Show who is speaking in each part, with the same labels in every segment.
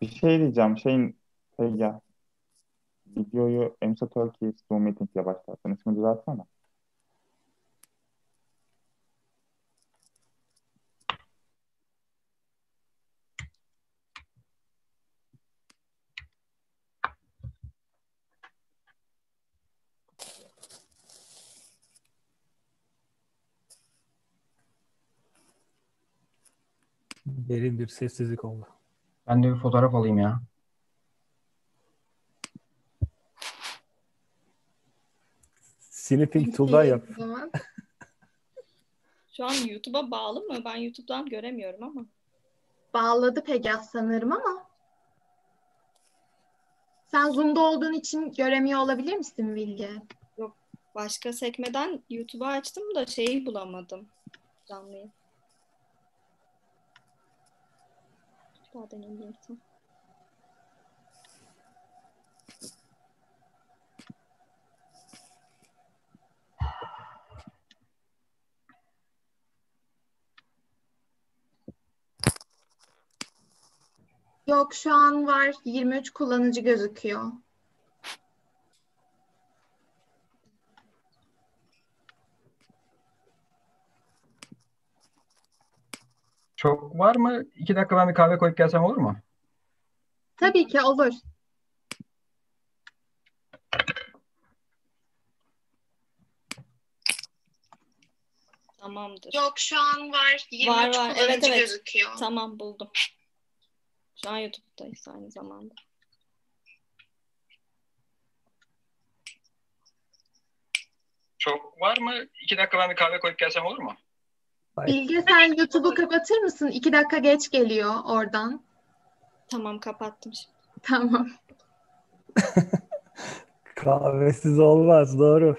Speaker 1: Bir şey diyeceğim. Ya, videoyu Emsa Turkey Zoom Meeting diye başlattın. İsmi düzeltsene.
Speaker 2: Derin bir sessizlik oldu.
Speaker 3: Ben de bir fotoğraf alayım ya.
Speaker 2: Snipping tool'dan yap.
Speaker 4: O zaman. Şu an YouTube'a bağlı mı? Ben YouTube'dan göremiyorum ama.
Speaker 5: Bağladı Pegas sanırım ama sen Zoom'da olduğun için göremiyor olabilir misin Bilge?
Speaker 4: Yok. Başka sekmeden YouTube'u açtım da şeyi bulamadım. Canlıyı. Daha deneyeyim.
Speaker 5: Yok şu an var 23 kullanıcı gözüküyor.
Speaker 3: Çok var mı? 2 dakika ben bir kahve koyup gelsem olur mu?
Speaker 5: Tabii ki olur.
Speaker 4: Tamamdır.
Speaker 5: Yok şu an var 23
Speaker 4: Var.
Speaker 5: kullanıcı
Speaker 4: Evet.
Speaker 5: gözüküyor.
Speaker 4: Tamam buldum. Şu an YouTube'dayız aynı zamanda.
Speaker 3: Çok var mı? 2 dakika ben bir kahve koyup gelsem olur mu?
Speaker 5: Bilge sen YouTube'u kapatır mısın? 2 dakika geç geliyor oradan.
Speaker 4: Tamam kapattım şimdi.
Speaker 5: Tamam.
Speaker 2: Kahvesiz olmaz, doğru.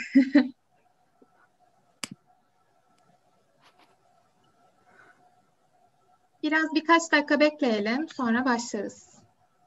Speaker 5: Birkaç dakika bekleyelim sonra başlarız.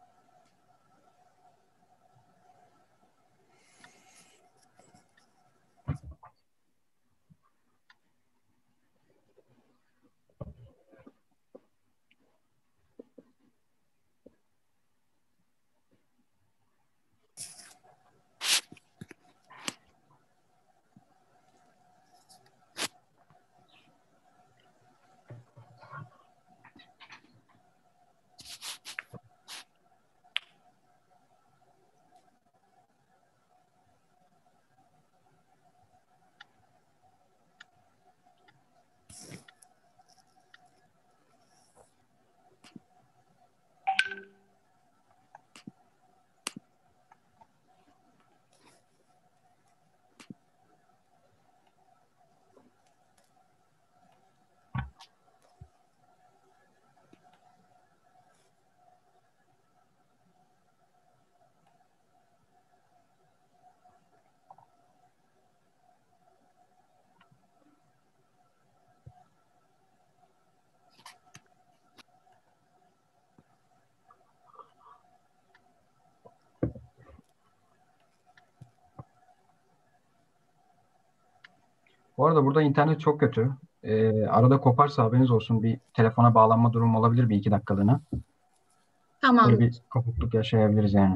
Speaker 3: Bu arada burada internet çok kötü. Arada koparsa haberiniz olsun. Bir telefona bağlanma durumu olabilir bir 2 dakikalığına. Böyle
Speaker 5: Tamamdır.
Speaker 3: bir kopukluk yaşayabiliriz yani.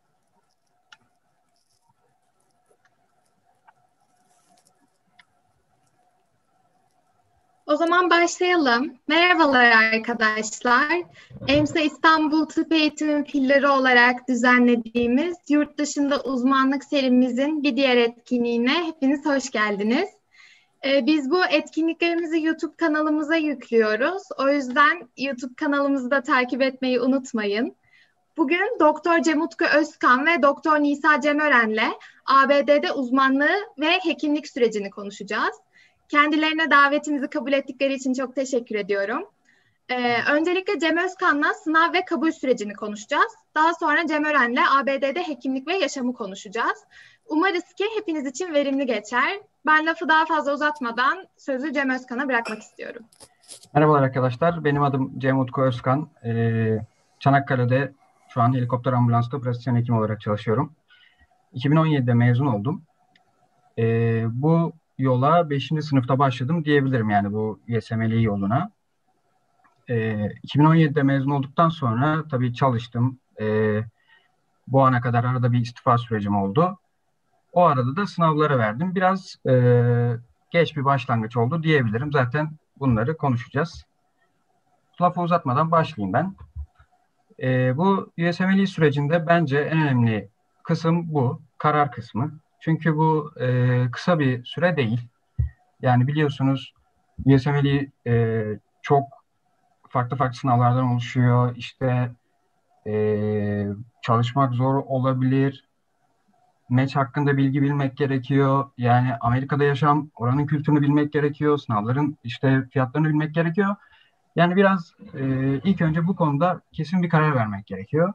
Speaker 5: O zaman başlayalım. Merhabalar arkadaşlar. EMSA İstanbul Tıp Eğitimi Pilleri olarak düzenlediğimiz yurt dışında uzmanlık serimizin bir diğer etkinliğine hepiniz hoş geldiniz. Biz bu etkinliklerimizi YouTube kanalımıza yüklüyoruz. O yüzden YouTube kanalımızı da takip etmeyi unutmayın. Bugün Doktor Cem Utku Özkan ve Doktor Nisa Cemören'le ABD'de uzmanlığı ve hekimlik sürecini konuşacağız. Kendilerine davetimizi kabul ettikleri için çok teşekkür ediyorum. Öncelikle Cem Özkan'la sınav ve kabul sürecini konuşacağız. Daha sonra Cem Ören'le ABD'de hekimlik ve yaşamı konuşacağız. Umarız ki hepiniz için verimli geçer. Ben lafı daha fazla uzatmadan sözü Cem Özkan'a bırakmak istiyorum.
Speaker 3: Merhabalar arkadaşlar. Benim adım Cem Utku Özkan. Çanakkale'de şu an helikopter ambulansta pratisyen hekim olarak çalışıyorum. 2017'de mezun oldum. Bu yola 5. sınıfta başladım diyebilirim yani bu YSML'i yoluna. 2017'de mezun olduktan sonra tabii çalıştım. Bu ana kadar arada bir istifa sürecim oldu. O arada da sınavlara verdim. Biraz geç bir başlangıç oldu diyebilirim. Zaten bunları konuşacağız. Lafı uzatmadan başlayayım ben. Bu USMLE sürecinde bence en önemli kısım bu. Karar kısmı. Çünkü bu kısa bir süre değil. Yani biliyorsunuz USMLE çok farklı farklı sınavlardan oluşuyor. İşte çalışmak zor olabilir. Match hakkında bilgi bilmek gerekiyor. Yani Amerika'da yaşam, oranın kültürünü bilmek gerekiyor. Sınavların işte fiyatlarını bilmek gerekiyor. Yani biraz ilk önce bu konuda kesin bir karar vermek gerekiyor.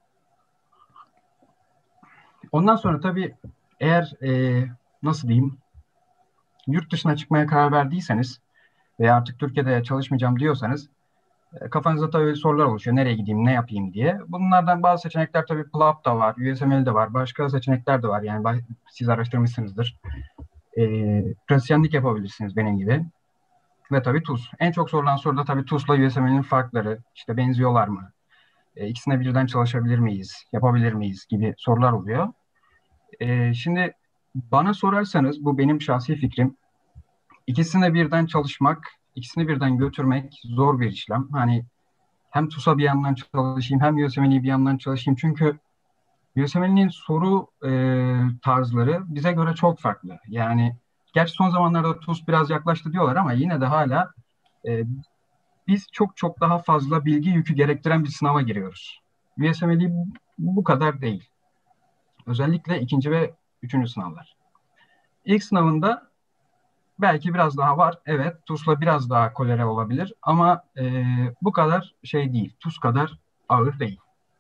Speaker 3: Ondan sonra tabii eğer nasıl diyeyim, yurt dışına çıkmaya karar verdiyseniz veya artık Türkiye'de çalışmayacağım diyorsanız kafanızda tabii sorular oluşuyor. Nereye gideyim, ne yapayım diye. Bunlardan bazı seçenekler tabii PLAB da var, USMLE de var, başka seçenekler de var. Yani siz araştırmışsınızdır. Pratisyenlik yapabilirsiniz benim gibi. Ve tabii TUS. En çok sorulan soru da tabii TUS'la USMLE'nin farkları. İşte benziyorlar mı? İkisine birden çalışabilir miyiz? Yapabilir miyiz? Gibi sorular oluyor. Şimdi bana sorarsanız bu benim şahsi fikrim. İkisine birden çalışmak, ikisini birden götürmek zor bir işlem. Hani hem TUS'a bir yandan çalışayım hem USMLE'yi bir yandan çalışayım. Çünkü USMLE'nin soru tarzları bize göre çok farklı. Yani gerçi son zamanlarda TUS biraz yaklaştı diyorlar ama yine de hala biz çok çok daha fazla bilgi yükü gerektiren bir sınava giriyoruz. USMLE bu kadar değil. Özellikle ikinci ve üçüncü sınavlar. İlk sınavında belki biraz daha var. Evet, TUS'la biraz daha kolere olabilir ama bu kadar şey değil. TUS kadar ağır değil.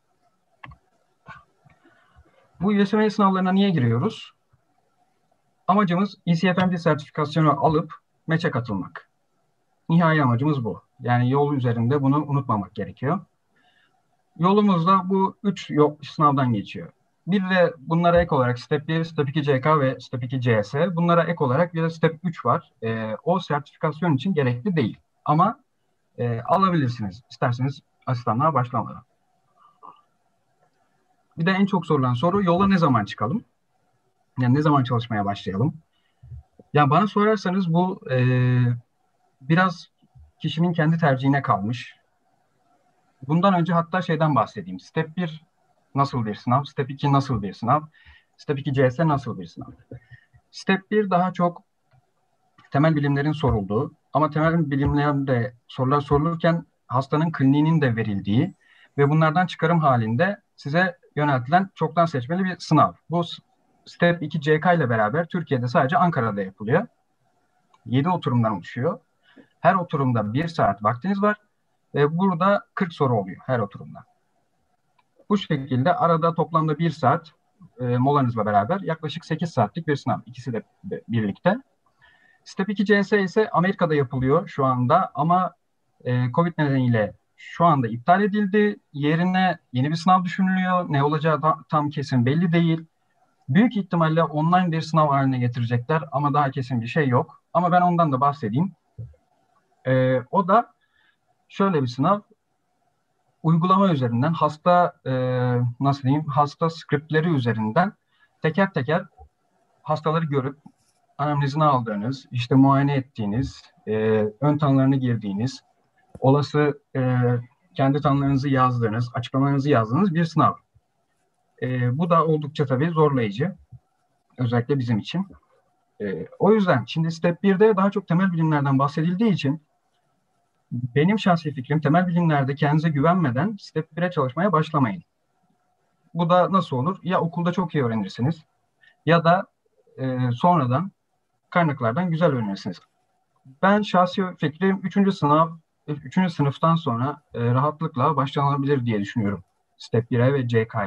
Speaker 3: Bu USMLE sınavlarına niye giriyoruz? Amacımız ECFMC sertifikasyonu alıp MEÇ'e katılmak. Nihai amacımız bu. Yani yol üzerinde bunu unutmamak gerekiyor. Yolumuzda bu 3 sınavdan geçiyor. Bir de bunlara ek olarak Step 1, Step 2 CK ve Step 2 CS. Bunlara ek olarak bir de Step 3 var. O sertifikasyon için gerekli değil. Ama alabilirsiniz. İsterseniz asistanlığa başlamadan. Bir de en çok sorulan soru yola ne zaman çıkalım? Yani ne zaman çalışmaya başlayalım? Yani bana sorarsanız bu biraz kişinin kendi tercihine kalmış. Bundan önce hatta şeyden bahsedeyim. Step 1 nasıl bir sınav? Step 2 nasıl bir sınav? Step 2 CS nasıl bir sınav? Step 1 daha çok temel bilimlerin sorulduğu ama temel bilimlerde sorular sorulurken hastanın kliniğinin de verildiği ve bunlardan çıkarım halinde size yöneltilen çoktan seçmeli bir sınav. Bu Step 2 CK ile beraber Türkiye'de sadece Ankara'da yapılıyor. 7 oturumdan oluşuyor. Her oturumda 1 saat vaktiniz var ve burada 40 soru oluyor her oturumda. Bu şekilde arada toplamda 1 saat molanızla beraber yaklaşık 8 saatlik bir sınav. İkisi de birlikte. Step 2 CS ise Amerika'da yapılıyor şu anda ama Covid nedeniyle şu anda iptal edildi. Yerine yeni bir sınav düşünülüyor. Ne olacağı tam kesin belli değil. Büyük ihtimalle online bir sınav haline getirecekler ama daha kesin bir şey yok. Ama ben ondan da bahsedeyim. O da şöyle bir sınav. Uygulama üzerinden nasıl diyeyim, hasta skriptleri üzerinden teker teker hastaları görüp anamnezini aldığınız, işte muayene ettiğiniz, ön tanılarını girdiğiniz, olası kendi tanılarınızı yazdığınız, açıklamalarınızı yazdığınız bir sınav. Bu da oldukça tabii zorlayıcı. Özellikle bizim için. O yüzden şimdi Step 1'de daha çok temel bilimlerden bahsedildiği için benim şahsi fikrim temel bilimlerde kendinize güvenmeden Step 1'e çalışmaya başlamayın. Bu da nasıl olur? Ya okulda çok iyi öğrenirsiniz ya da sonradan kaynaklardan güzel öğrenirsiniz. Ben şahsi fikrim 3. sınıftan sonra rahatlıkla başlanabilir diye düşünüyorum. Step 1'e ve CK'ya.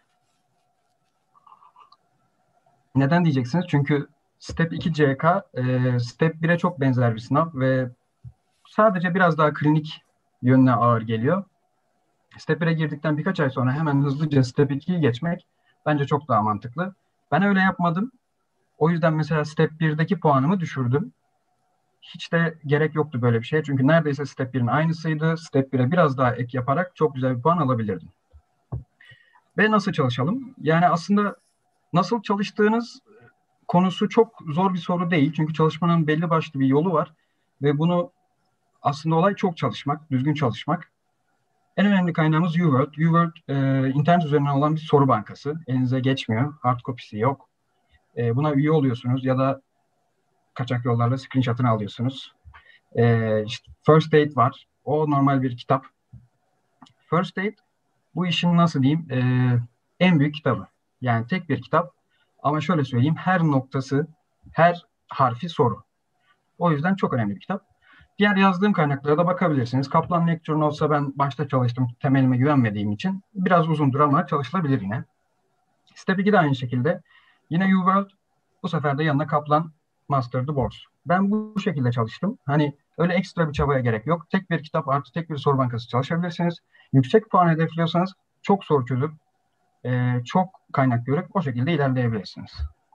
Speaker 3: Neden diyeceksiniz? Çünkü Step 2 CK Step 1'e çok benzer bir sınav ve sadece biraz daha klinik yönüne ağır geliyor. Step 1'e girdikten birkaç ay sonra hemen hızlıca Step 2'yi geçmek bence çok daha mantıklı. Ben öyle yapmadım. O yüzden mesela Step 1'deki puanımı düşürdüm. hiç de gerek yoktu böyle bir şeye. Çünkü neredeyse Step 1'in aynısıydı. Step 1'e biraz daha ek yaparak çok güzel bir puan alabilirdin. Ve nasıl çalışalım? Yani aslında nasıl çalıştığınız konusu çok zor bir soru değil. Çünkü çalışmanın belli başlı bir yolu var. Ve bunu aslında olay çok çalışmak, düzgün çalışmak. En önemli kaynağımız UWorld. UWorld internet üzerinden olan bir soru bankası. Elinize geçmiyor. Hard copy'si yok. Buna üye oluyorsunuz ya da kaçak yollarla screenshot'ını alıyorsunuz. İşte First Aid var. O normal bir kitap. First Aid bu işin nasıl diyeyim en büyük kitabı. Yani tek bir kitap. Ama şöyle söyleyeyim, her noktası, her harfi soru. O yüzden çok önemli bir kitap. Diğer yazdığım kaynaklara da bakabilirsiniz. Kaplan Lecture Notes'a ben başta çalıştım. Temelime güvenmediğim için. Biraz uzundur ama çalışılabilir yine. Step 2 de aynı şekilde. Yine UWorld. Bu sefer de yanına Kaplan Master the Boards. Ben bu şekilde çalıştım. Hani öyle ekstra bir çabaya gerek yok. Tek bir kitap artı tek bir soru bankası çalışabilirsiniz. Yüksek puan hedefliyorsanız çok soru çözüp çok kaynak görüp o şekilde ilerleyebilirsiniz.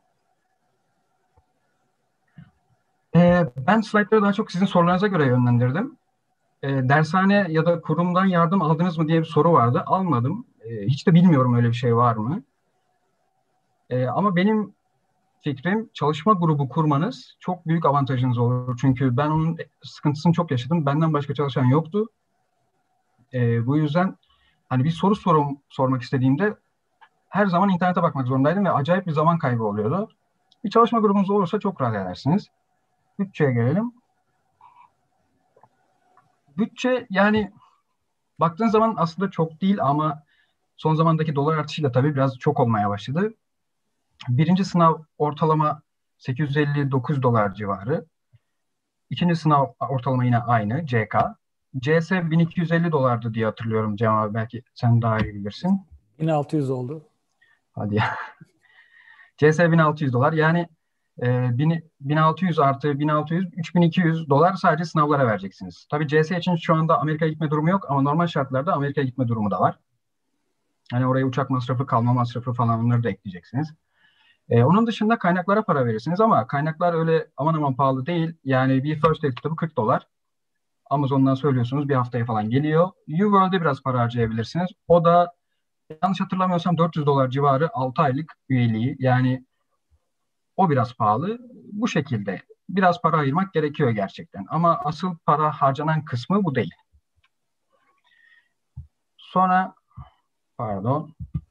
Speaker 3: Ben slaytları daha çok sizin sorularınıza göre yönlendirdim. Dershane ya da kurumdan yardım aldınız mı diye bir soru vardı. Almadım. Hiç de bilmiyorum öyle bir şey var mı. Ama benim fikrim çalışma grubu kurmanız çok büyük avantajınız olur. Çünkü ben onun sıkıntısını çok yaşadım. Benden başka çalışan yoktu. Bu yüzden hani bir soru sormak istediğimde her zaman internete bakmak zorundaydım ve acayip bir zaman kaybı oluyordu. Bir çalışma grubunuz olursa çok rahat edersiniz. Bütçeye gelelim. Bütçe yani baktığın zaman aslında çok değil ama son zamandaki dolar artışıyla tabii biraz çok olmaya başladı. Birinci sınav ortalama 850-900 dolar civarı. İkinci sınav ortalama yine aynı CK. CS 1250 dolardı diye hatırlıyorum Cem abi. Belki sen daha iyi bilirsin.
Speaker 2: 1600 oldu.
Speaker 3: Hadi ya. CS 1600 dolar. Yani 1600 artı 1600, 3200 dolar sadece sınavlara vereceksiniz. Tabii CS için şu anda Amerika'ya gitme durumu yok ama normal şartlarda Amerika'ya gitme durumu da var. Hani oraya uçak masrafı, kalma masrafı falan onları da ekleyeceksiniz. Onun dışında kaynaklara para verirsiniz ama kaynaklar öyle aman aman pahalı değil. Yani bir First Aid kitabı 40 dolar. Amazon'dan söylüyorsunuz bir haftaya falan geliyor. UWorld'e biraz para harcayabilirsiniz. O da yanlış hatırlamıyorsam 400 dolar civarı 6 aylık üyeliği. Yani o biraz pahalı. Bu şekilde biraz para ayırmak gerekiyor gerçekten. Ama asıl para harcanan kısmı bu değil. Sonra pardon.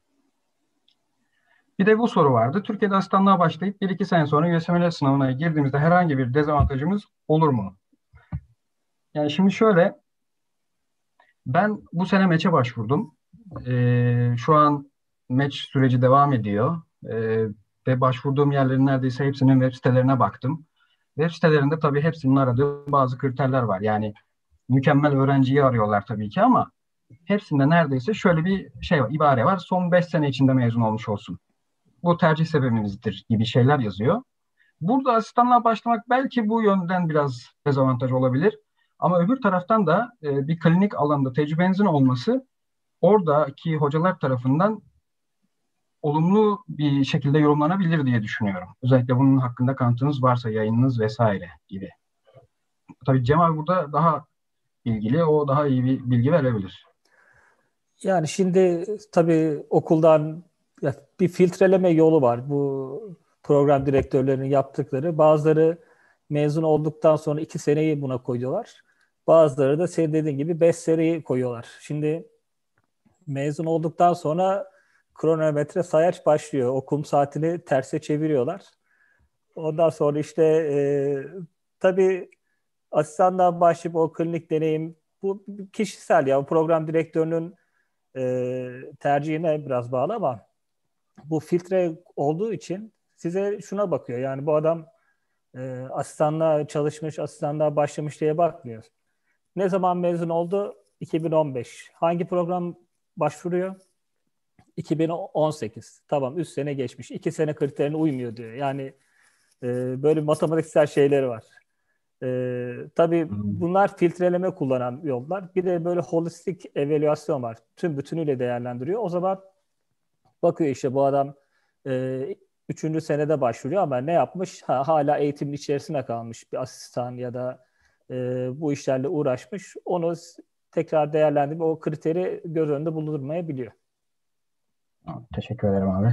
Speaker 3: Bir de bu soru vardı. Türkiye'de asistanlığa başlayıp 1-2 sene sonra USMLE sınavına girdiğimizde herhangi bir dezavantajımız olur mu? Yani şimdi şöyle, ben bu sene MEÇ'e başvurdum. Şu an MEÇ süreci devam ediyor. Ve başvurduğum yerlerin neredeyse hepsinin web sitelerine baktım. Web sitelerinde tabii hepsinin aradığı bazı kriterler var. Yani mükemmel öğrenciyi arıyorlar tabii ki ama hepsinde neredeyse şöyle bir şey var, ibare var. Son 5 sene içinde mezun olmuş olsun. Bu tercih sebebimizdir gibi şeyler yazıyor. Burada asistanlığa başlamak belki bu yönden biraz dezavantaj olabilir. Ama öbür taraftan da bir klinik alanda tecrübenizin olması oradaki hocalar tarafından olumlu bir şekilde yorumlanabilir diye düşünüyorum. Özellikle bunun hakkında kanıtınız varsa yayınınız vesaire gibi. Tabii Cemal burada daha bilgili, o daha iyi bir bilgi verebilir.
Speaker 2: Yani şimdi tabii okuldan bir filtreleme yolu var. Bu program direktörlerinin yaptıkları. Bazıları mezun olduktan sonra 2 seneyi buna koyuyorlar. Bazıları da senin dediğin gibi 5 seneyi koyuyorlar. Şimdi mezun olduktan sonra kronometre sayaç başlıyor. O kum saatini terse çeviriyorlar. Ondan sonra işte tabii asistandan başlayıp o klinik deneyim bu kişisel ya. O program direktörünün tercihine biraz bağlı ama bu filtre olduğu için size şuna bakıyor. Yani bu adam asistanlığa çalışmış, asistanlığa başlamış diye bakmıyor. Ne zaman mezun oldu? 2015. Hangi program başvuruyor? 2018. Tamam 3 sene geçmiş. 2 sene kriterine uymuyor diyor. Yani böyle matematiksel şeyleri var. Tabii bunlar filtreleme kullanan yollar. Bir de böyle holistik evaluasyon var. Tüm bütünüyle değerlendiriyor. O zaman bakıyor işte bu adam üçüncü senede başvuruyor ama ne yapmış? Hala eğitimin içerisine kalmış bir asistan ya da bu işlerle uğraşmış. Onu tekrar değerlendirme, o kriteri göz önünde bulundurmayabiliyor.
Speaker 3: Teşekkür ederim abi.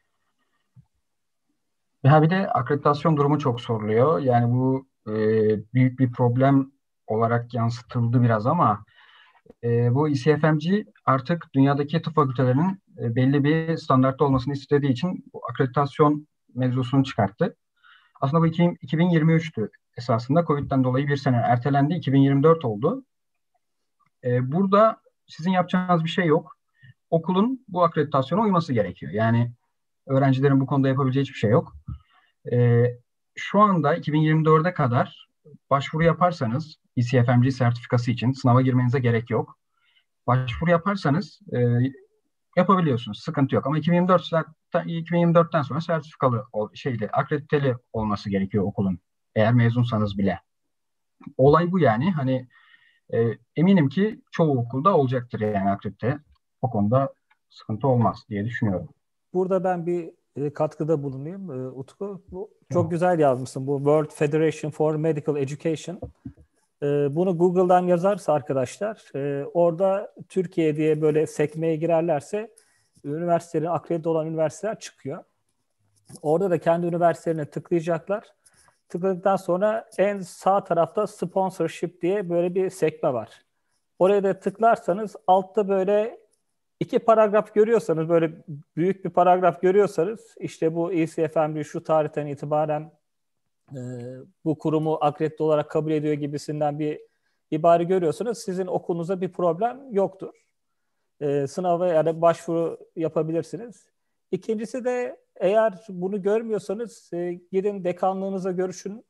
Speaker 3: Ya bir de akreditasyon durumu çok soruluyor. Yani bu büyük bir problem olarak yansıtıldı biraz ama bu ECFMG artık dünyadaki tıp fakültelerinin belli bir standartta olmasını istediği için bu akreditasyon mevzusunu çıkarttı. Aslında bu 2023'tü esasında. Covid'den dolayı bir sene ertelendi. 2024 oldu. Burada sizin yapacağınız bir şey yok. Okulun bu akreditasyona uyması gerekiyor. Yani öğrencilerin bu konuda yapabileceği hiçbir şey yok. Şu anda 2024'e kadar başvuru yaparsanız ECFMG sertifikası için sınava girmenize gerek yok. Başvuru yaparsanız yapabiliyorsunuz. Sıkıntı yok. Ama 2024'ten sonra sertifikalı akrediteli olması gerekiyor okulun. Eğer mezunsanız bile. Olay bu yani. Hani eminim ki çoğu okulda olacaktır yani akredite. O konuda sıkıntı olmaz diye düşünüyorum.
Speaker 2: Burada ben bir katkıda bulunayım Utku. Çok güzel yazmışsın. Bu World Federation for Medical Education. Bunu Google'dan yazarsa arkadaşlar, orada Türkiye diye böyle sekmeye girerlerse üniversitelerin akredite olan üniversiteler çıkıyor. Orada da kendi üniversitelerine tıklayacaklar. Tıkladıktan sonra en sağ tarafta sponsorship diye böyle bir sekme var. Oraya da tıklarsanız altta böyle 2 paragraf görüyorsanız, böyle büyük bir paragraf görüyorsanız, işte bu ECFMG şu tarihten itibaren bu kurumu akredite olarak kabul ediyor gibisinden bir ibare görüyorsanız sizin okulunuzda bir problem yoktur. Sınava ya da başvuru yapabilirsiniz. İkincisi de eğer bunu görmüyorsanız gidin dekanlığınıza görüşün.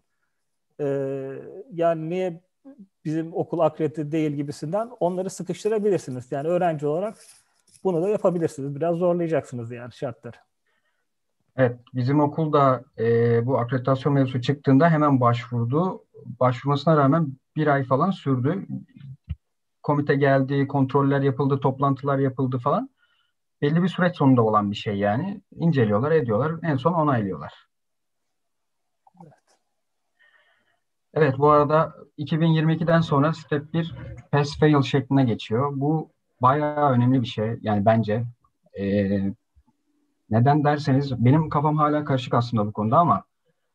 Speaker 2: Yani niye bizim okul akredite değil gibisinden onları sıkıştırabilirsiniz. Yani öğrenci olarak bunu da yapabilirsiniz. Biraz zorlayacaksınız yani şartları.
Speaker 3: Evet, bizim okulda bu akreditasyon mevzusu çıktığında hemen başvurdu. Başvurmasına rağmen 1 ay falan sürdü. Komite geldi, kontroller yapıldı, toplantılar yapıldı falan. Belli bir süreç sonunda olan bir şey yani. İnceliyorlar, ediyorlar. En son onaylıyorlar. Evet, bu arada 2022'den sonra Step 1 Pass-Fail şekline geçiyor. Bu bayağı önemli bir şey. Yani bence. Neden derseniz benim kafam hala karışık aslında bu konuda ama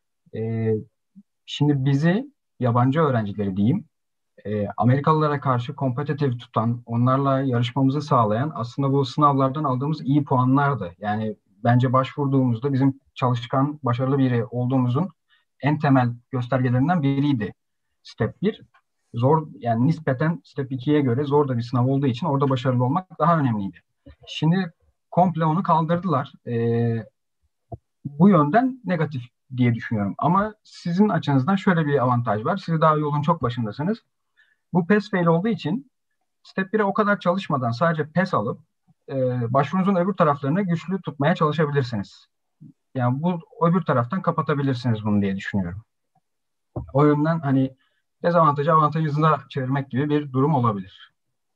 Speaker 3: şimdi bizi yabancı öğrencileri diyeyim Amerikalılara karşı kompetitif tutan, onlarla yarışmamızı sağlayan aslında bu sınavlardan aldığımız iyi puanlardı. Yani bence başvurduğumuzda bizim çalışkan, başarılı biri olduğumuzun en temel göstergelerinden biriydi. Step 1 zor, yani nispeten Step 2'ye göre zor da bir sınav olduğu için orada başarılı olmak daha önemliydi. Şimdi komple onu kaldırdılar. Bu yönden negatif diye düşünüyorum. Ama sizin açınızdan şöyle bir avantaj var. Siz daha yolun çok başındasınız. Bu pass fail olduğu için Step 1'e o kadar çalışmadan sadece pass alıp başvurunuzun öbür taraflarını güçlü tutmaya çalışabilirsiniz. Yani bu öbür taraftan kapatabilirsiniz bunu diye düşünüyorum. O yönden hani dezavantajı avantajınıza çevirmek gibi bir durum olabilir.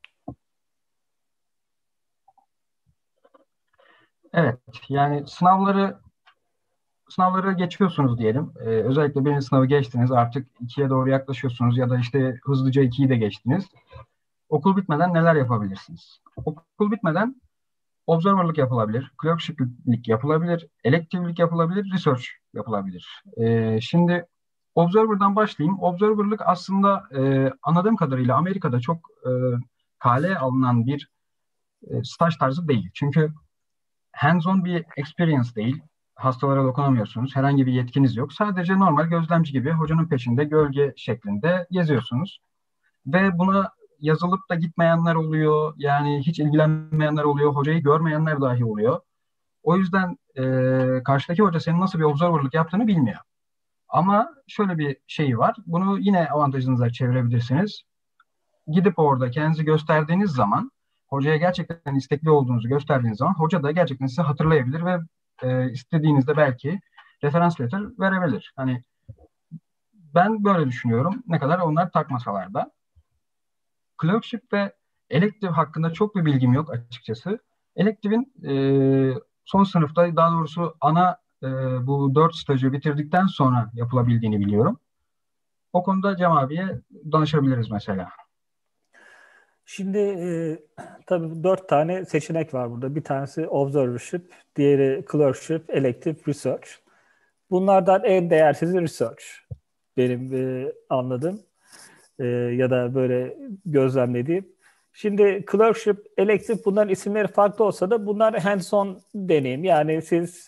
Speaker 3: Evet, yani sınavları geçiyorsunuz diyelim. Özellikle birinci sınavı geçtiniz, artık 2'ye doğru yaklaşıyorsunuz ya da işte hızlıca 2'yi de geçtiniz. Okul bitmeden neler yapabilirsiniz? Okul bitmeden observerlık yapılabilir, clerkship'lik yapılabilir, elective'lik yapılabilir, research yapılabilir. Şimdi observer'dan başlayayım. Observerlık aslında anladığım kadarıyla Amerika'da çok kaleye alınan bir staj tarzı değil. Çünkü hands-on bir experience değil. Hastalara dokunamıyorsunuz. Herhangi bir yetkiniz yok. Sadece normal gözlemci gibi hocanın peşinde gölge şeklinde geziyorsunuz. Ve buna yazılıp da gitmeyenler oluyor. Yani hiç ilgilenmeyenler oluyor. Hocayı görmeyenler dahi oluyor. O yüzden karşıdaki hoca senin nasıl bir observerlık yaptığını bilmiyor. Ama şöyle bir şey var. Bunu yine avantajınıza çevirebilirsiniz. Gidip orada kendinizi gösterdiğiniz zaman, hocaya gerçekten istekli olduğunuzu gösterdiğiniz zaman hoca da gerçekten sizi hatırlayabilir ve istediğinizde belki referans letter verebilir. Hani ben böyle düşünüyorum. Ne kadar onlar takmasalar da. Clerkship ve elective hakkında çok bir bilgim yok açıkçası. Elective'in son sınıfta, daha doğrusu ana bu 4 stajı bitirdikten sonra yapılabildiğini biliyorum. O konuda Cem abiye danışabiliriz mesela.
Speaker 2: Şimdi tabii 4 tane seçenek var burada. Bir tanesi observership, diğeri clerkship, elective research. Bunlardan en değersizi research. Benim anladığım ya da böyle gözlemlediğim. Şimdi clerkship, elective bunların isimleri farklı olsa da bunlar hands-on deneyim. Yani siz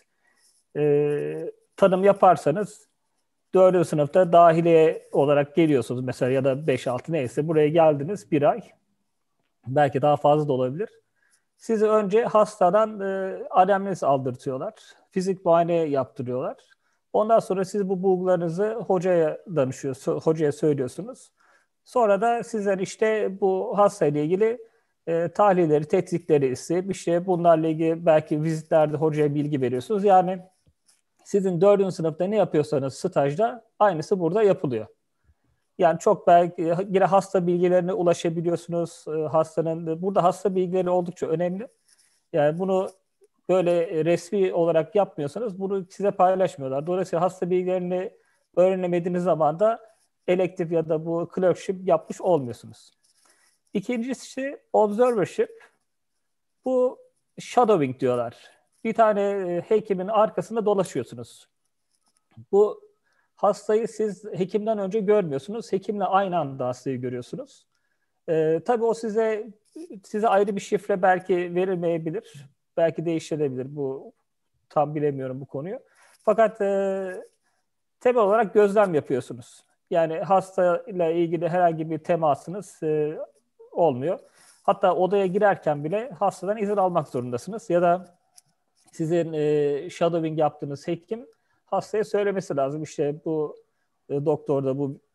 Speaker 2: tanım yaparsanız 4. sınıfta dahiliye olarak geliyorsunuz mesela ya da 5-6 neyse buraya geldiniz bir ay. Belki daha fazla da olabilir. Sizi önce hastadan anamnez aldırtıyorlar. Fizik muayene yaptırıyorlar. Ondan sonra siz bu bulgularınızı hocaya danışıyorsunuz, hocaya söylüyorsunuz. Sonra da sizden işte bu hastayla ilgili tahlilleri, tetkikleri isteyip işte bunlarla ilgili belki vizitlerde hocaya bilgi veriyorsunuz. Yani sizin 4. sınıfta ne yapıyorsanız stajda aynısı burada yapılıyor. Yani çok belki yine hasta bilgilerine ulaşabiliyorsunuz. Burada hasta bilgileri oldukça önemli. Yani bunu böyle resmi olarak yapmıyorsanız bunu size paylaşmıyorlar. Dolayısıyla hasta bilgilerini öğrenemediğiniz zaman da elektif ya da bu clerkship yapmış olmuyorsunuz. İkincisi observership. Bu shadowing diyorlar. Bir tane hekimin arkasında dolaşıyorsunuz. Bu hastayı siz hekimden önce görmüyorsunuz. Hekimle aynı anda hastayı görüyorsunuz. Tabii o size ayrı bir şifre belki verilmeyebilir. Belki değiştirebilir. Bu tam bilemiyorum bu konuyu. Fakat temel olarak gözlem yapıyorsunuz. Yani hastayla ilgili herhangi bir temasınız olmuyor. Hatta odaya girerken bile hastadan izin almak zorundasınız. Ya da sizin shadowing yaptığınız hekim hastaya söylemesi lazım. İşte bu doktor da bu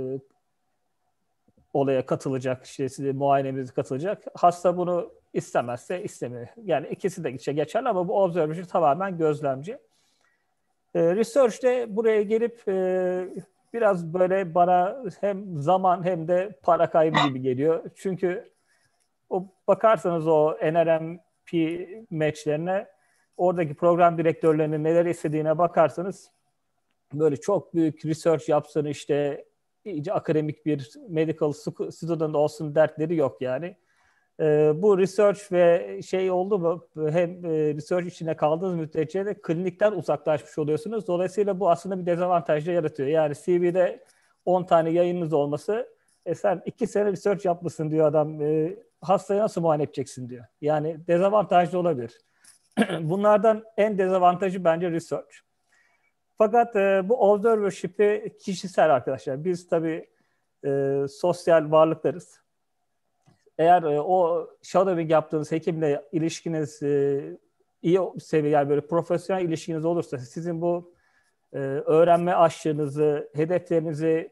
Speaker 2: olaya katılacak, işte size muayenemize katılacak. Hasta bunu istemezse istemiyor. Yani ikisi de geçerli ama bu observation tamamen gözlemci. Research de buraya gelip biraz böyle bana hem zaman hem de para kaybı gibi geliyor. Çünkü bakarsanız o NRMP matchlerine oradaki program direktörlerinin neler istediğine bakarsanız böyle çok büyük research yapsın işte iyice akademik bir medical student olsun dertleri yok yani. Bu research ve şey oldu mu hem research içine kaldığınız müddetçe de klinikten uzaklaşmış oluyorsunuz. Dolayısıyla bu aslında bir dezavantaj da yaratıyor. Yani CV'de 10 tane yayınınız olması sen 2 sene research yapmışsın diyor adam. Hastayı nasıl muayene edeceksin diyor. Yani dezavantajlı olabilir. Bunlardan en dezavantajı bence research. Fakat bu observership'i kişisel arkadaşlar. Biz tabii sosyal varlıklarız. Eğer o shadowing yaptığınız hekimle ilişkiniz iyi seviye yani böyle profesyonel ilişkiniz olursa sizin bu öğrenme aşkınızı, hedeflerinizi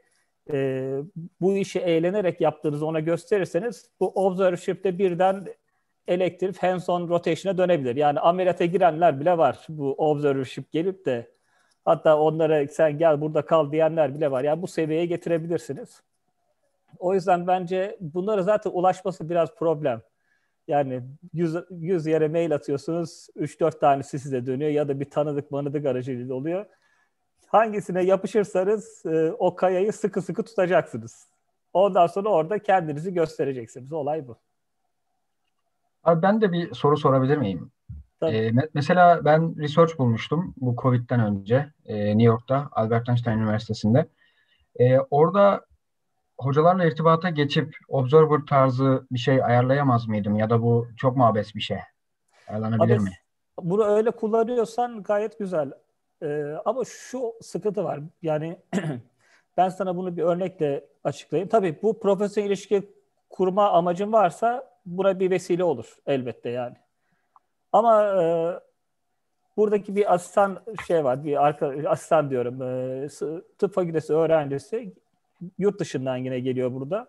Speaker 2: bu işi eğlenerek yaptığınızı ona gösterirseniz bu observership'te birden elective hands-on rotation'a dönebilir. Yani ameliyata girenler bile var bu observership gelip de hatta onlara sen gel burada kal diyenler bile var. Yani bu seviyeye getirebilirsiniz. O yüzden bence bunlara zaten ulaşması biraz problem. Yani 100 yere mail atıyorsunuz, 3-4 tanesi size dönüyor ya da bir tanıdık aracılığıyla oluyor. Hangisine yapışırsanız o kayayı sıkı sıkı tutacaksınız. Ondan sonra orada kendinizi göstereceksiniz. Olay bu.
Speaker 3: Abi ben de bir soru sorabilir miyim? Mesela ben research bulmuştum bu Covid'den önce New York'ta Albert Einstein Üniversitesi'nde. Orada hocalarla irtibata geçip observer tarzı bir şey ayarlayamaz mıydım? Ya da bu çok mu abes bir şey? Ayarlanabilir mi?
Speaker 2: Bunu öyle kullanıyorsan gayet güzel. Ama şu sıkıntı var. Yani ben sana bunu bir örnekle açıklayayım. Tabii bu profesyonel ilişki kurma amacın varsa buna bir vesile olur elbette yani. Ama buradaki bir asistan var. Asistan diyorum. Tıp fakültesi öğrencisi yurt dışından yine geliyor burada.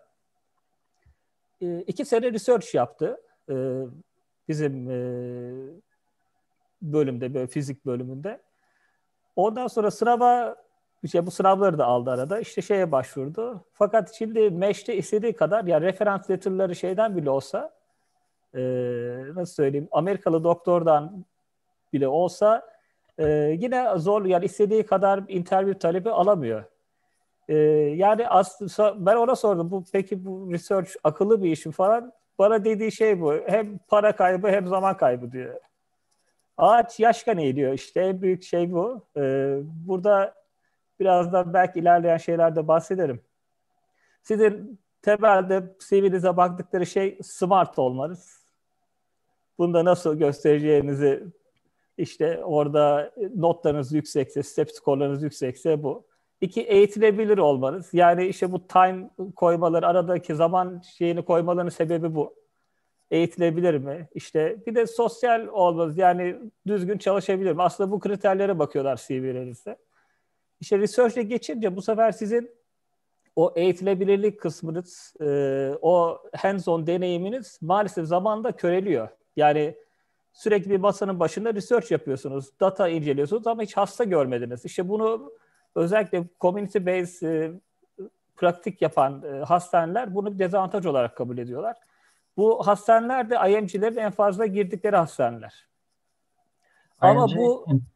Speaker 2: 2 sene research yaptı. Bizim bölümde, böyle fizik bölümünde. Ondan sonra bu sınavları da aldı arada. İşte şeye başvurdu. Fakat şimdi MEŞ'te istediği kadar ya referans letter'ları şeyden bile olsa nasıl söyleyeyim Amerikalı doktordan bile olsa yine zor, yani istediği kadar interview talebi alamıyor. Yani aslında ben ona sordum, peki bu research akıllı bir iş mi falan. Bana dediği şey bu. Hem para kaybı hem zaman kaybı diyor. Ağaç yaşken eğiliyor işte. En büyük şey bu. Burada biraz da belki ilerleyen şeylerde bahsederim. Sizin temelde CV'nize baktıkları şey smart olmanız. Bunda nasıl göstereceğinizi, işte orada notlarınız yüksekse, step skorlarınız yüksekse bu. 2, eğitilebilir olmanız. Yani işte bu time koymaları, aradaki zaman şeyini koymalarının sebebi bu. Eğitilebilir mi? İşte bir de sosyal olmanız, yani düzgün çalışabilir mi? Aslında bu kriterlere bakıyorlar CV'lerinizde. İşte research'e geçince bu sefer sizin o eğitilebilirlik kısmınız, o hands-on deneyiminiz maalesef zamanla köreliyor. Yani sürekli bir masanın başında research yapıyorsunuz, data inceliyorsunuz ama hiç hasta görmediniz. İşte bunu özellikle community based pratik yapan hastaneler bunu bir dezavantaj olarak kabul ediyorlar. Bu hastaneler de IMG'lerin en fazla girdikleri hastaneler. Ama
Speaker 3: IMG,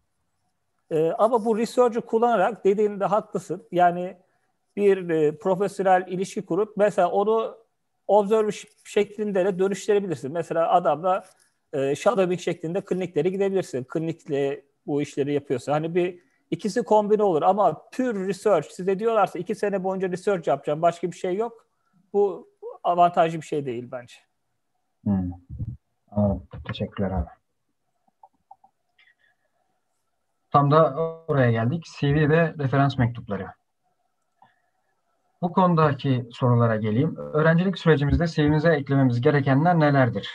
Speaker 2: bu research'ı kullanarak, dediğinde haklısın. Yani bir profesyonel ilişki kurup mesela onu observer şeklinde de dönüştürebilirsin. Mesela adamla shadowing şeklinde kliniklere gidebilirsin. Klinikle bu işleri yapıyorsa. Hani ikisi kombine olur ama pure research, size diyorlarsa 2 sene boyunca research yapacağım, başka bir şey yok. Bu avantajlı bir şey değil bence.
Speaker 3: Anladım. Teşekkürler abi. Tam da oraya geldik. CV ve referans mektupları. Bu konudaki sorulara geleyim. Öğrencilik sürecimizde CV'mize eklememiz gerekenler nelerdir?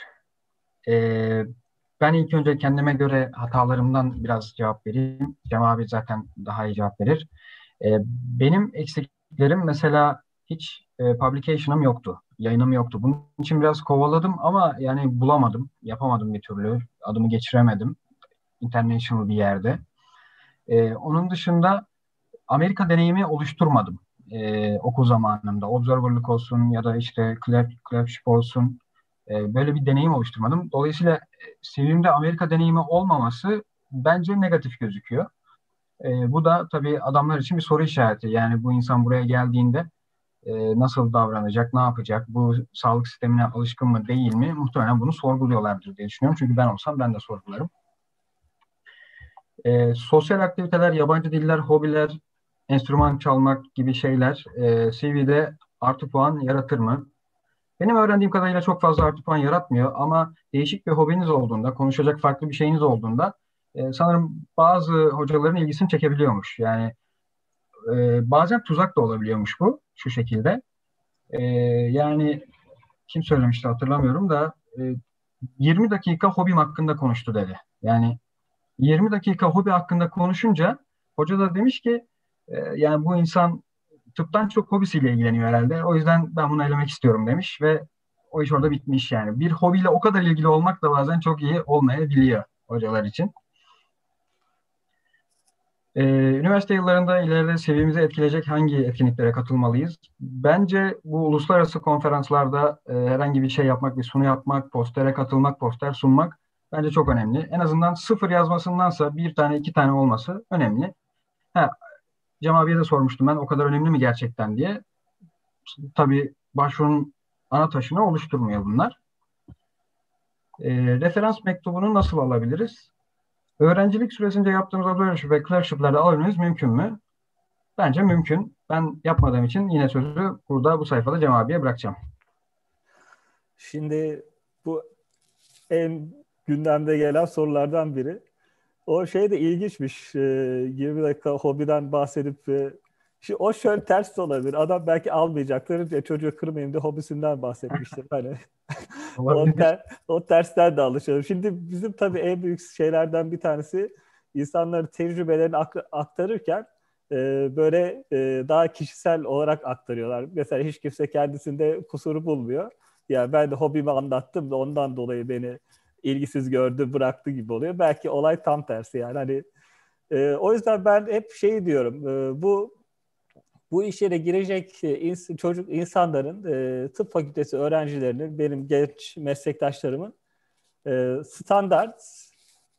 Speaker 3: Ben ilk önce kendime göre hatalarımdan biraz cevap vereyim. Cem abi zaten daha iyi cevap verir. Benim eksiklerim mesela hiç publication'ım yoktu. Yayınım yoktu. Bunun için biraz kovaladım ama yani bulamadım. Yapamadım bir türlü. Adımı geçiremedim. International bir yerde. Onun dışında Amerika deneyimi oluşturmadım. Okul zamanında. Observer'lık olsun ya da işte clerkship olsun. Böyle bir deneyim oluşturmadım. Dolayısıyla CV'mde Amerika deneyimi olmaması bence negatif gözüküyor. Bu da tabii adamlar için bir soru işareti. Yani bu insan buraya geldiğinde nasıl davranacak, ne yapacak, bu sağlık sistemine alışkın mı değil mi? Muhtemelen bunu sorguluyorlardır diye düşünüyorum. Çünkü ben olsam ben de sorgularım. Sosyal aktiviteler, yabancı diller, hobiler, enstrüman çalmak gibi şeyler CV'de artı puan yaratır mı? Benim öğrendiğim kadarıyla çok fazla artı puan yaratmıyor ama değişik bir hobiniz olduğunda, konuşacak farklı bir şeyiniz olduğunda sanırım bazı hocaların ilgisini çekebiliyormuş. Yani bazen tuzak da olabiliyormuş bu şu şekilde. Yani kim söylemişti hatırlamıyorum da 20 dakika hobim hakkında konuştu dedi. Yani 20 dakika hobi hakkında konuşunca hoca da demiş ki yani bu insan tıptan çok hobisiyle ilgileniyor herhalde. O yüzden ben bunu elemek istiyorum demiş ve o iş orada bitmiş yani. Bir hobiyle o kadar ilgili olmak da bazen çok iyi olmayabiliyor hocalar için. Üniversite yıllarında ileride seviyemizi etkileyecek hangi etkinliklere katılmalıyız? Bence bu uluslararası konferanslarda herhangi bir şey yapmak, bir sunu yapmak, postere katılmak, poster sunmak bence çok önemli. En azından 0 yazmasındansa 1 tane 2 tane olması önemli. Cem abiye de sormuştum ben o kadar önemli mi gerçekten diye. Tabii başvurunun ana taşını oluşturmuyor bunlar. Referans mektubunu nasıl alabiliriz? Öğrencilik süresince yaptığımız observership ve clerkship'lerde alabilmemiz mümkün mü? Bence mümkün. Ben yapmadığım için yine sözü burada bu sayfada Cem abiye bırakacağım.
Speaker 2: Şimdi bu en gündemde gelen sorulardan biri. O şey de ilginçmiş. 20 dakika hobiden bahsedip o şöyle ters de olabilir. Adam belki almayacaktır. Çocuğu kırmayayım diye hobisinden bahsetmiştir. Hani o tersten de alışalım. Şimdi bizim tabii en büyük şeylerden bir tanesi insanların tecrübelerini aktarırken böyle daha kişisel olarak aktarıyorlar. Mesela hiç kimse kendisinde kusuru bulmuyor. Ya ben de hobimi anlattım da ondan dolayı beni ilgisiz gördü, bıraktı gibi oluyor. Belki olay tam tersi yani. Hani o yüzden ben hep şey diyorum. Bu işlere girecek insanların, tıp fakültesi öğrencilerinin, benim genç meslektaşlarımın standart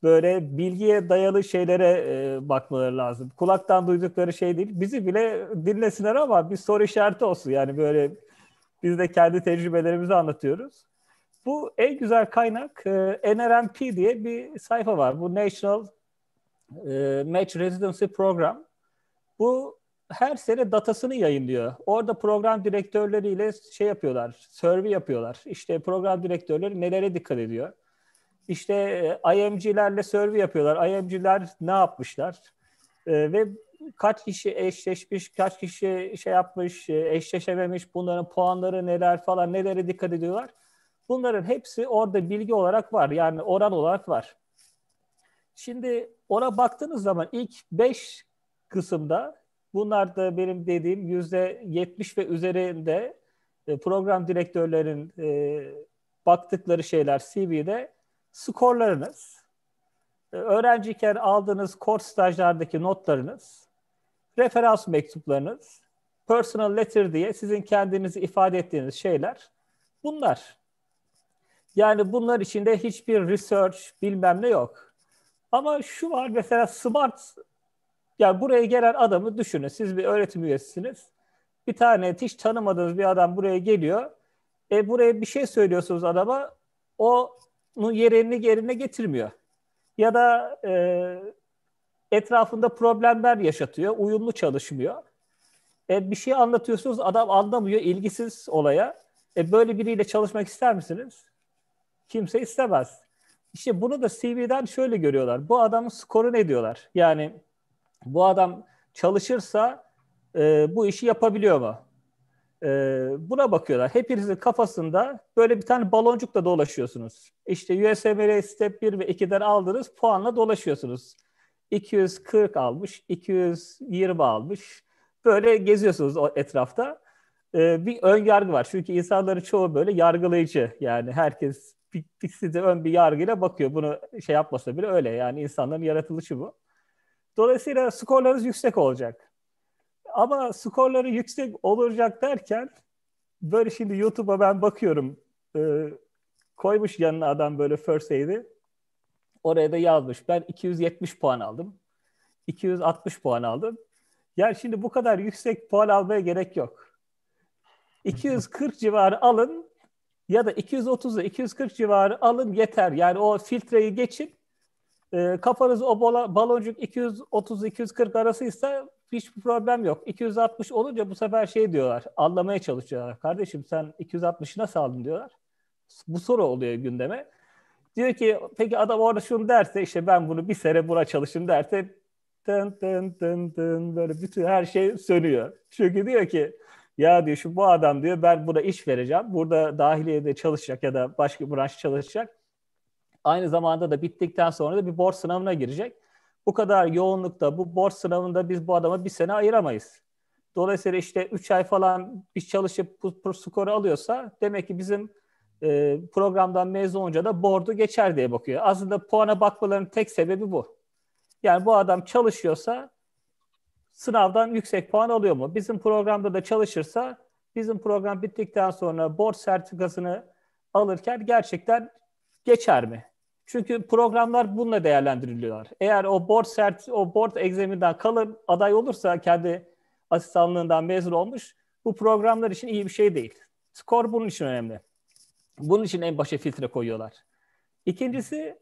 Speaker 2: böyle bilgiye dayalı şeylere bakmaları lazım. Kulaktan duydukları şey değil. Bizi bile dinlesinler ama bir soru işareti olsun. Yani böyle biz de kendi tecrübelerimizi anlatıyoruz. Bu en güzel kaynak NRMP diye bir sayfa var. Bu National Match Residency Program. Bu her sene datasını yayınlıyor. Orada program direktörleriyle şey yapıyorlar, survey yapıyorlar. İşte program direktörleri nelere dikkat ediyor? İşte IMG'lerle survey yapıyorlar. IMG'ler ne yapmışlar? Ve kaç kişi eşleşmiş, kaç kişi şey yapmış, eşleşememiş, bunların puanları neler falan, nelere dikkat ediyorlar. Bunların hepsi orada bilgi olarak var. Yani oran olarak var. Şimdi ona baktığınız zaman ilk 5 kısımda, bunlar da benim dediğim %70 ve üzerinde program direktörlerin baktıkları şeyler CV'de skorlarınız, öğrenciyken aldığınız kurs stajlardaki notlarınız, referans mektuplarınız, personal letter diye sizin kendinizi ifade ettiğiniz şeyler bunlar. Yani bunlar içinde hiçbir research bilmem ne yok. Ama şu var mesela smart, yani buraya gelen adamı düşünün. Siz bir öğretim üyesisiniz. Bir tane hiç tanımadığınız bir adam buraya geliyor. Buraya bir şey söylüyorsunuz adama. Onun yerine getirmiyor. Ya da etrafında problemler yaşatıyor. Uyumlu çalışmıyor. Bir şey anlatıyorsunuz, adam anlamıyor, ilgisiz olaya. Böyle biriyle çalışmak ister misiniz? Kimse istemez. İşte bunu da CV'den şöyle görüyorlar. Bu adamın skoru ne diyorlar? Yani bu adam çalışırsa bu işi yapabiliyor mu? Buna bakıyorlar. Hepinizin kafasında böyle bir tane baloncukla dolaşıyorsunuz. İşte USMLE Step 1 ve 2'den aldığınız puanla dolaşıyorsunuz. 240 almış, 220 almış. Böyle geziyorsunuz o etrafta. Bir ön yargı var. Çünkü insanların çoğu böyle yargılayıcı. Yani herkes size ön bir yargıyla bakıyor. Bunu şey yapmasa bile öyle. Yani insanların yaratılışı bu. Dolayısıyla skorlarınız yüksek olacak. Ama skorları yüksek olacak derken böyle şimdi YouTube'a ben bakıyorum. Koymuş yanına adam böyle first aid'i. Oraya da yazmış. Ben 270 puan aldım. 260 puan aldım. Yani şimdi bu kadar yüksek puan almaya gerek yok. 240 civarı alın ya da 230 ile 240 civarı alın yeter. Yani o filtreyi geçin. Kafanız o baloncuk 230-240 arasıysa hiçbir problem yok. 260 olunca bu sefer şey diyorlar, anlamaya çalışıyorlar. Kardeşim sen 260'ı nasıl aldın diyorlar. Bu soru oluyor gündeme. Diyor ki peki adam orada şunu derse, işte ben bunu bir sene buna çalışın derse, tın tın tın tın böyle bütün her şey sönüyor. Çünkü diyor ki ya diyor bu adam diyor ben buna iş vereceğim. Burada dahiliyede çalışacak ya da başka bir branş çalışacak. Aynı zamanda da bittikten sonra da bir borç sınavına girecek. Bu kadar yoğunlukta bu borç sınavında biz bu adama bir sene ayıramayız. Dolayısıyla işte 3 ay falan biz çalışıp bu skoru alıyorsa demek ki bizim programdan mezun olunca da board'u geçer diye bakıyor. Aslında puana bakmalarının tek sebebi bu. Yani bu adam çalışıyorsa sınavdan yüksek puan alıyor mu? Bizim programda da çalışırsa bizim program bittikten sonra board sertifikasını alırken gerçekten geçer mi? Çünkü programlar bununla değerlendiriliyorlar. Eğer o board examinden kalın aday olursa kendi asistanlığından mezun olmuş, bu programlar için iyi bir şey değil. Skor bunun için önemli. Bunun için en başa filtre koyuyorlar. İkincisi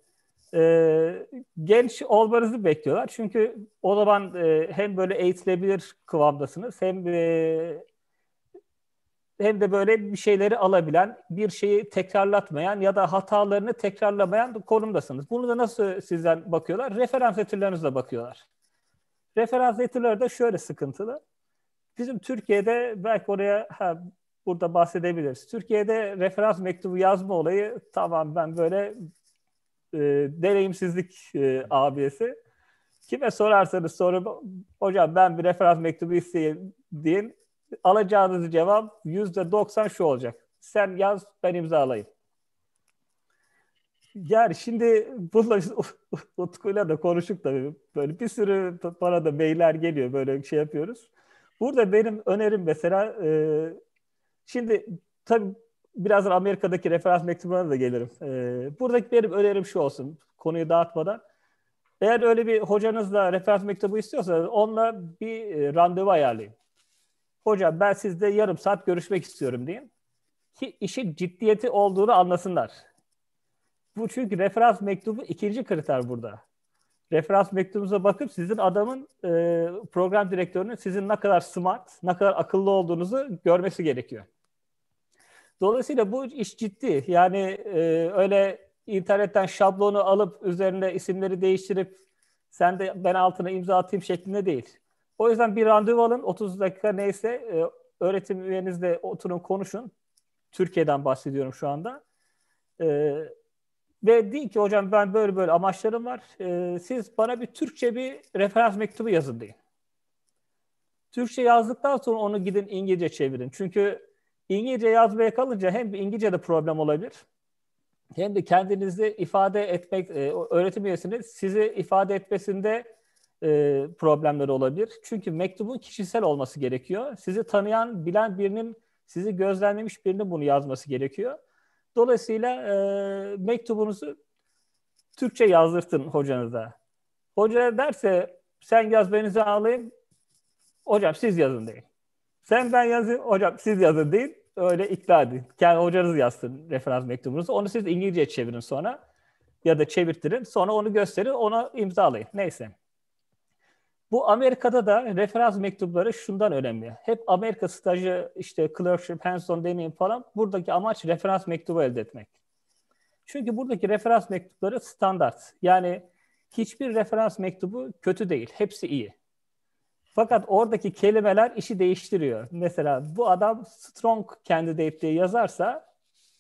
Speaker 2: genç olmanızı bekliyorlar. Çünkü o zaman hem böyle eğitilebilir kıvamdasınız hem de böyle bir şeyleri alabilen, bir şeyi tekrarlatmayan ya da hatalarını tekrarlamayan konumdasınız. Bunu da nasıl sizden bakıyorlar? Referans letter'larınızla bakıyorlar. Referans letter'ları da şöyle sıkıntılı. Bizim Türkiye'de belki oraya burada bahsedebiliriz. Türkiye'de referans mektubu yazma olayı tamam ben böyle deneyimsizlik abiyesi. Kime sorarsanız sorun hocam ben bir referans mektubu isteyeyim deyin. Alacağınız cevap %90 şu olacak. Sen yaz ben imzalayayım. Yani şimdi bununla Utku'yla da konuştuk tabii. Böyle bir sürü bana da mailler geliyor böyle şey yapıyoruz. Burada benim önerim mesela şimdi tabii birazdan Amerika'daki referans mektubuna da gelirim. Buradaki benim önerim şu olsun konuyu dağıtmadan. Eğer öyle bir hocanızla referans mektubu istiyorsanız onunla bir randevu ayarlayın. Hocam ben sizle yarım saat görüşmek istiyorum deyin. Ki işin ciddiyeti olduğunu anlasınlar. Bu çünkü referans mektubu ikinci kriter burada. Referans mektubunuza bakıp sizin adamın program direktörünün sizin ne kadar smart, ne kadar akıllı olduğunuzu görmesi gerekiyor. Dolayısıyla bu iş ciddi. Yani öyle internetten şablonu alıp üzerine isimleri değiştirip sen de ben altına imza atayım şeklinde değil. O yüzden bir randevu alın. 30 dakika neyse öğretim üyenizle oturun konuşun. Türkiye'den bahsediyorum şu anda. Ve deyin ki hocam ben böyle böyle amaçlarım var. Siz bana bir Türkçe bir referans mektubu yazın deyin. Türkçe yazdıktan sonra onu gidin İngilizce çevirin. Çünkü İngilizce yazmaya kalınca hem İngilizce'de problem olabilir hem de kendinizi ifade etmek, öğretim üyesinin sizi ifade etmesinde problemleri olabilir. Çünkü mektubun kişisel olması gerekiyor. Sizi tanıyan, bilen birinin, sizi gözlemlemiş birinin bunu yazması gerekiyor. Dolayısıyla mektubunuzu Türkçe yazdırtın hocanıza. Hoca derse sen yaz ben imza alayım, hocam siz yazın deyin. Sen ben yazayım, hocam siz yazın deyin. Öyle ikna edin. Kendi hocanız yazsın referans mektubunuzu. Onu siz İngilizce çevirin sonra. Ya da çevirtirin. Sonra onu gösterin, ona imzalayın. Neyse. Bu Amerika'da da referans mektupları şundan önemli. Hep Amerika stajı, işte clerkship, hands-on deneyim falan. Buradaki amaç referans mektubu elde etmek. Çünkü buradaki referans mektupları standart. Yani hiçbir referans mektubu kötü değil. Hepsi iyi. Fakat oradaki kelimeler işi değiştiriyor. Mesela bu adam strong candidate diye yazarsa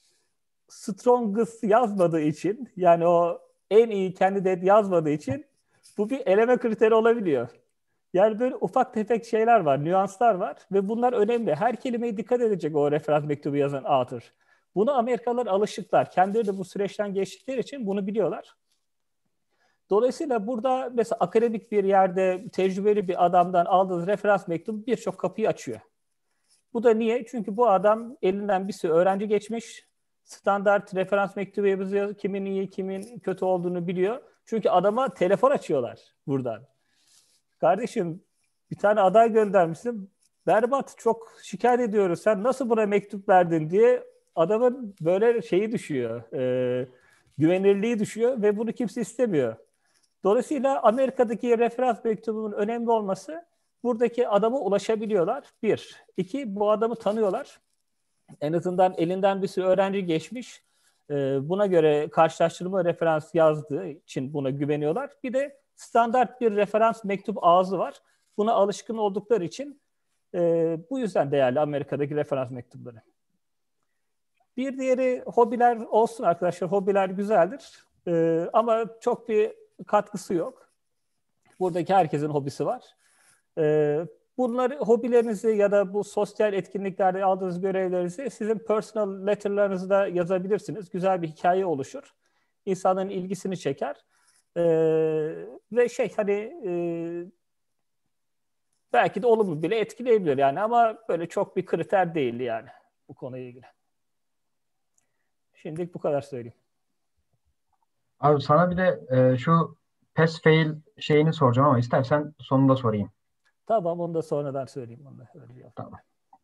Speaker 2: strongest yazmadığı için, yani o en iyi candidate yazmadığı için bu bir eleme kriteri olabiliyor. Yani böyle ufak tefek şeyler var, nüanslar var ve bunlar önemli. Her kelimeye dikkat edecek o referans mektubu yazan author. Bunu Amerikalılar alışıklar. Kendileri de bu süreçten geçtikleri için bunu biliyorlar. Dolayısıyla burada mesela akademik bir yerde tecrübeli bir adamdan aldığınız referans mektubu birçok kapıyı açıyor. Bu da niye? Çünkü bu adam elinden bir sürü öğrenci geçmiş. Standart referans mektubu yazıyor. Kimin iyi, kimin kötü olduğunu biliyor. Çünkü adama telefon açıyorlar buradan. Kardeşim bir tane aday göndermişsin. Berbat, çok şikayet ediyoruz. Sen nasıl buna mektup verdin diye adamın böyle şeyi düşüyor. Güvenilirliği düşüyor ve bunu kimse istemiyor. Dolayısıyla Amerika'daki referans mektubunun önemli olması, buradaki adama ulaşabiliyorlar. Bir. İki, bu adamı tanıyorlar. En azından elinden bir sürü öğrenci geçmiş. Buna göre karşılaştırma referans yazdığı için buna güveniyorlar. Bir de standart bir referans mektup ağzı var. Buna alışkın oldukları için bu yüzden değerli Amerika'daki referans mektupları. Bir diğeri hobiler olsun arkadaşlar. Hobiler güzeldir. Ama çok bir katkısı yok. Buradaki herkesin hobisi var. Bunları, hobilerinizi ya da bu sosyal etkinliklerde aldığınız görevlerinizi sizin personal letter'larınızda yazabilirsiniz. Güzel bir hikaye oluşur. İnsanların ilgisini çeker. Ve belki de olumlu bile etkileyebilir yani, ama böyle çok bir kriter değil yani bu konuyla ilgili. Şimdilik bu kadar söyleyeyim.
Speaker 3: Abi sana bir de şu pass fail şeyini soracağım ama istersen sonunda sorayım.
Speaker 2: Tamam, onu da sonradan söyleyeyim. Onu da öyle
Speaker 3: Tamam.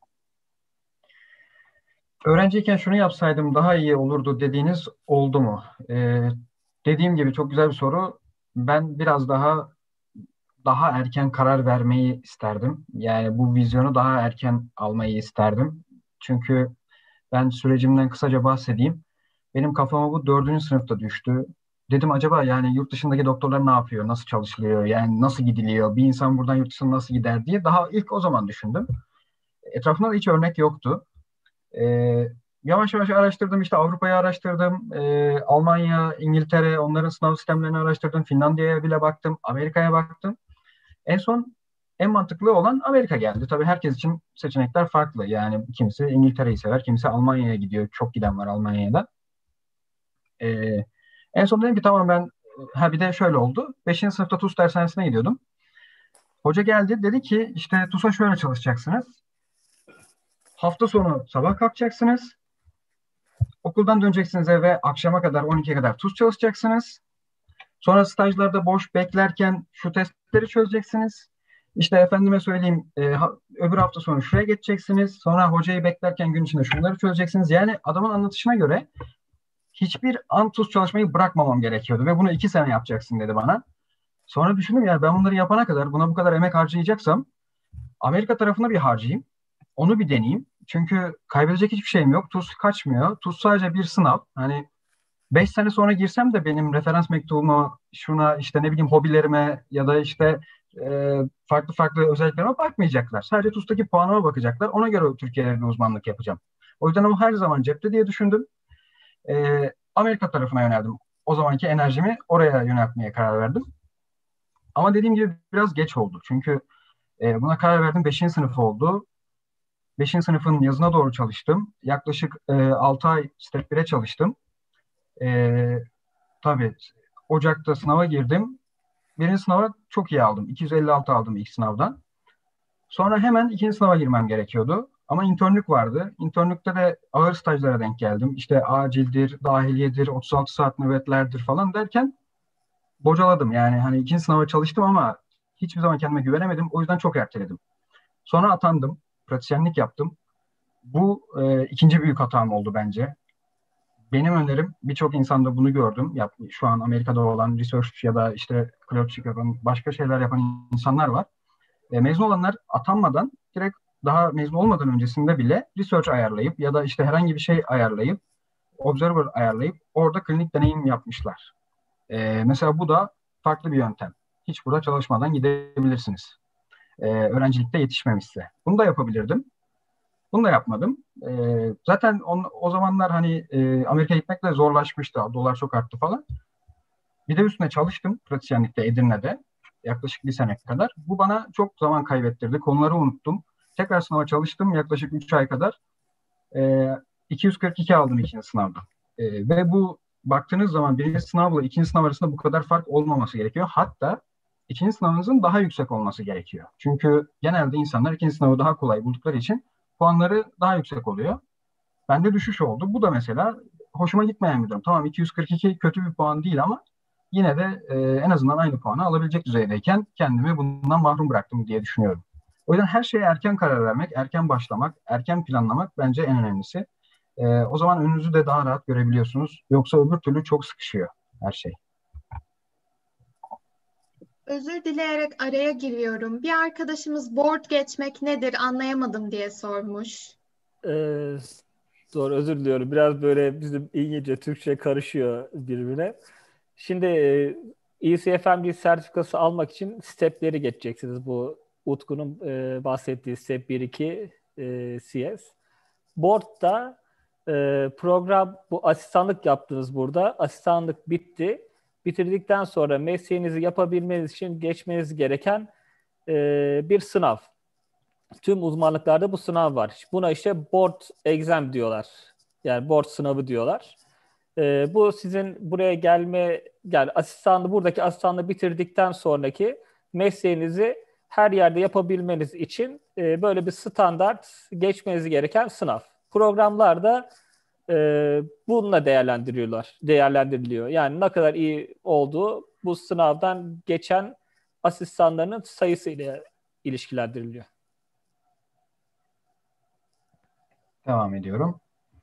Speaker 3: Öğrenciyken şunu yapsaydım daha iyi olurdu dediğiniz oldu mu? Dediğim gibi çok güzel bir soru. Ben biraz daha erken karar vermeyi isterdim. Yani bu vizyonu daha erken almayı isterdim. Çünkü ben sürecimden kısaca bahsedeyim. Benim kafama bu 4. sınıfta düştü. Dedim acaba yani yurt dışındaki doktorlar ne yapıyor? Nasıl çalışılıyor? Yani nasıl gidiliyor? Bir insan buradan yurt dışına nasıl gider diye daha ilk o zaman düşündüm. Etrafımda da hiç örnek yoktu. Yavaş yavaş araştırdım. İşte Avrupa'yı araştırdım. Almanya, İngiltere, onların sınav sistemlerini araştırdım. Finlandiya'ya bile baktım. Amerika'ya baktım. En son en mantıklı olan Amerika geldi. Tabii herkes için seçenekler farklı. Yani kimisi İngiltere'yi sever, kimisi Almanya'ya gidiyor. Çok giden var Almanya'da. En son dedim ki tamam ben, bir de şöyle oldu. 5. sınıfta TUS dershanesine gidiyordum. Hoca geldi, dedi ki işte TUS'a şöyle çalışacaksınız. Hafta sonu sabah kalkacaksınız. Okuldan döneceksiniz eve, akşama kadar 12'ye kadar TUS çalışacaksınız. Sonra stajlarda boş beklerken şu testleri çözeceksiniz. İşte efendime söyleyeyim öbür hafta sonu şuraya geçeceksiniz. Sonra hocayı beklerken gün içinde şunları çözeceksiniz. Yani adamın anlatışına göre hiçbir an tuz çalışmayı bırakmamam gerekiyordu. Ve bunu 2 sene yapacaksın dedi bana. Sonra düşündüm ya ben bunları yapana kadar buna bu kadar emek harcayacaksam Amerika tarafına bir harcayayım. Onu bir deneyeyim. Çünkü kaybedecek hiçbir şeyim yok. TUS kaçmıyor. TUS sadece bir sınav. Hani 5 sene sonra girsem de benim referans mektubuma, şuna işte ne bileyim hobilerime ya da işte farklı farklı özelliklerime bakmayacaklar. Sadece TUS'taki puanıma bakacaklar. Ona göre Türkiye'de bir uzmanlık yapacağım. O yüzden o her zaman cepte diye düşündüm. Amerika tarafına yöneldim. O zamanki enerjimi oraya yöneltmeye karar verdim. Ama dediğim gibi biraz geç oldu. Çünkü buna karar verdim. 5. sınıf oldu. 5. sınıfın yazına doğru çalıştım. Yaklaşık 6 ay Step 1'e çalıştım. Tabii Ocak'ta sınava girdim. Birinci sınava çok iyi aldım. 256 aldım ilk sınavdan. Sonra hemen ikinci sınava girmem gerekiyordu. Ama internlük vardı. İnternlükte de ağır stajlara denk geldim. İşte acildir, dahiliyedir, 36 saat nöbetlerdir falan derken bocaladım. Yani hani ikinci sınava çalıştım ama hiçbir zaman kendime güvenemedim. O yüzden çok erteledim. Sonra atandım. Pratisyenlik yaptım. Bu ikinci büyük hatam oldu bence. Benim önerim, birçok insanda bunu gördüm. Şu an Amerika'da olan research ya da işte clerkship yapan, başka şeyler yapan insanlar var. Mezun olanlar atanmadan direkt daha mezun olmadan öncesinde bile research ayarlayıp ya da işte herhangi bir şey ayarlayıp, observer ayarlayıp orada klinik deneyim yapmışlar. Mesela bu da farklı bir yöntem. Hiç burada çalışmadan gidebilirsiniz. Öğrencilikte yetişmemişse. Bunu da yapabilirdim. Bunu da yapmadım. Zaten o zamanlar hani Amerika'ya gitmek de zorlaşmıştı. Dolar çok arttı falan. Bir de üstüne çalıştım pratisyenlikte Edirne'de. Yaklaşık 1 sene kadar. Bu bana çok zaman kaybettirdi. Konuları unuttum. Tekrar sınava çalıştım yaklaşık 3 ay kadar. 242 aldım ikinci sınavda. Ve bu baktığınız zaman birinci sınavla ikinci sınav arasında bu kadar fark olmaması gerekiyor. Hatta ikinci sınavınızın daha yüksek olması gerekiyor. Çünkü genelde insanlar ikinci sınavı daha kolay buldukları için puanları daha yüksek oluyor. Bende düşüş oldu. Bu da mesela hoşuma gitmeyen bir durum. Tamam 242 kötü bir puan değil ama yine de en azından aynı puanı alabilecek düzeydeyken kendimi bundan mahrum bıraktım diye düşünüyorum. O yüzden her şeye erken karar vermek, erken başlamak, erken planlamak bence en önemlisi. O zaman önünüzü de daha rahat görebiliyorsunuz. Yoksa öbür türlü çok sıkışıyor her şey.
Speaker 5: Özür dileyerek araya giriyorum. Bir arkadaşımız board geçmek nedir anlayamadım diye sormuş.
Speaker 2: Doğru, özür diliyorum. Biraz böyle bizim İngilizce, Türkçe karışıyor birbirine. Şimdi ECFMC sertifikası almak için stepleri geçeceksiniz. Bu Utku'nun bahsettiği step 1-2 CS. Board'da program, bu asistanlık yaptınız burada. Asistanlık bitti. Bitirdikten sonra mesleğinizi yapabilmeniz için geçmeniz gereken bir sınav. Tüm uzmanlıklarda bu sınav var. Buna işte board exam diyorlar. Yani board sınavı diyorlar. Bu sizin buraya yani buradaki asistanlığı bitirdikten sonraki mesleğinizi her yerde yapabilmeniz için böyle bir standart geçmeniz gereken sınav. Programlarda bununla değerlendiriliyor. Yani ne kadar iyi olduğu bu sınavdan geçen asistanların sayısıyla ilişkilendiriliyor.
Speaker 3: Devam ediyorum.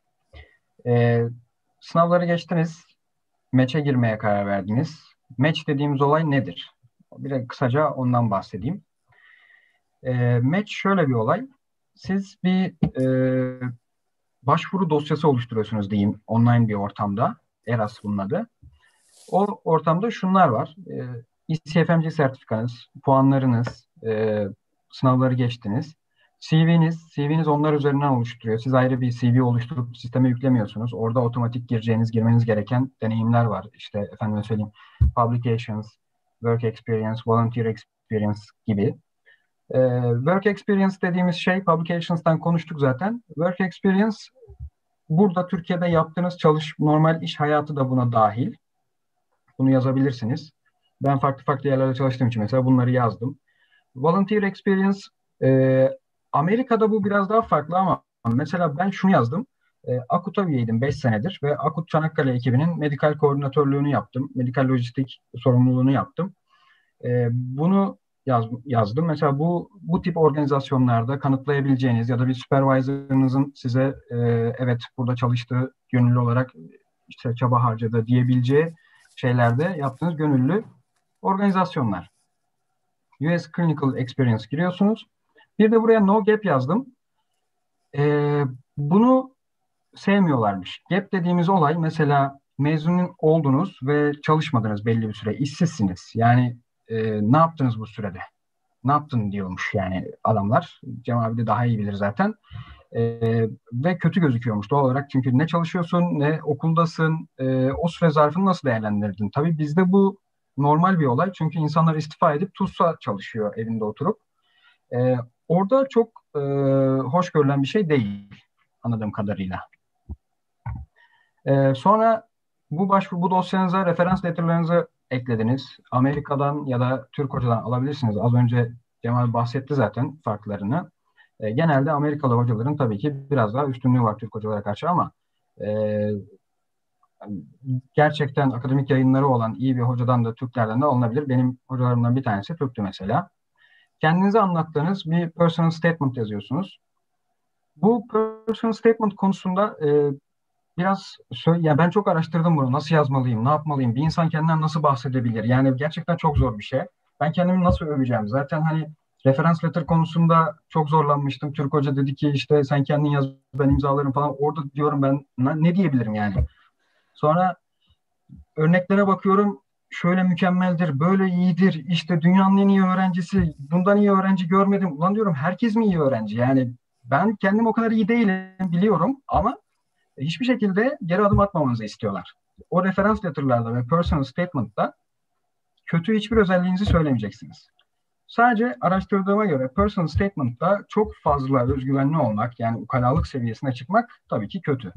Speaker 3: Sınavları geçtiniz. Match'e girmeye karar verdiniz. Match dediğimiz olay nedir? Biraz kısaca ondan bahsedeyim. Match şöyle bir olay. Siz bir başvuru dosyası oluşturuyorsunuz diyeyim online bir ortamda. ERAS bunun adı. O ortamda şunlar var. ECFMC sertifikanız, puanlarınız, sınavları geçtiniz. CV'niz onlar üzerinden oluşturuyor. Siz ayrı bir CV oluşturup sisteme yüklemiyorsunuz. Orada otomatik girmeniz gereken deneyimler var. İşte efendime söyleyeyim, publications, work experience, volunteer experience gibi. Work experience dediğimiz şey, publications'tan konuştuk zaten. Work experience, burada Türkiye'de yaptığınız normal iş hayatı da buna dahil. Bunu yazabilirsiniz. Ben farklı yerlerde çalıştığım için mesela bunları yazdım. Volunteer experience, Amerika'da bu biraz daha farklı ama mesela ben şunu yazdım. Akut'a üyeydim 5 senedir ve Akut Çanakkale ekibinin medikal koordinatörlüğünü yaptım. Medikal lojistik sorumluluğunu yaptım. Bunu yazdım. Mesela bu tip organizasyonlarda kanıtlayabileceğiniz ya da bir supervisor'ınızın size evet burada çalıştığı, gönüllü olarak işte çaba harcadı diyebileceği şeylerde yaptığınız gönüllü organizasyonlar. US Clinical Experience giriyorsunuz. Bir de buraya no gap yazdım. Bunu sevmiyorlarmış. Gap dediğimiz olay mesela mezun oldunuz ve çalışmadınız belli bir süre. İşsizsiniz. Yani ne yaptınız bu sürede? Ne yaptın diyormuş yani adamlar. Cem abi de daha iyi bilir zaten. Ve kötü gözüküyormuş doğal olarak. Çünkü ne çalışıyorsun ne okuldasın. O süre zarfını nasıl değerlendirdin? Tabii bizde bu normal bir olay. Çünkü insanlar istifa edip TUS'a çalışıyor evinde oturup. Orada çok hoş görülen bir şey değil anladığım kadarıyla. Sonra bu dosyanıza referans letterlarınızı eklediniz. Amerika'dan ya da Türk hocadan alabilirsiniz. Az önce Cemal bahsetti zaten farklarını. Genelde Amerikalı hocaların tabii ki biraz daha üstünlüğü var Türk hocalara karşı ama gerçekten akademik yayınları olan iyi bir hocadan da Türklerden de alınabilir. Benim hocalarımdan bir tanesi Türktü mesela. Kendinize anlattığınız bir personal statement yazıyorsunuz. Bu personal statement konusunda biraz yani ben çok araştırdım bunu. Nasıl yazmalıyım, ne yapmalıyım? Bir insan kendinden nasıl bahsedebilir? Yani gerçekten çok zor bir şey. Ben kendimi nasıl öveceğim? Zaten hani referans letter konusunda çok zorlanmıştım. Türk hoca dedi ki işte sen kendin yaz, ben imzalarım falan. Orada diyorum ben ne diyebilirim yani? Sonra örneklere bakıyorum. Şöyle mükemmeldir, böyle iyidir. İşte dünyanın en iyi öğrencisi. Bundan iyi öğrenci görmedim. Ulan diyorum herkes mi iyi öğrenci? Yani ben kendim o kadar iyi değilim biliyorum ama hiçbir şekilde geri adım atmamanızı istiyorlar. O referans letter'larda ve personal statement'ta kötü hiçbir özelliğinizi söylemeyeceksiniz. Sadece araştırdığıma göre personal statement'ta çok fazla özgüvenli olmak, yani ukalalık seviyesine çıkmak tabii ki kötü.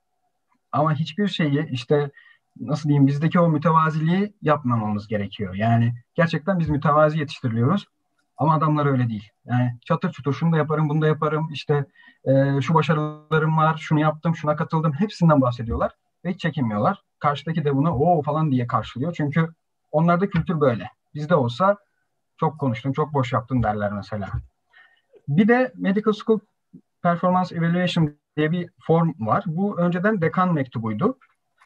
Speaker 3: Ama hiçbir şeyi işte nasıl diyeyim bizdeki o mütevaziliği yapmamamız gerekiyor. Yani gerçekten biz mütevazi yetiştiriliyoruz. Ama adamlar öyle değil. Yani çatır çutur şunu da yaparım, bunu da yaparım. İşte şu başarılarım var, şunu yaptım, şuna katıldım. Hepsinden bahsediyorlar ve hiç çekinmiyorlar. Karşıdaki de bunu o falan diye karşılıyor. Çünkü onlarda kültür böyle. Bizde olsa çok konuştun, çok boş yaptın derler mesela. Bir de Medical School Performance Evaluation diye bir form var. Bu önceden dekan mektubuydu.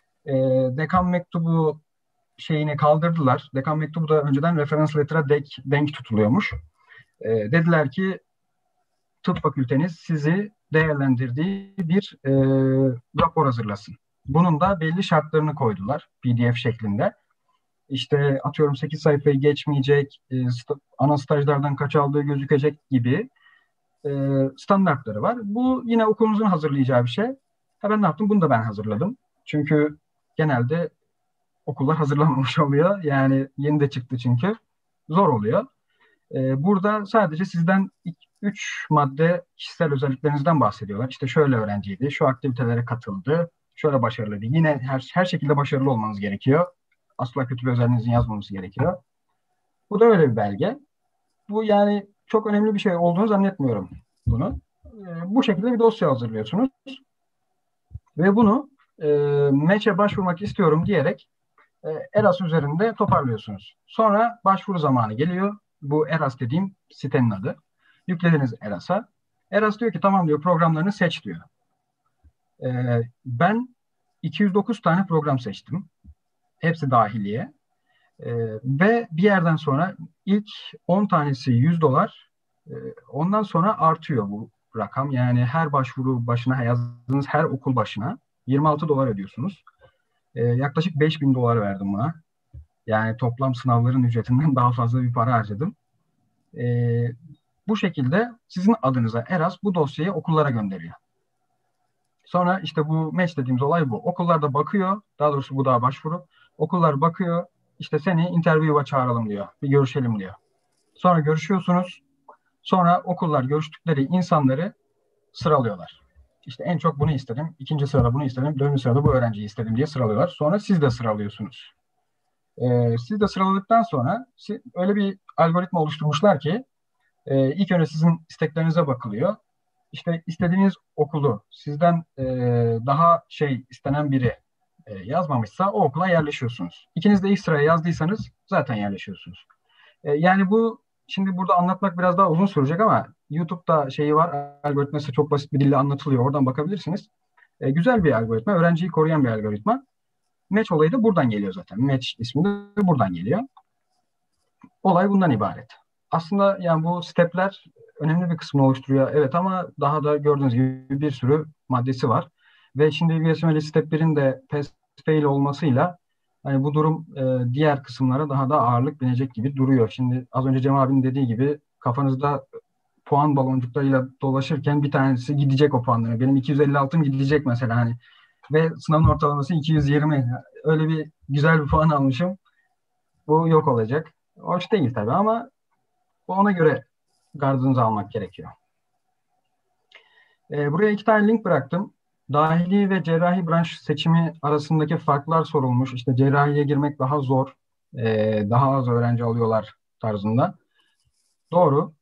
Speaker 3: Dekan mektubu şeyini kaldırdılar. Dekan mektubu da önceden referans letter'a denk tutuluyormuş. Dediler ki tıp fakülteniz sizi değerlendirdiği bir rapor hazırlasın. Bunun da belli şartlarını koydular PDF şeklinde. İşte atıyorum 8 sayfayı geçmeyecek, ana stajlardan kaç aldığı gözükecek gibi standartları var. Bu yine okulunuzun hazırlayacağı bir şey. Ben ne yaptım? Bunu da ben hazırladım. Çünkü genelde okullar hazırlanmamış oluyor. Yani yeni de çıktı çünkü. Zor oluyor. Burada sadece sizden 3 madde kişisel özelliklerinizden bahsediyorlar. İşte şöyle öğrenciydi, şu aktivitelere katıldı, şöyle başarılıydı. Yine her şekilde başarılı olmanız gerekiyor. Asla kötü bir özelliğinizin yazmaması gerekiyor. Bu da öyle bir belge. Bu yani çok önemli bir şey olduğunu zannetmiyorum bunu. Bu şekilde bir dosya hazırlıyorsunuz. Ve bunu match'e başvurmak istiyorum diyerek Eras üzerinde toparlıyorsunuz. Sonra başvuru zamanı geliyor. Bu Eras dediğim sitenin adı. Yüklediniz Eras'a. Eras diyor ki tamam diyor programlarını seç diyor. Ben 209 tane program seçtim. Hepsi dahiliye. Ve bir yerden sonra ilk 10 tanesi $100. Ondan sonra artıyor bu rakam. Yani her başvuru başına yazdığınız her okul başına $26 ödüyorsunuz. Yaklaşık $5.000 verdim buna. Yani toplam sınavların ücretinden daha fazla bir para harcadım. Bu şekilde sizin adınıza Eras bu dosyayı okullara gönderiyor. Sonra işte bu match dediğimiz olay bu. Okullar da bakıyor. Daha doğrusu bu daha başvuru. Okullar bakıyor. İşte seni interview'a çağıralım diyor. Bir görüşelim diyor. Sonra görüşüyorsunuz. Sonra okullar görüştükleri insanları sıralıyorlar. İşte en çok bunu istedim. İkinci sırada bunu istedim. Dördüncü sırada bu öğrenciyi istedim diye sıralıyorlar. Sonra siz de sıralıyorsunuz. Siz de sıraladıktan sonra öyle bir algoritma oluşturmuşlar ki ilk önce sizin isteklerinize bakılıyor. işte istediğiniz okulu sizden daha istenen biri yazmamışsa o okula yerleşiyorsunuz. İkiniz de ilk sıraya yazdıysanız zaten yerleşiyorsunuz. Yani bu şimdi burada anlatmak biraz daha uzun sürecek ama YouTube'da şeyi var, algoritması çok basit bir dille anlatılıyor. Oradan bakabilirsiniz. Güzel bir algoritma, öğrenciyi koruyan bir algoritma. Match olayı da buradan geliyor zaten. Match ismi de buradan geliyor. Olay bundan ibaret. Aslında yani bu stepler önemli bir kısmını oluşturuyor. Evet ama daha da gördüğünüz gibi bir sürü maddesi var. Ve şimdi USMLE Step 1'in de pass fail olmasıyla hani bu durum diğer kısımlara daha da ağırlık binecek gibi duruyor. Şimdi az önce Cem abinin dediği gibi kafanızda puan baloncuklarıyla dolaşırken bir tanesi gidecek o puanları. Benim 256'm gidecek mesela hani ve sınavın ortalaması 220. Öyle bir güzel bir puan almışım. Bu yok olacak. Hoş değil tabii ama ona göre gardınızı almak gerekiyor. Buraya 2 tane link bıraktım. Dahili ve cerrahi branş seçimi arasındaki farklar sorulmuş. İşte cerrahiye girmek daha zor, daha az öğrenci alıyorlar tarzında. Doğru.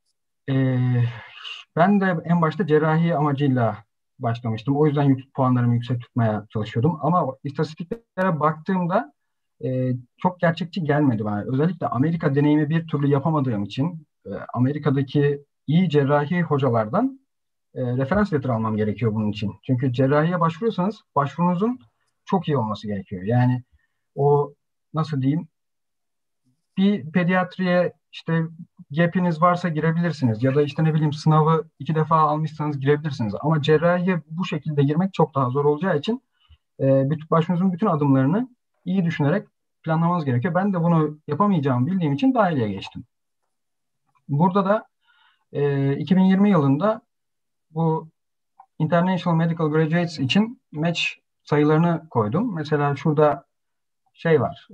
Speaker 3: Ben de en başta cerrahi amacıyla başlamıştım. O yüzden puanlarımı yüksek tutmaya çalışıyordum. Ama istatistiklere baktığımda çok gerçekçi gelmedi bana. Özellikle Amerika deneyimi bir türlü yapamadığım için Amerika'daki iyi cerrahi hocalardan referans letter almam gerekiyor bunun için. Çünkü cerrahiye başvuruyorsanız başvurunuzun çok iyi olması gerekiyor. Yani o nasıl diyeyim bir pediatriye işte gap'iniz varsa girebilirsiniz ya da işte ne bileyim sınavı 2 defa almışsanız girebilirsiniz. Ama cerrahiye bu şekilde girmek çok daha zor olacağı için başvurunuzun bütün adımlarını iyi düşünerek planlamanız gerekiyor. Ben de bunu yapamayacağımı bildiğim için dahiliye geçtim. Burada da 2020 yılında bu International Medical Graduates için match sayılarını koydum. Mesela şurada var.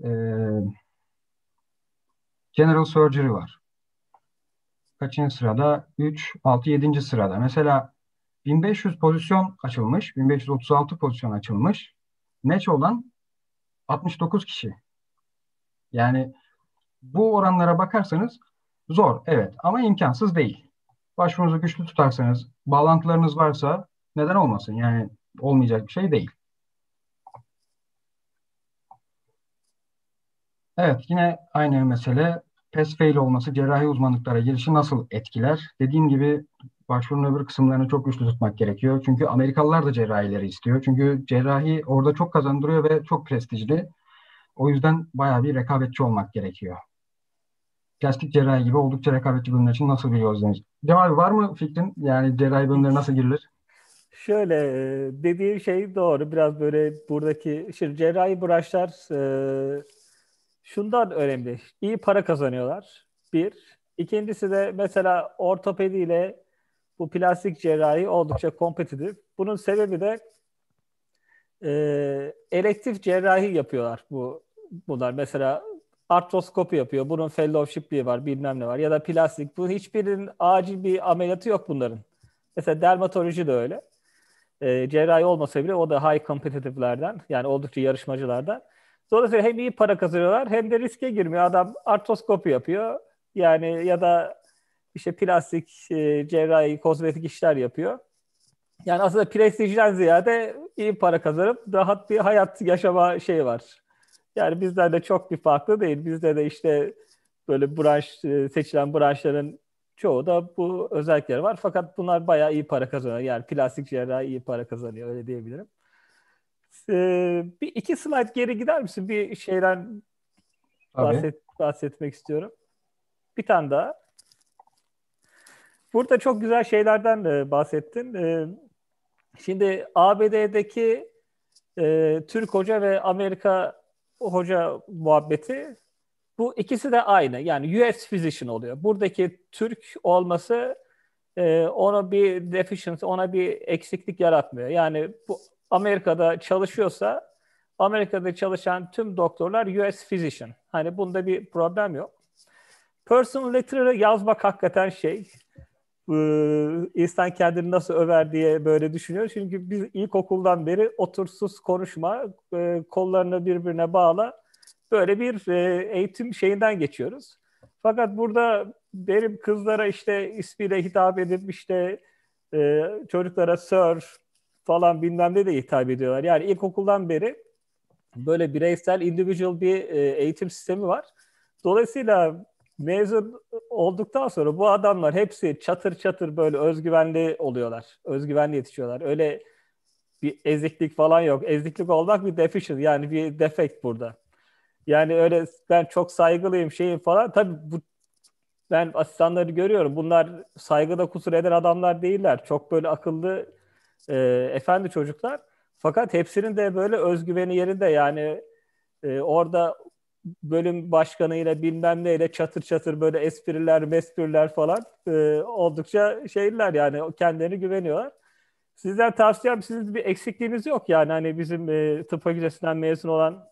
Speaker 3: General Surgery var. Kaçıncı sırada? 3, 6, 7. sırada. Mesela 1500 pozisyon açılmış. 1536 pozisyon açılmış. Match olan 69 kişi. Yani bu oranlara bakarsanız zor, evet ama imkansız değil. Başvurunuzu güçlü tutarsanız, bağlantılarınız varsa neden olmasın? Yani olmayacak bir şey değil. Evet, yine aynı mesele. Pass-fail olması cerrahi uzmanlıklara girişi nasıl etkiler? Dediğim gibi başvurunun öbür kısımlarını çok güçlü tutmak gerekiyor. Çünkü Amerikalılar da cerrahileri istiyor. Çünkü cerrahi orada çok kazandırıyor ve çok prestijli. O yüzden bayağı bir rekabetçi olmak gerekiyor. Plastik cerrahi gibi oldukça rekabetçi bölümler için nasıl bir yol izlenir? Cem abi var mı fikrin? Yani cerrahi bölümleri nasıl girilir?
Speaker 2: Şöyle dediğim şey doğru. Biraz böyle buradaki şimdi cerrahi branşlar şundan önemli. İyi para kazanıyorlar. Bir. İkincisi de mesela ortopediyle bu plastik cerrahi oldukça kompetitif. Bunun sebebi de elektif cerrahi yapıyorlar bunlar. Mesela artroskopi yapıyor. Bunun fellowship'liği var, bilmem ne var. Ya da plastik. Bu hiçbirinin acil bir ameliyatı yok bunların. Mesela dermatoloji de öyle. Cerrahi olmasa bile o da high competitive'lerden. Yani oldukça yarışmacılardan. Dolayısıyla hem iyi para kazanıyorlar hem de riske girmiyor. Adam artroskopi yapıyor. Yani ya da işte plastik, cerrahi, kozmetik işler yapıyor. Yani aslında prestijden ziyade iyi para kazanıp rahat bir hayat yaşama şeyi var. Yani bizden de çok bir farklı değil. Bizde de işte böyle seçilen branşların çoğu da bu özellikleri var. Fakat bunlar bayağı iyi para kazanıyor. Yani plastik cerrahi iyi para kazanıyor öyle diyebilirim. Bir iki slide geri gider misin? Bir şeyden
Speaker 3: Tabii.
Speaker 2: bahsetmek istiyorum. Bir tane daha. Burada çok güzel şeylerden bahsettin. Şimdi ABD'deki Türk hoca ve Amerika hoca muhabbeti bu ikisi de aynı. Yani US physician oluyor. Buradaki Türk olması ona bir deficiency, ona bir eksiklik yaratmıyor. Yani bu Amerika'da çalışıyorsa Amerika'da çalışan tüm doktorlar US physician. Hani bunda bir problem yok. Personal letter'ı yazmak hakikaten insan kendini nasıl över diye böyle düşünüyor. Çünkü biz ilkokuldan beri otursuz konuşma, kollarını birbirine bağla böyle bir eğitim şeyinden geçiyoruz. Fakat burada benim kızlara işte ismiyle hitap edip işte Çocuklara sir falan bilmem ne de hitap ediyorlar. Yani ilkokuldan beri böyle bireysel, individual bir eğitim sistemi var. Dolayısıyla mezun olduktan sonra bu adamlar hepsi çatır çatır böyle özgüvenli oluyorlar. Özgüvenli yetişiyorlar. Öyle bir eziklik falan yok. Eziklik olmak bir deficient, yani bir defekt burada. Yani öyle ben çok saygılıyım şeyim falan. Tabii ben asistanları görüyorum. Bunlar saygıda kusur eden adamlar değiller. Çok böyle akıllı, efendi çocuklar. Fakat hepsinin de böyle özgüveni yerinde. Yani orada bölüm başkanıyla bilmem neyle çatır çatır böyle espriler, mespriler falan oldukça şeyler, yani kendilerine güveniyorlar. Sizden tavsiyem, sizin bir eksikliğiniz yok yani, hani bizim tıp fakültesinden mezun olan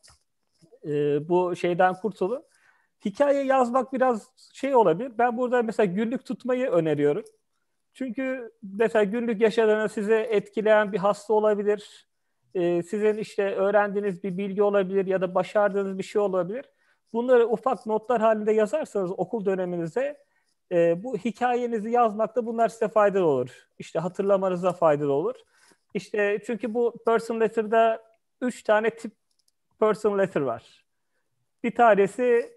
Speaker 2: bu şeyden kurtulun. Hikaye yazmak biraz şey olabilir. Ben burada mesela günlük tutmayı öneriyorum. Çünkü mesela günlük yaşadığınız size etkileyen bir hasta olabilir. Sizin işte öğrendiğiniz bir bilgi olabilir ya da başardığınız bir şey olabilir. Bunları ufak notlar halinde yazarsanız okul döneminizde bu hikayenizi yazmakta bunlar size faydalı olur. İşte hatırlamanıza faydalı olur. İşte çünkü bu personal letter'da 3 tane tip personal letter var. Bir tanesi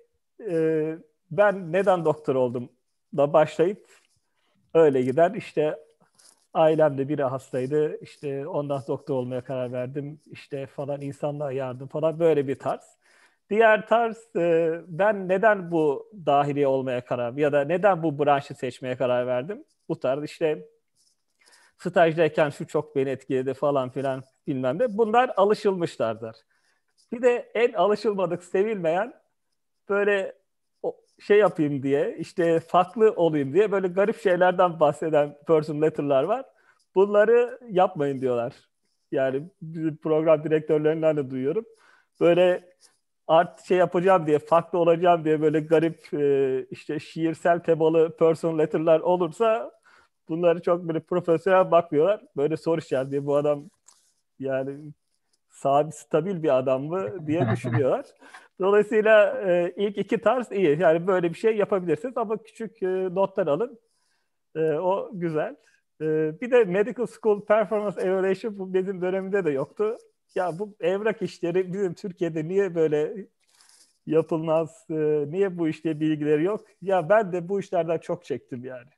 Speaker 2: ben neden doktor oldum da başlayıp öyle gider. İşte ailemde biri hastaydı. İşte ondan doktor olmaya karar verdim. İşte falan insanlığa yardım falan, böyle bir tarz. Diğer tarz ben neden bu dahiliye olmaya karar ya da neden bu branşı seçmeye karar verdim. Bu tarz işte stajdayken şu çok beni etkiledi falan filan bilmem ne. Bunlar alışılmışlardır. Bir de en alışılmadık, sevilmeyen böyle şey yapayım diye, işte farklı olayım diye böyle garip şeylerden bahseden personal letter'lar var. Bunları yapmayın diyorlar. Yani bizim program direktörlerinden de duyuyorum. Böyle art şey yapacağım diye, farklı olacağım diye böyle garip işte şiirsel temalı personal letter'lar olursa bunları çok böyle profesyonel bakmıyorlar. Böyle soru işareti diye, bu adam yani sabit, stabil bir adam mı diye düşünüyorlar. Dolayısıyla ilk iki tarz iyi. Yani böyle bir şey yapabilirsiniz ama küçük notlar alın. O güzel. Bir de Medical School Performance Evaluation bu bizim döneminde de yoktu. Ya bu evrak işleri bizim Türkiye'de niye böyle yapılmaz? Niye bu işte bilgileri yok? Ya ben de bu işlerden çok çektim yani.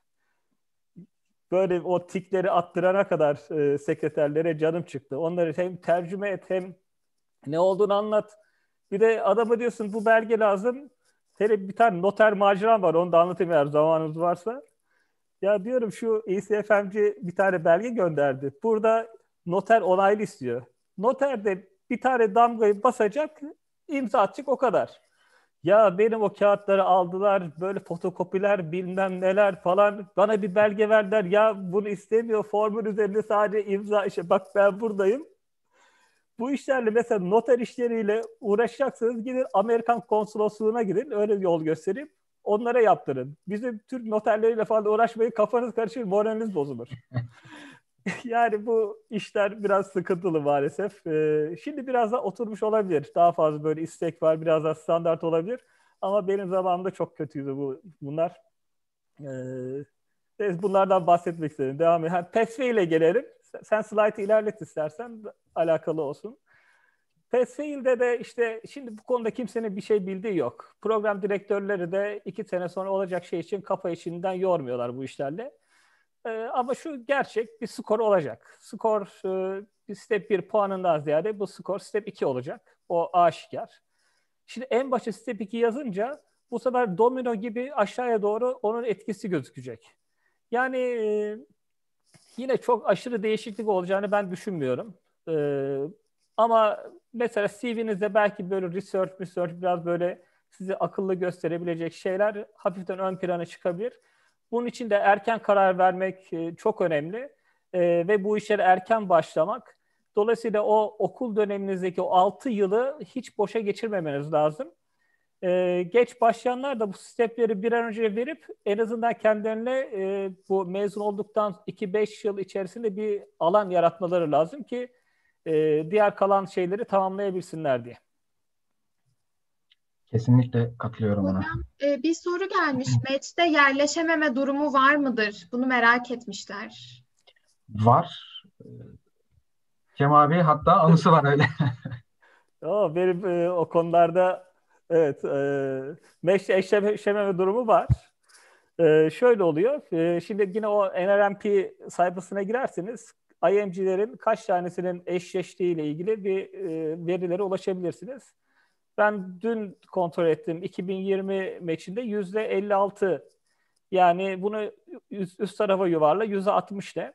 Speaker 2: Böyle o tikleri attırana kadar sekreterlere canım çıktı. Onları hem tercüme et hem ne olduğunu anlat. Bir de adama diyorsun bu belge lazım. Hele bir tane noter maceram var. Onu da anlatayım eğer zamanınız varsa. Ya diyorum şu ECFMC bir tane belge gönderdi. Burada noter onaylı istiyor. Noter de bir tane damgayı basacak, imza atacak, o kadar. Ya benim o kağıtları aldılar, böyle fotokopiler bilmem neler falan, bana bir belge verdiler. Ya bunu istemiyor, formun üzerinde sadece imza, işte bak ben buradayım. Bu işlerle mesela noter işleriyle uğraşacaksınız, gidin Amerikan konsolosluğuna gidin, öyle bir yol göstereyim. Onlara yaptırın. Bizim Türk noterleriyle falan uğraşmayın, kafanız karışır, moraliniz bozulur. Yani bu işler biraz sıkıntılı maalesef. Şimdi biraz daha oturmuş olabilir. Daha fazla böyle istek var, biraz daha standart olabilir. Ama benim zamanımda çok kötüydü bunlar. Bunlardan bahsetmek istedim. Devam edelim. PESFE ile gelelim. Sen slaytı ilerlet istersen, alakalı olsun. PESFAIL'de de işte şimdi bu konuda kimsenin bir şey bildiği yok. Program direktörleri de 2 sene sonra olacak şey için kafa içinden yormuyorlar bu işlerle. Ama şu gerçek, bir skor olacak. Skor bir step 1 puanından ziyade bu skor step 2 olacak. O aşikar. Şimdi en başa step 2 yazınca bu sefer domino gibi aşağıya doğru onun etkisi gözükecek. Yani yine çok aşırı değişiklik olacağını ben düşünmüyorum. Ama mesela CV'nizde belki böyle research biraz böyle sizi akıllı gösterebilecek şeyler hafiften ön plana çıkabilir. Bunun için de erken karar vermek çok önemli. Ve bu işlere erken başlamak. Dolayısıyla o okul döneminizdeki o 6 yılı hiç boşa geçirmemeniz lazım. Geç başlayanlar da bu stepleri bir an önce verip en azından kendilerine bu mezun olduktan 2-5 yıl içerisinde bir alan yaratmaları lazım ki diğer kalan şeyleri tamamlayabilsinler diye.
Speaker 3: Kesinlikle katılıyorum ona.
Speaker 5: Hocam bir soru gelmiş. Match'te yerleşememe durumu var mıdır? Bunu merak etmişler.
Speaker 3: Var. Cem abi hatta anısı var öyle.
Speaker 2: Ama benim o konularda evet meşle eşleşememe durumu var. Şöyle oluyor. Şimdi yine o NRMP sayfasına girerseniz IMG'lerin kaç tanesinin eşleştiği ile ilgili bir verilere ulaşabilirsiniz. Ben dün kontrol ettim. 2020 maçında %56, yani bunu üst tarafa yuvarla %60 de.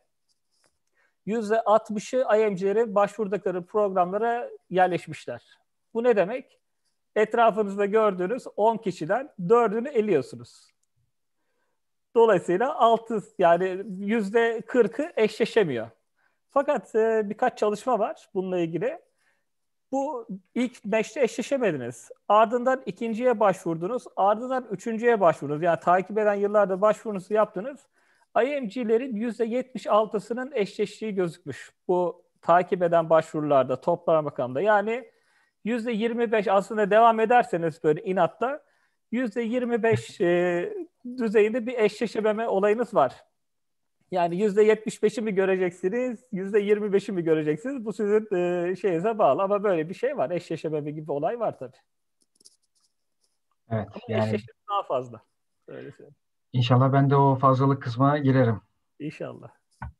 Speaker 2: %60'ı IMG'lerin başvurdukları programlara yerleşmişler. Bu ne demek? Etrafınızda gördüğünüz 10 kişiden 4'ünü eliyorsunuz. Dolayısıyla 6, yani %40'ı eşleşemiyor. Fakat birkaç çalışma var bununla ilgili. Bu ilk meşte eşleşemediniz. Ardından ikinciye başvurdunuz. Ardından üçüncüye başvurdunuz. Yani takip eden yıllarda başvurunuzu yaptınız. IMG'lerin %76'sının eşleştiği gözükmüş. Bu takip eden başvurularda, toplama rakamda. Yani %25 aslında devam ederseniz böyle inatla %25 düzeyinde bir eşleşememe olayınız var. Yani %75'i mi göreceksiniz, %25'i mi göreceksiniz? Bu sizin şeyinize bağlı. Ama böyle bir şey var. Eşleşememe gibi bir olay var tabii.
Speaker 3: Evet,
Speaker 2: Ama
Speaker 3: yani
Speaker 2: eşleşme daha fazla. Öyle söyleyeyim.
Speaker 3: inşallah ben de o fazlalık kısmına girerim.
Speaker 2: İnşallah.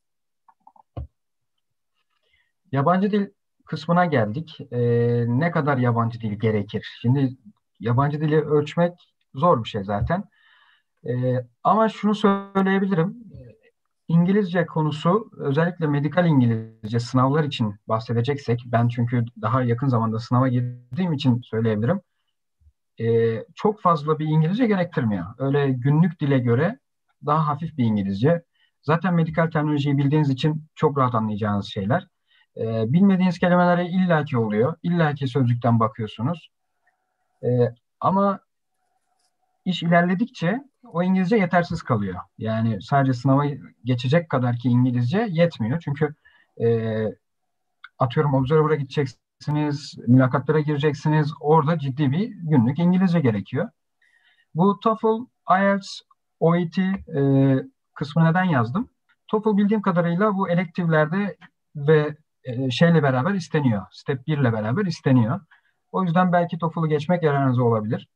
Speaker 3: Yabancı dil kısmına geldik. Ne kadar yabancı dil gerekir? Şimdi yabancı dili ölçmek zor bir şey zaten. Ama şunu söyleyebilirim. İngilizce konusu, özellikle medikal İngilizce sınavlar için bahsedeceksek, ben çünkü daha yakın zamanda sınava girdiğim için söyleyebilirim. Çok fazla bir İngilizce gerektirmiyor. Öyle günlük dile göre daha hafif bir İngilizce. Zaten medikal terminolojiyi bildiğiniz için çok rahat anlayacağınız şeyler. Bilmediğiniz kelimelere illaki oluyor. İllaki sözlükten bakıyorsunuz. Ama iş ilerledikçe o İngilizce yetersiz kalıyor. Yani sadece sınava geçecek kadar ki İngilizce yetmiyor. Çünkü e, atıyorum observer'a gideceksiniz, mülakatlara gireceksiniz. Orada ciddi bir günlük İngilizce gerekiyor. Bu TOEFL, IELTS, OET kısmı neden yazdım? TOEFL bildiğim kadarıyla bu elektiflerde ve şeyle beraber isteniyor. Step 1 ile beraber isteniyor. O yüzden belki TOEFL'u geçmek yararınıza olabilir.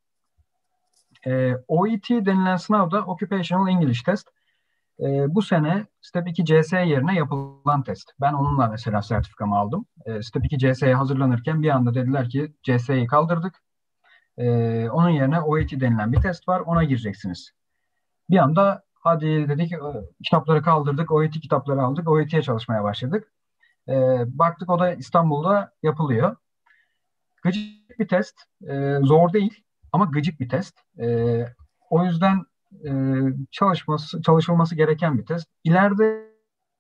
Speaker 3: OET denilen sınav da Occupational English Test. Bu sene Step 2 CS yerine yapılan test. Ben onunla mesela sertifikamı aldım. Step 2 CS'ye hazırlanırken bir anda dediler ki CS'yi kaldırdık. Onun yerine OET denilen bir test var. Ona gireceksiniz. Bir anda hadi dedik, kitapları kaldırdık. OET kitapları aldık. OET'ye çalışmaya başladık. Baktık o da İstanbul'da yapılıyor. Gıcık bir test. Zor değil ama gıcık bir test. O yüzden çalışılması gereken bir test. İleride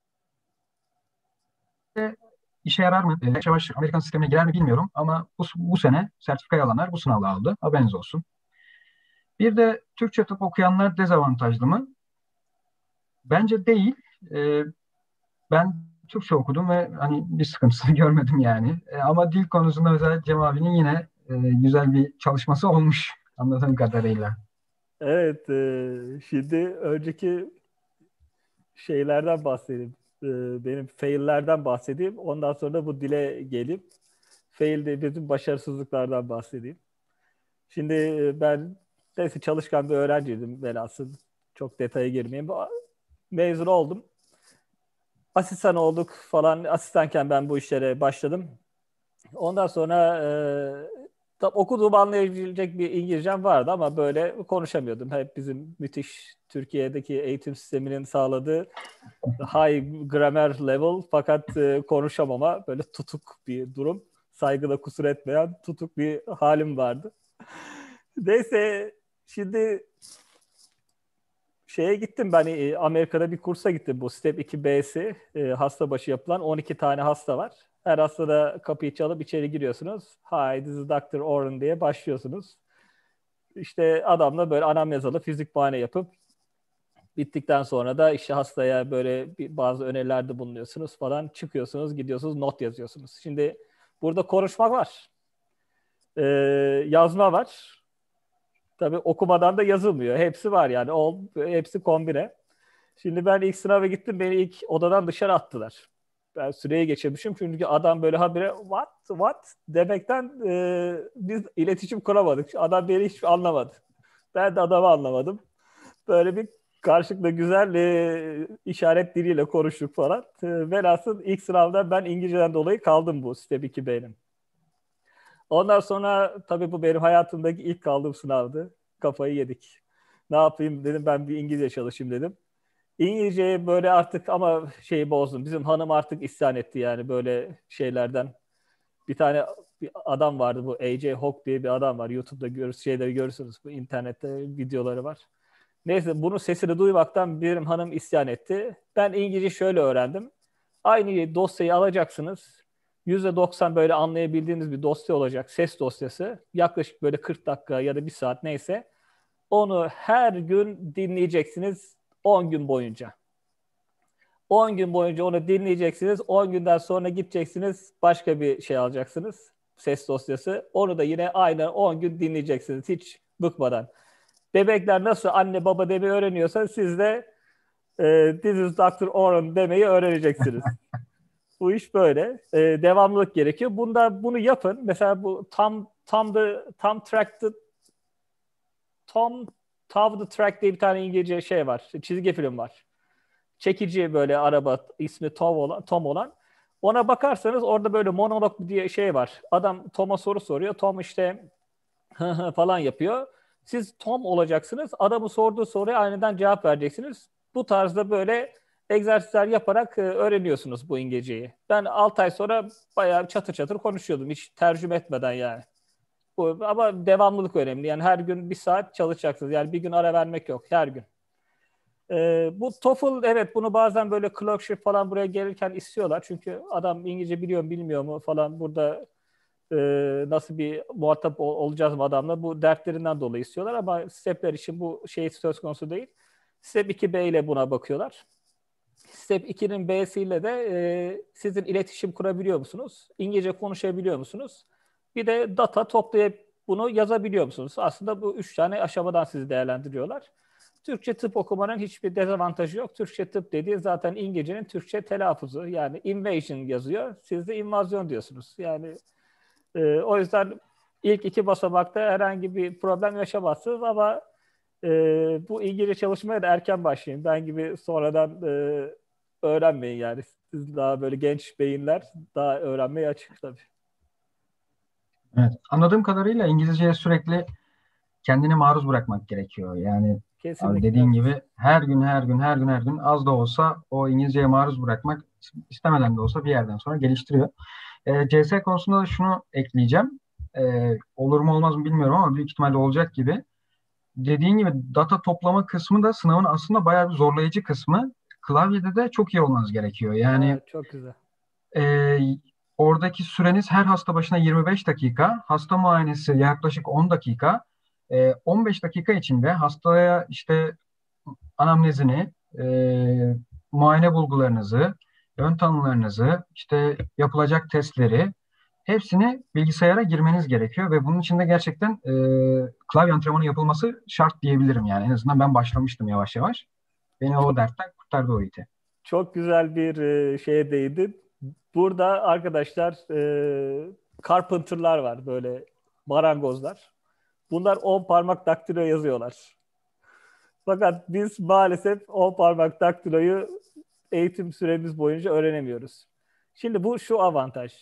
Speaker 3: işe yarar mı? Yavaş yavaş Amerikan sistemine girer mi bilmiyorum ama bu sene sertifikayı alanlar bu sınavla aldı. Haberiniz olsun. Bir de Türkçe tıp okuyanlar dezavantajlı mı? Bence değil. Ben Türkçe okudum ve hani bir sıkıntısını görmedim yani. Ama dil konusunda mesela Cem abinin yine güzel bir çalışması olmuş anladığım kadarıyla.
Speaker 2: Evet, şimdi önceki şeylerden bahsedeyim. Benim faillerden bahsedeyim. Ondan sonra da bu dile gelip fail dediğim başarısızlıklardan bahsedeyim. Şimdi ben neyse çalışkan bir öğrenciydim velhasıl. Çok detaya girmeyeyim. Mezun oldum. Asistan olduk falan. Asistanken ben bu işlere başladım. Ondan sonra okuduğum anlayabilecek bir İngilizcem vardı ama böyle konuşamıyordum. Hep bizim müthiş Türkiye'deki eğitim sisteminin sağladığı high grammar level fakat konuşamama, böyle tutuk bir durum. Saygıda kusur etmeyen tutuk bir halim vardı. Neyse şimdi şeye gittim ben, Amerika'da bir kursa gittim. Bu Step 2B'si, hasta başı yapılan 12 tane hasta var. Her hastada kapıyı çalıp içeri giriyorsunuz. Hi, this is Dr. Oren diye başlıyorsunuz. İşte adamla böyle anamnezalı fizik muayene yapıp bittikten sonra da işte hastaya böyle bazı önerilerde bulunuyorsunuz falan. Çıkıyorsunuz, gidiyorsunuz, not yazıyorsunuz. Şimdi burada konuşmak var. Yazma var. Tabii okumadan da yazılmıyor. Hepsi var yani. Hepsi kombine. Şimdi ben ilk sınava gittim. Beni ilk odadan dışarı attılar. Ben süreyi geçirmişim. Çünkü adam böyle habire what demekten biz iletişim kuramadık. Adam beni hiç anlamadı. Ben de adamı anlamadım. Böyle bir karşılıklı güzel işaret diliyle konuştuk falan. Velhasıl ilk sınavda ben İngilizceden dolayı kaldım bu Step 2B'nin. Ondan sonra tabii bu benim hayatımdaki ilk kaldığım sınavdı. Kafayı yedik. Ne yapayım dedim, ben bir İngilizce çalışayım dedim. İngilizceyi böyle artık ama şeyi bozdum. Bizim hanım artık isyan etti yani böyle şeylerden. Bir tane bir adam vardı, bu AJ Hawk diye bir adam var. YouTube'da şeyleri görürsünüz. Bu internette videoları var. Neyse, bunun sesini duymaktan benim hanım isyan etti. Ben İngilizce şöyle öğrendim. Aynı dosyayı alacaksınız. %90 böyle anlayabildiğiniz bir dosya olacak. Ses dosyası. Yaklaşık böyle 40 dakika ya da bir saat neyse. Onu her gün dinleyeceksiniz 10 gün boyunca. 10 gün boyunca onu dinleyeceksiniz. 10 günden sonra gideceksiniz. Başka bir şey alacaksınız. Ses dosyası. Onu da yine aynı 10 gün dinleyeceksiniz. Hiç bıkmadan. Bebekler nasıl anne baba demeyi öğreniyorsa siz de this is Dr. Oren demeyi öğreneceksiniz. Bu iş böyle. Devamlılık gerekiyor. Bunu yapın. Mesela bu Tom Tov the Track diye bir tane İngilizce şey var. Çizgi film var. Çekici böyle araba, ismi Tom olan. Ona bakarsanız orada böyle monolog diye şey var. Adam Tom'a soru soruyor. Tom işte falan yapıyor. Siz Tom olacaksınız. Adamın sorduğu soruya aniden cevap vereceksiniz. Bu tarzda böyle egzersizler yaparak öğreniyorsunuz bu İngilizceyi. Ben 6 ay sonra bayağı çatır çatır konuşuyordum. Hiç tercüme etmeden yani. Ama devamlılık önemli. Yani her gün bir saat çalışacaksınız. Yani bir gün ara vermek yok. Her gün. Bu TOEFL, evet, bunu bazen böyle clerkship falan buraya gelirken istiyorlar. Çünkü adam İngilizce biliyor mu bilmiyor mu falan, burada nasıl bir muhatap olacağız mı adamla, bu dertlerinden dolayı istiyorlar ama stepler için bu şey söz konusu değil. Step 2B ile buna bakıyorlar. Step 2'nin B'siyle de sizin iletişim kurabiliyor musunuz? İngilizce konuşabiliyor musunuz? Bir de data toplayıp bunu yazabiliyor musunuz? Aslında bu 3 tane aşamadan sizi değerlendiriyorlar. Türkçe tıp okumanın hiçbir dezavantajı yok. Türkçe tıp dediği zaten İngilizcenin Türkçe telaffuzu. Yani invasion yazıyor. Siz de invazyon diyorsunuz. Yani o yüzden ilk 2 basamakta herhangi bir problem yaşamazsınız ama bu İngilizce çalışmaya da erken başlayın. Ben gibi sonradan öğrenmeyin yani. Siz daha böyle genç beyinler daha öğrenmeye açık tabii.
Speaker 3: Evet. Anladığım kadarıyla İngilizceye sürekli kendini maruz bırakmak gerekiyor. Yani abi
Speaker 2: Kesinlikle.
Speaker 3: dediğin gibi her gün az da olsa o İngilizceye maruz bırakmak istemeden de olsa bir yerden sonra geliştiriyor. CS konusunda da şunu ekleyeceğim. Olur mu olmaz mı bilmiyorum ama büyük ihtimalle olacak gibi. Dediğin gibi data toplama kısmı da sınavın aslında bayağı bir zorlayıcı kısmı. Klavyede de çok iyi olmanız gerekiyor. Yani
Speaker 2: Çok güzel.
Speaker 3: e, oradaki süreniz her hasta başına 25 dakika, hasta muayenesi yaklaşık 10 dakika. 15 dakika içinde hastaya işte anamnezini, muayene bulgularınızı, ön tanılarınızı, işte yapılacak testleri hepsini bilgisayara girmeniz gerekiyor ve bunun için de gerçekten klavye antrenmanı yapılması şart diyebilirim yani. En azından ben başlamıştım yavaş yavaş. Beni o dertten kurtardı o iti.
Speaker 2: Çok güzel bir şeye değindin. Burada arkadaşlar carpenter'lar var, böyle marangozlar. Bunlar 10 parmak daktilo yazıyorlar. Fakat biz maalesef 10 parmak daktiloyu eğitim süremiz boyunca öğrenemiyoruz. Şimdi bu şu avantaj.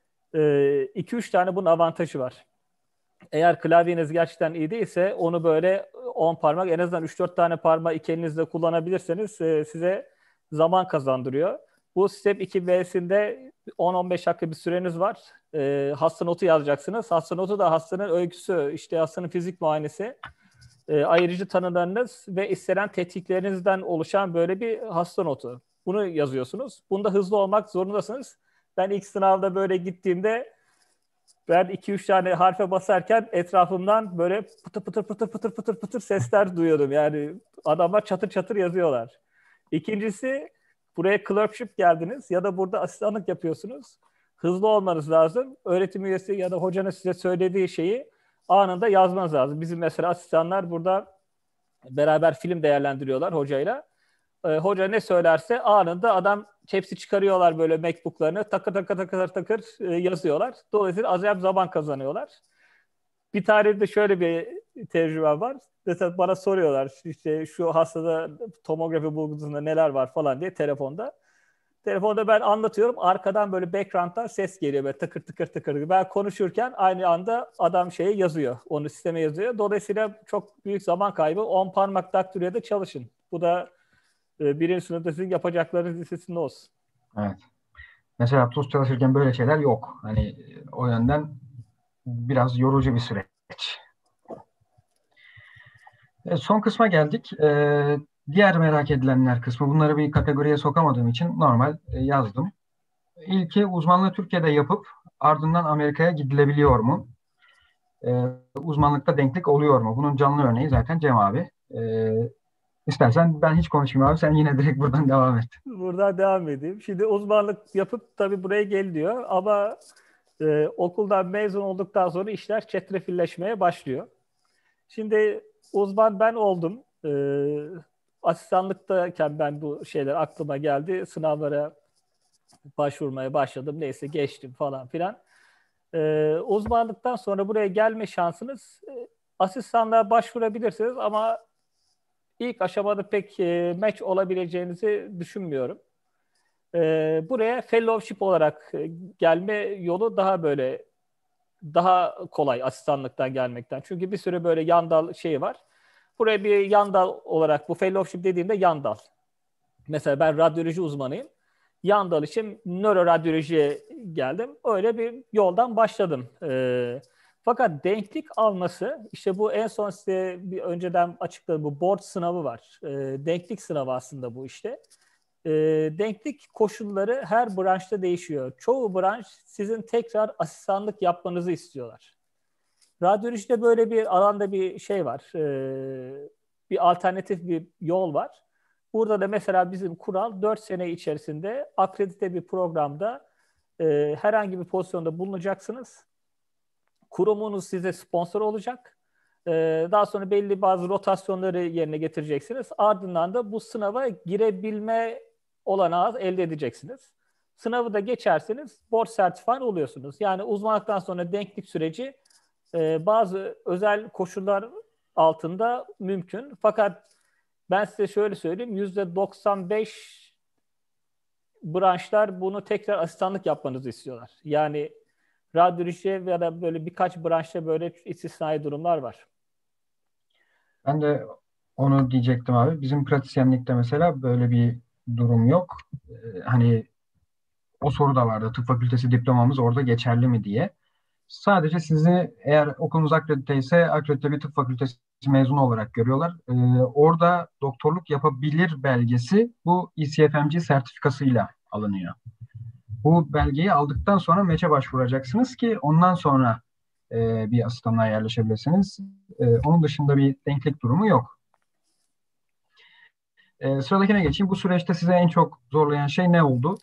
Speaker 2: 2-3 tane bunun avantajı var. Eğer klavyeniz gerçekten iyi değilse onu böyle 10 parmak, en azından 3-4 tane parmağı iki elinizle kullanabilirseniz size zaman kazandırıyor. Bu Step 2B'sinde 10-15 dakika bir süreniz var. Hasta notu yazacaksınız. Hasta notu da hastanın öyküsü, işte hastanın fizik muayenesi, ayırıcı tanılarınız ve istenen tetkiklerinizden oluşan böyle bir hasta notu. Bunu yazıyorsunuz. Bunda hızlı olmak zorundasınız. Ben ilk sınavda böyle gittiğimde ben 2-3 tane harfe basarken etrafımdan böyle pıtır pıtır pıtır pıtır pıtır pıtır sesler duyuyordum. Yani adamlar çatır çatır yazıyorlar. İkincisi, buraya clerkship geldiniz ya da burada asistanlık yapıyorsunuz. Hızlı olmanız lazım. Öğretim üyesi ya da hocanın size söylediği şeyi anında yazmanız lazım. Bizim mesela asistanlar burada beraber film değerlendiriyorlar hocayla. Hoca ne söylerse anında adam hepsi çıkarıyorlar böyle MacBook'larını takır takır takır takır yazıyorlar. Dolayısıyla acayip zaman kazanıyorlar. Bir tane de şöyle bir tecrübe var. Mesela bana soruyorlar işte şu hastada tomografi bulgusunda neler var falan diye telefonda. Telefonda ben anlatıyorum. Arkadan böyle background'dan ses geliyor böyle tıkır tıkır tıkır. Ben konuşurken aynı anda adam şeye yazıyor. Onu sisteme yazıyor. Dolayısıyla çok büyük zaman kaybı. 10 parmak daktiloya da çalışın. Bu da birinci sınıfta sizin yapacaklarınız listesinde olsun.
Speaker 3: Evet. Mesela TUS çalışırken böyle şeyler yok. Hani o yönden biraz yorucu bir süreç. Son kısma geldik. Diğer merak edilenler kısmı. Bunları bir kategoriye sokamadığım için normal yazdım. İlki uzmanlığı Türkiye'de yapıp ardından Amerika'ya gidilebiliyor mu? Uzmanlıkta denklik oluyor mu? Bunun canlı örneği zaten Cem abi. İstersen ben hiç konuşmayayım abi. Sen yine direkt buradan devam et.
Speaker 2: Buradan devam edeyim. Şimdi uzmanlık yapıp tabii buraya gel diyor ama okuldan mezun olduktan sonra işler çetrefilleşmeye başlıyor. Şimdi uzman ben oldum. Asistanlıktayken ben bu şeyler aklıma geldi. Sınavlara başvurmaya başladım. Neyse geçtim falan filan. Uzmanlıktan sonra buraya gelme şansınız asistanlığa başvurabilirsiniz ama ilk aşamada pek match olabileceğinizi düşünmüyorum. Buraya fellowship olarak gelme yolu daha böyle daha kolay asistanlıktan gelmekten. Çünkü bir sürü böyle yan dal şeyi var. Buraya bir yan dal olarak bu fellowship dediğimde yan dal. Mesela ben radyoloji uzmanıyım. Yan dal için nöroradyolojiye geldim. Öyle bir yoldan başladım. Fakat denklik alması, işte bu en son size bir önceden açıkladığım bu board sınavı var. Denklik sınavı aslında bu işte. Denklik koşulları her branşta değişiyor. Çoğu branş sizin tekrar asistanlık yapmanızı istiyorlar. Radyolojide böyle bir alanda bir şey var. Bir alternatif bir yol var. Burada da mesela bizim kural 4 sene içerisinde akredite bir programda herhangi bir pozisyonda bulunacaksınız. Kurumunuz size sponsor olacak. Daha sonra belli bazı rotasyonları yerine getireceksiniz. Ardından da bu sınava girebilme olanağı elde edeceksiniz. Sınavı da geçerseniz board certified oluyorsunuz. Yani uzmanlıktan sonra denklik süreci bazı özel koşullar altında mümkün. Fakat ben size şöyle söyleyeyim, %95 branşlar bunu tekrar asistanlık yapmanızı istiyorlar. Yani radyoloji ya da böyle birkaç branşta böyle istisnai durumlar var.
Speaker 3: Ben de onu diyecektim abi. Bizim pratisyenlikte mesela böyle bir durum yok. Hani o soru da vardı. Tıp fakültesi diplomamız orada geçerli mi diye. Sadece sizi eğer okulunuz akredite ise akredite bir tıp fakültesi mezunu olarak görüyorlar. Orada doktorluk yapabilir belgesi bu ECFMG sertifikasıyla alınıyor. Bu belgeyi aldıktan sonra MEÇ'e başvuracaksınız ki ondan sonra bir asistanlığa yerleşebilirsiniz. Onun dışında bir denklik durumu yok. Sıradakine geçeyim. Bu süreçte size en çok zorlayan şey ne oldu?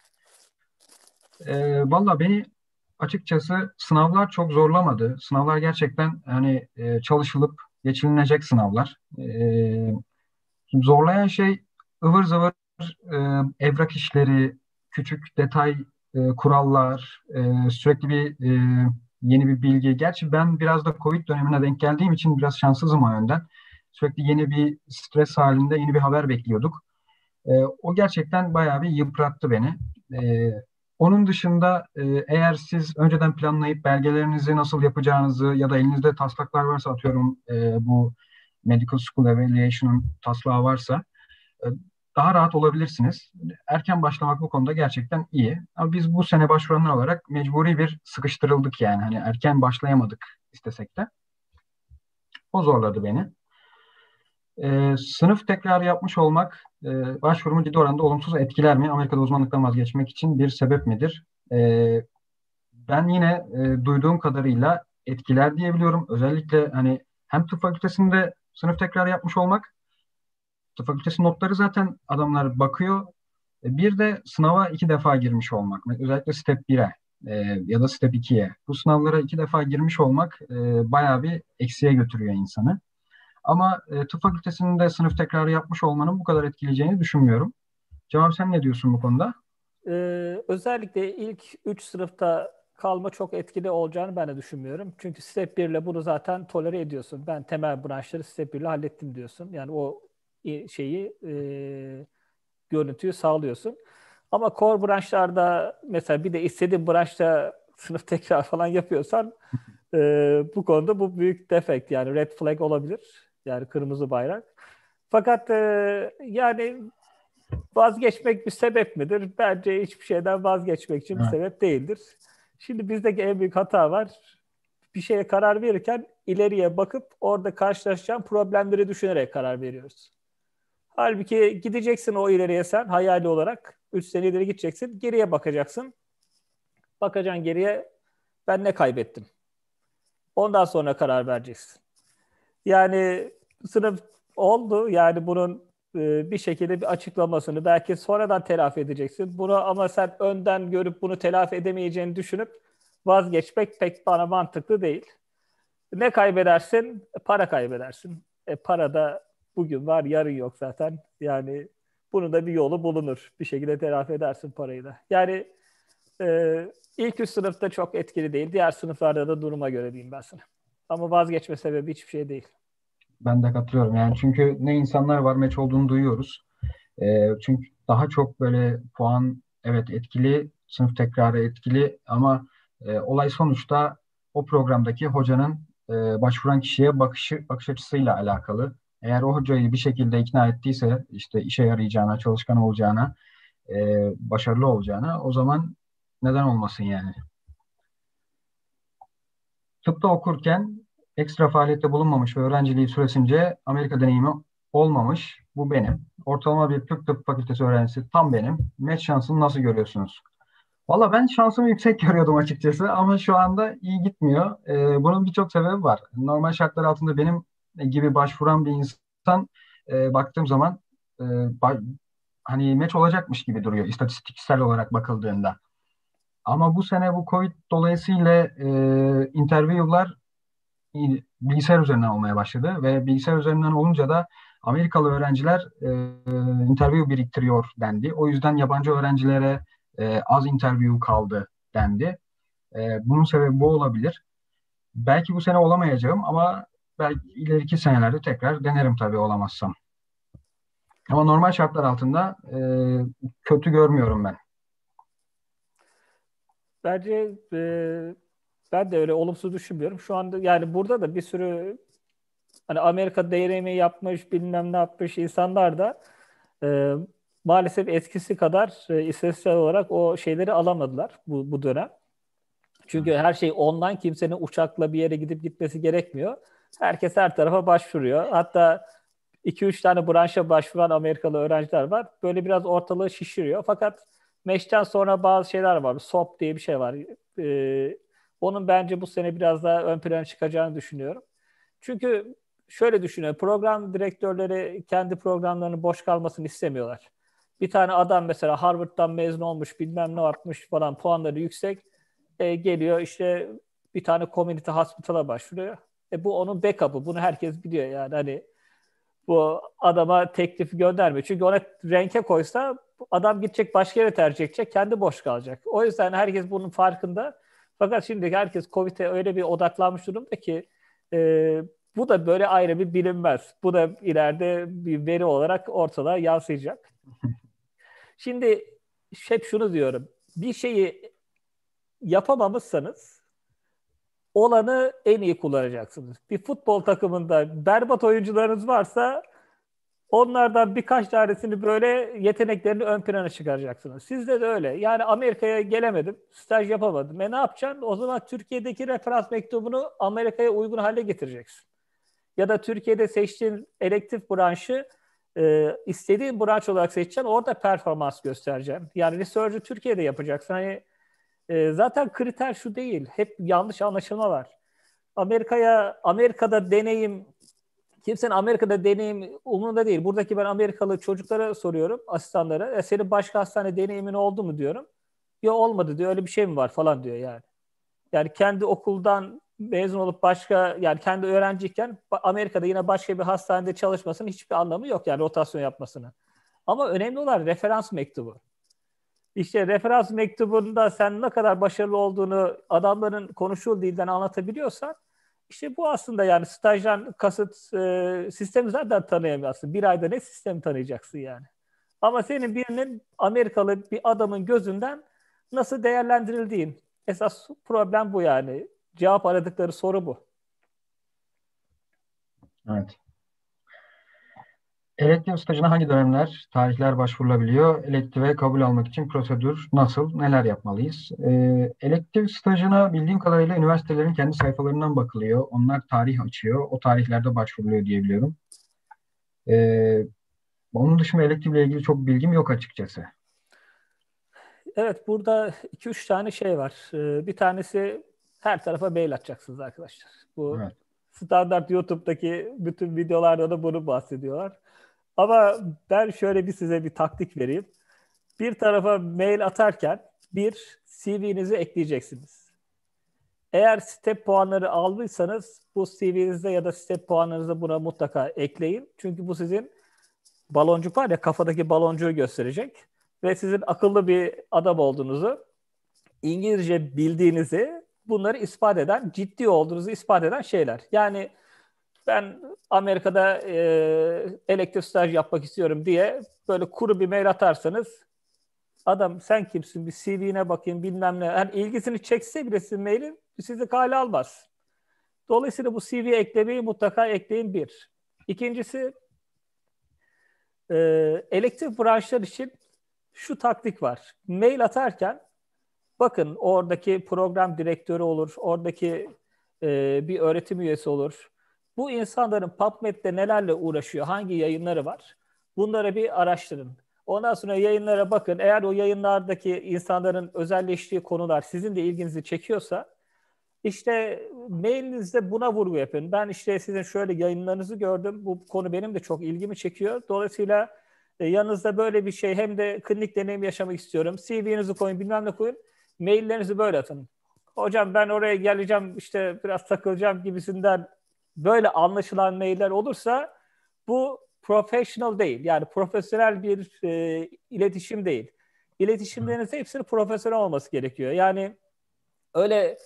Speaker 3: Valla beni açıkçası sınavlar çok zorlamadı. Sınavlar gerçekten hani çalışılıp geçilinecek sınavlar. Zorlayan şey ıvır zıvır evrak işleri, küçük detay kurallar, sürekli bir yeni bir bilgi. Gerçi ben biraz da Covid dönemine denk geldiğim için biraz şanssızım o yönden. Sürekli yeni bir stres halinde yeni bir haber bekliyorduk. O gerçekten bayağı bir yıprattı beni. Onun dışında eğer siz önceden planlayıp belgelerinizi nasıl yapacağınızı ya da elinizde taslaklar varsa atıyorum bu Medical School Evaluation'un taslağı varsa daha rahat olabilirsiniz. Erken başlamak bu konuda gerçekten iyi. Ama biz bu sene başvuranlar olarak mecburi bir sıkıştırıldık yani. Hani erken başlayamadık istesek de. O zorladı beni. Sınıf tekrarı yapmış olmak başvurumu ciddi oranda olumsuz etkiler mi? Amerika'da uzmanlıktan vazgeçmek için bir sebep midir? Ben yine duyduğum kadarıyla etkiler diyebiliyorum. Özellikle hani hem tıp fakültesinde sınıf tekrarı yapmış olmak, tıp fakültesi notları zaten adamlar bakıyor. Bir de sınava 2 defa girmiş olmak. Özellikle step 1'e ya da step 2'ye. Bu sınavlara 2 defa girmiş olmak bayağı bir eksiye götürüyor insanı. Ama tıp fakültesinde sınıf tekrarı yapmış olmanın bu kadar etkileyeceğini düşünmüyorum. Cevap, sen ne diyorsun bu konuda?
Speaker 2: Özellikle ilk 3 sınıfta kalma çok etkili olacağını ben de düşünmüyorum. Çünkü step 1 ile bunu zaten tolere ediyorsun. Ben temel branşları step 1 ile hallettim diyorsun. Yani o şeyi görüntüyü sağlıyorsun. Ama core branşlarda mesela bir de istediğin branşta sınıf tekrar falan yapıyorsan bu konuda bu büyük defekt, yani red flag olabilir. Yani kırmızı bayrak. Fakat yani vazgeçmek bir sebep midir? Bence hiçbir şeyden vazgeçmek için bir
Speaker 3: Evet.
Speaker 2: sebep değildir. Şimdi bizdeki en büyük hata var. Bir şeye karar verirken ileriye bakıp orada karşılaşacağın problemleri düşünerek karar veriyoruz. Halbuki gideceksin o ileriye sen hayali olarak. 3 sene ileri gideceksin. Geriye bakacaksın. Bakacaksın geriye, ben ne kaybettim? Ondan sonra karar vereceksin. Yani sınıf oldu. Yani bunun bir şekilde bir açıklamasını belki sonradan telafi edeceksin. Bunu ama sen önden görüp bunu telafi edemeyeceğini düşünüp vazgeçmek pek bana mantıklı değil. Ne kaybedersin? Para kaybedersin. Para da bugün var, yarın yok zaten. Yani bunun da bir yolu bulunur. Bir şekilde telafi edersin parayı da. Yani ilk 3 sınıfta çok etkili değil. Diğer sınıflarda da duruma göre diyeyim ben sana. Ama vazgeçme sebebi hiçbir şey değil.
Speaker 3: Ben de katılıyorum. Yani çünkü ne insanlar var, meç olduğunu duyuyoruz. Çünkü daha çok böyle puan, evet etkili, sınıf tekrarı etkili ama olay sonuçta o programdaki hocanın başvuran kişiye bakış açısıyla alakalı. Eğer o hocayı bir şekilde ikna ettiyse, işte işe yarayacağına, çalışkan olacağına, başarılı olacağına, o zaman neden olmasın yani? Tıpta okurken ekstra faaliyette bulunmamış ve öğrenciliği süresince Amerika deneyimi olmamış. Bu benim. Ortalama bir Türk Tıp Fakültesi öğrencisi tam benim. Met şansını nasıl görüyorsunuz? Valla ben şansımı yüksek görüyordum açıkçası ama şu anda iyi gitmiyor. Bunun birçok sebebi var. Normal şartlar altında benim gibi başvuran bir insan baktığım zaman e, hani meç olacakmış gibi duruyor istatistiksel olarak bakıldığında. Ama bu sene bu Covid dolayısıyla interview'lar bilgisayar üzerinden olmaya başladı ve bilgisayar üzerinden olunca da Amerikalı öğrenciler interview biriktiriyor dendi. O yüzden yabancı öğrencilere az interview kaldı dendi. Bunun sebebi bu olabilir. Belki bu sene olamayacağım ama belki ileriki senelerde tekrar denerim tabii olamazsam. Ama normal şartlar altında kötü görmüyorum ben.
Speaker 2: Bence ben de öyle olumsuz düşünmüyorum. Şu anda yani burada da bir sürü hani Amerika devrimi yapmış, bilmem ne yapmış insanlar da e, maalesef eskisi kadar istatistiksel olarak o şeyleri alamadılar bu dönem. Çünkü her şey online, kimsenin uçakla bir yere gidip gitmesi gerekmiyor. Herkes her tarafa başvuruyor. Hatta 2-3 tane branşa başvuran Amerikalı öğrenciler var. Böyle biraz ortalığı şişiriyor. Fakat meşten sonra bazı şeyler var. SOP diye bir şey var. Onun bence bu sene biraz daha ön plana çıkacağını düşünüyorum. Çünkü şöyle düşünüyorum. Program direktörleri kendi programlarının boş kalmasını istemiyorlar. Bir tane adam mesela Harvard'dan mezun olmuş, bilmem ne yapmış falan, puanları yüksek. Geliyor işte bir tane community hospital'a başvuruyor. Bu onun backup'ı. Bunu herkes biliyor yani. Hani bu adama teklifi göndermiyor. Çünkü ona renke koysa adam gidecek başka yere tercih edecek. Kendi boş kalacak. O yüzden herkes bunun farkında. Fakat şimdi herkes Covid'e öyle bir odaklanmış durumda ki bu da böyle ayrı bir bilinmez. Bu da ileride bir veri olarak ortalığa yansıyacak. Şimdi hep şunu diyorum. Bir şeyi yapamamışsanız olanı en iyi kullanacaksınız. Bir futbol takımında berbat oyuncularınız varsa onlardan birkaç tanesini böyle yeteneklerini ön plana çıkaracaksınız. Sizde de öyle. Yani Amerika'ya gelemedim, staj yapamadım. Ne yapacaksın? O zaman Türkiye'deki referans mektubunu Amerika'ya uygun hale getireceksin. Ya da Türkiye'de seçtiğin elektif branşı istediğin branş olarak seçeceksin. Orada performans göstereceksin. Yani research'ı Türkiye'de yapacaksın. Hani zaten kriter şu değil. Hep yanlış anlaşılma var. Amerika'da deneyim, kimsenin Amerika'da deneyim umurunda değil. Buradaki ben Amerikalı çocuklara soruyorum, asistanlara. Senin başka hastane deneyimin oldu mu diyorum. Ya olmadı diyor. Öyle bir şey mi var falan diyor yani. Yani kendi okuldan mezun olup başka, yani kendi öğrenciyken Amerika'da yine başka bir hastanede çalışmasının hiçbir anlamı yok, yani rotasyon yapmasının. Ama önemli olan referans mektubu. İşte referans mektubunda sen ne kadar başarılı olduğunu adamların konuştuğu dilden anlatabiliyorsan, işte bu aslında, yani stajdan kasıt sistemi zaten tanıyamıyorsun. Bir ayda ne sistemi tanıyacaksın yani. Ama senin birinin, Amerikalı bir adamın gözünden nasıl değerlendirildiğin. Esas problem bu yani. Cevap aradıkları soru bu.
Speaker 3: Evet. Elektif stajına hangi dönemler, tarihler başvurulabiliyor? Elektive kabul almak için prosedür nasıl, neler yapmalıyız? Elektif stajına bildiğim kadarıyla üniversitelerin kendi sayfalarından bakılıyor. Onlar tarih açıyor. O tarihlerde başvuruluyor diye biliyorum. Onun dışında elektifle ilgili çok bilgim yok açıkçası.
Speaker 2: Evet, burada 2-3 tane şey var. Bir tanesi, her tarafa mail atacaksınız arkadaşlar. Bu
Speaker 3: Evet.
Speaker 2: standart YouTube'daki bütün videolarda da bunu bahsediyorlar. Ama ben şöyle size bir taktik vereyim. Bir tarafa mail atarken CV'nizi ekleyeceksiniz. Eğer step puanları aldıysanız bu CV'nizde ya da step puanlarınızda buna mutlaka ekleyin. Çünkü bu sizin baloncuk var ya, kafadaki baloncuğu gösterecek. Ve sizin akıllı bir adam olduğunuzu, İngilizce bildiğinizi, bunları ispat eden, ciddi olduğunuzu ispat eden şeyler. Yani ben Amerika'da elektif staj yapmak istiyorum diye böyle kuru bir mail atarsanız, adam sen kimsin, bir CV'ne bakayım bilmem ne. Yani ilgisini çekse bile sizin mailin sizi kale almaz. Dolayısıyla bu CV eklemeyi mutlaka ekleyin bir. İkincisi, elektif branşlar için şu taktik var. Mail atarken bakın, oradaki program direktörü olur, oradaki bir öğretim üyesi olur. Bu insanların PubMed'de nelerle uğraşıyor, hangi yayınları var? Bunları bir araştırın. Ondan sonra yayınlara bakın. Eğer o yayınlardaki insanların özelleştiği konular sizin de ilginizi çekiyorsa, işte mailinizde buna vurgu yapın. Ben işte sizin şöyle yayınlarınızı gördüm. Bu konu benim de çok ilgimi çekiyor. Dolayısıyla yanınızda böyle bir şey, hem de klinik deneyim yaşamak istiyorum. CV'nizi koyun, bilmem ne koyun. Maillerinizi böyle atın. Hocam ben oraya geleceğim, işte biraz takılacağım gibisinden böyle anlaşılan mailler olursa, bu professional değil. Yani profesyonel bir iletişim değil. İletişimlerinizde hepsinin profesyonel olması gerekiyor. Yani öyle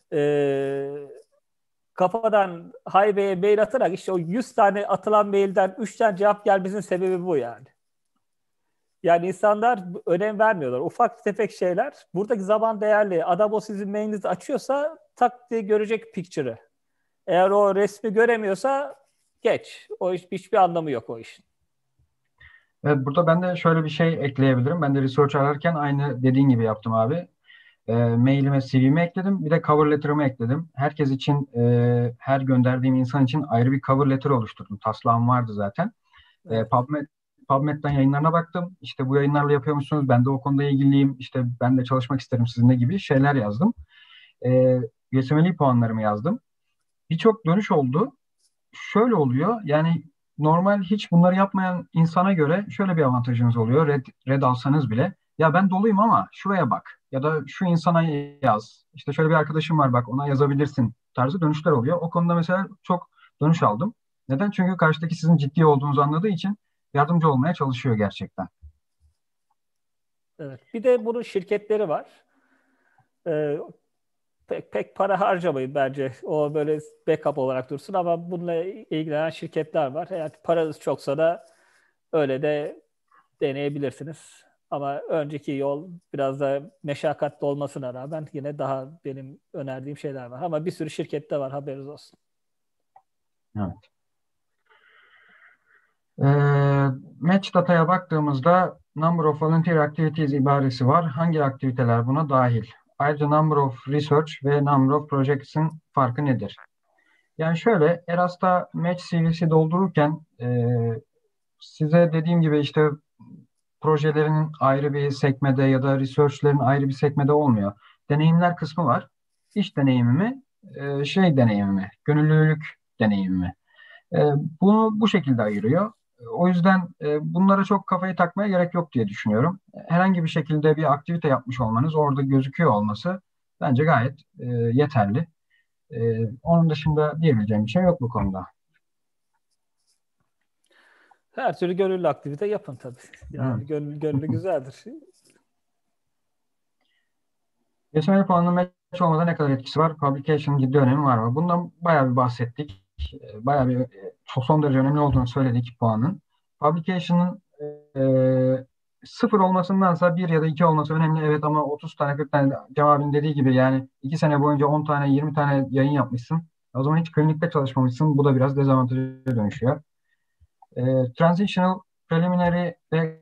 Speaker 2: kafadan haybe'ye mail atarak, işte o 100 tane atılan mailden 3 tane cevap gelmesinin sebebi bu yani. Yani insanlar önem vermiyorlar. Ufak tefek şeyler. Buradaki zaman değerli. Adam o sizin mailinizi açıyorsa tak diye görecek picture'ı. Eğer o resmi göremiyorsa geç. O iş, hiçbir anlamı yok o işin.
Speaker 3: Evet, burada ben de şöyle bir şey ekleyebilirim. Ben de research ararken aynı dediğin gibi yaptım abi. Mailime, CV'mi ekledim. Bir de cover letter'ımı ekledim. Herkes için, her gönderdiğim insan için ayrı bir cover letter oluşturdum. Taslağım vardı zaten.
Speaker 2: Evet.
Speaker 3: PubMed'den yayınlarına baktım. İşte bu yayınlarla yapıyormuşsunuz. Ben de o konuda ilgiliyim. İşte ben de çalışmak isterim sizinle gibi şeyler yazdım. USMLE puanlarımı yazdım. Birçok dönüş oldu. Şöyle oluyor. Yani normal hiç bunları yapmayan insana göre şöyle bir avantajınız oluyor. Red alsanız bile. Ya ben doluyum ama şuraya bak. Ya da şu insana yaz. İşte şöyle bir arkadaşım var bak, ona yazabilirsin tarzı dönüşler oluyor. O konuda mesela çok dönüş aldım. Neden? Çünkü karşıdaki sizin ciddi olduğunuzu anladığı için yardımcı olmaya çalışıyor gerçekten.
Speaker 2: Evet. Bir de bunun şirketleri var. Pek para harcamayın bence. O böyle backup olarak dursun, ama bununla ilgilenen şirketler var. Eğer paranız çoksa da öyle de deneyebilirsiniz. Ama önceki yol biraz da meşakkatli olmasına rağmen yine daha benim önerdiğim şeyler var. Ama bir sürü şirkette var, haberiniz olsun.
Speaker 3: Evet. Match data'ya baktığımızda number of volunteer activities ibaresi var. Hangi aktiviteler buna dahil? Ayrıca number of research ve number of projects'in farkı nedir? Yani şöyle, Eras'ta Match CV'si doldururken size dediğim gibi işte projelerinin ayrı bir sekmede ya da research'lerin ayrı bir sekmede olmuyor. Deneyimler kısmı var. İş deneyimi mi, deneyimi mi, gönüllülük deneyimi mi? E, Bunu bu şekilde ayırıyor. O yüzden bunlara çok kafayı takmaya gerek yok diye düşünüyorum. Herhangi bir şekilde bir aktivite yapmış olmanız, orada gözüküyor olması bence gayet yeterli. Onun dışında diyebileceğim bir şey yok bu konuda.
Speaker 2: Her türlü gönüllü aktivite yapın tabii. Yani
Speaker 3: Evet.
Speaker 2: gönüllü güzeldir.
Speaker 3: Geçmeli puanının match olmada ne kadar etkisi var? Publication ciddi önemi var mı? Bundan bayağı bir bahsettik. Bayağı bir çok son derece önemli olduğunu söyledik puanın. Publication'ın sıfır olmasındansa 1 ya da 2 olması önemli. Evet, ama 30 tane 40 tane Cevabin dediği gibi, yani 2 sene boyunca 10 tane 20 tane yayın yapmışsın. O zaman hiç klinikte çalışmamışsın. Bu da biraz dezavantaja dönüşüyor. Transitional, preliminary ve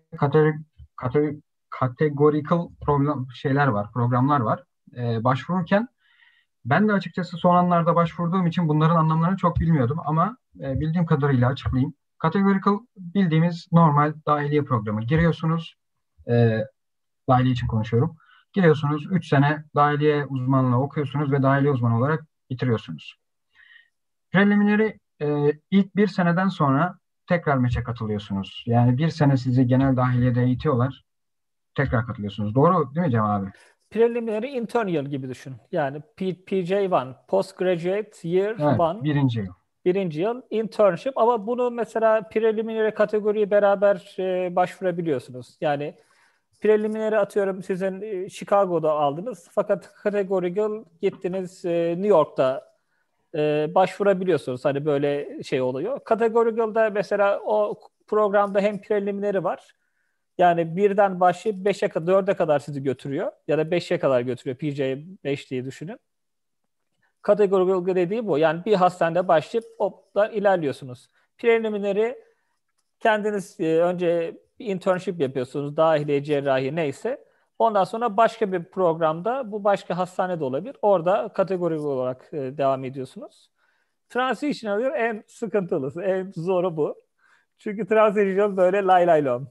Speaker 3: categorical programlar var. Başvururken ben de açıkçası son anlarda başvurduğum için bunların anlamlarını çok bilmiyordum, ama bildiğim kadarıyla açıklayayım. Categorical bildiğimiz normal dahiliye programı. Giriyorsunuz, dahiliye için konuşuyorum. Giriyorsunuz, 3 sene dahiliye uzmanlığı okuyorsunuz ve dahiliye uzmanı olarak bitiriyorsunuz. Preliminary, ilk 1 seneden sonra tekrar meçe katılıyorsunuz. Yani 1 sene sizi genel dahiliyede eğitiyorlar. Tekrar katılıyorsunuz. Doğru değil mi Cem abi?
Speaker 2: Preliminary intern yıl gibi düşün. Yani PJ1, Postgraduate Year
Speaker 3: Evet,
Speaker 2: 1,
Speaker 3: birinci yıl.
Speaker 2: birinci yıl internship, ama bunu mesela preliminary kategoriye beraber başvurabiliyorsunuz. Yani preliminary atıyorum sizin Chicago'da aldınız, fakat categorical gittiniz New York'ta başvurabiliyorsunuz. Hani böyle şey oluyor. Categorical'da mesela o programda hem preliminary var. Yani birden başlayıp 5'e kadar, 4'e kadar sizi götürüyor. Ya da 5'e kadar götürüyor. PJ 5 diye düşünün. Categorical dediği bu. Yani bir hastanede başlayıp hoplar ilerliyorsunuz. Preliminary kendiniz önce bir internship yapıyorsunuz. Dahiliye, cerrahi neyse. Ondan sonra başka bir programda, bu başka hastanede olabilir. Orada kategori olarak devam ediyorsunuz. Transitional year en sıkıntılısı, en zoru bu. Çünkü transitional böyle lay lay lom.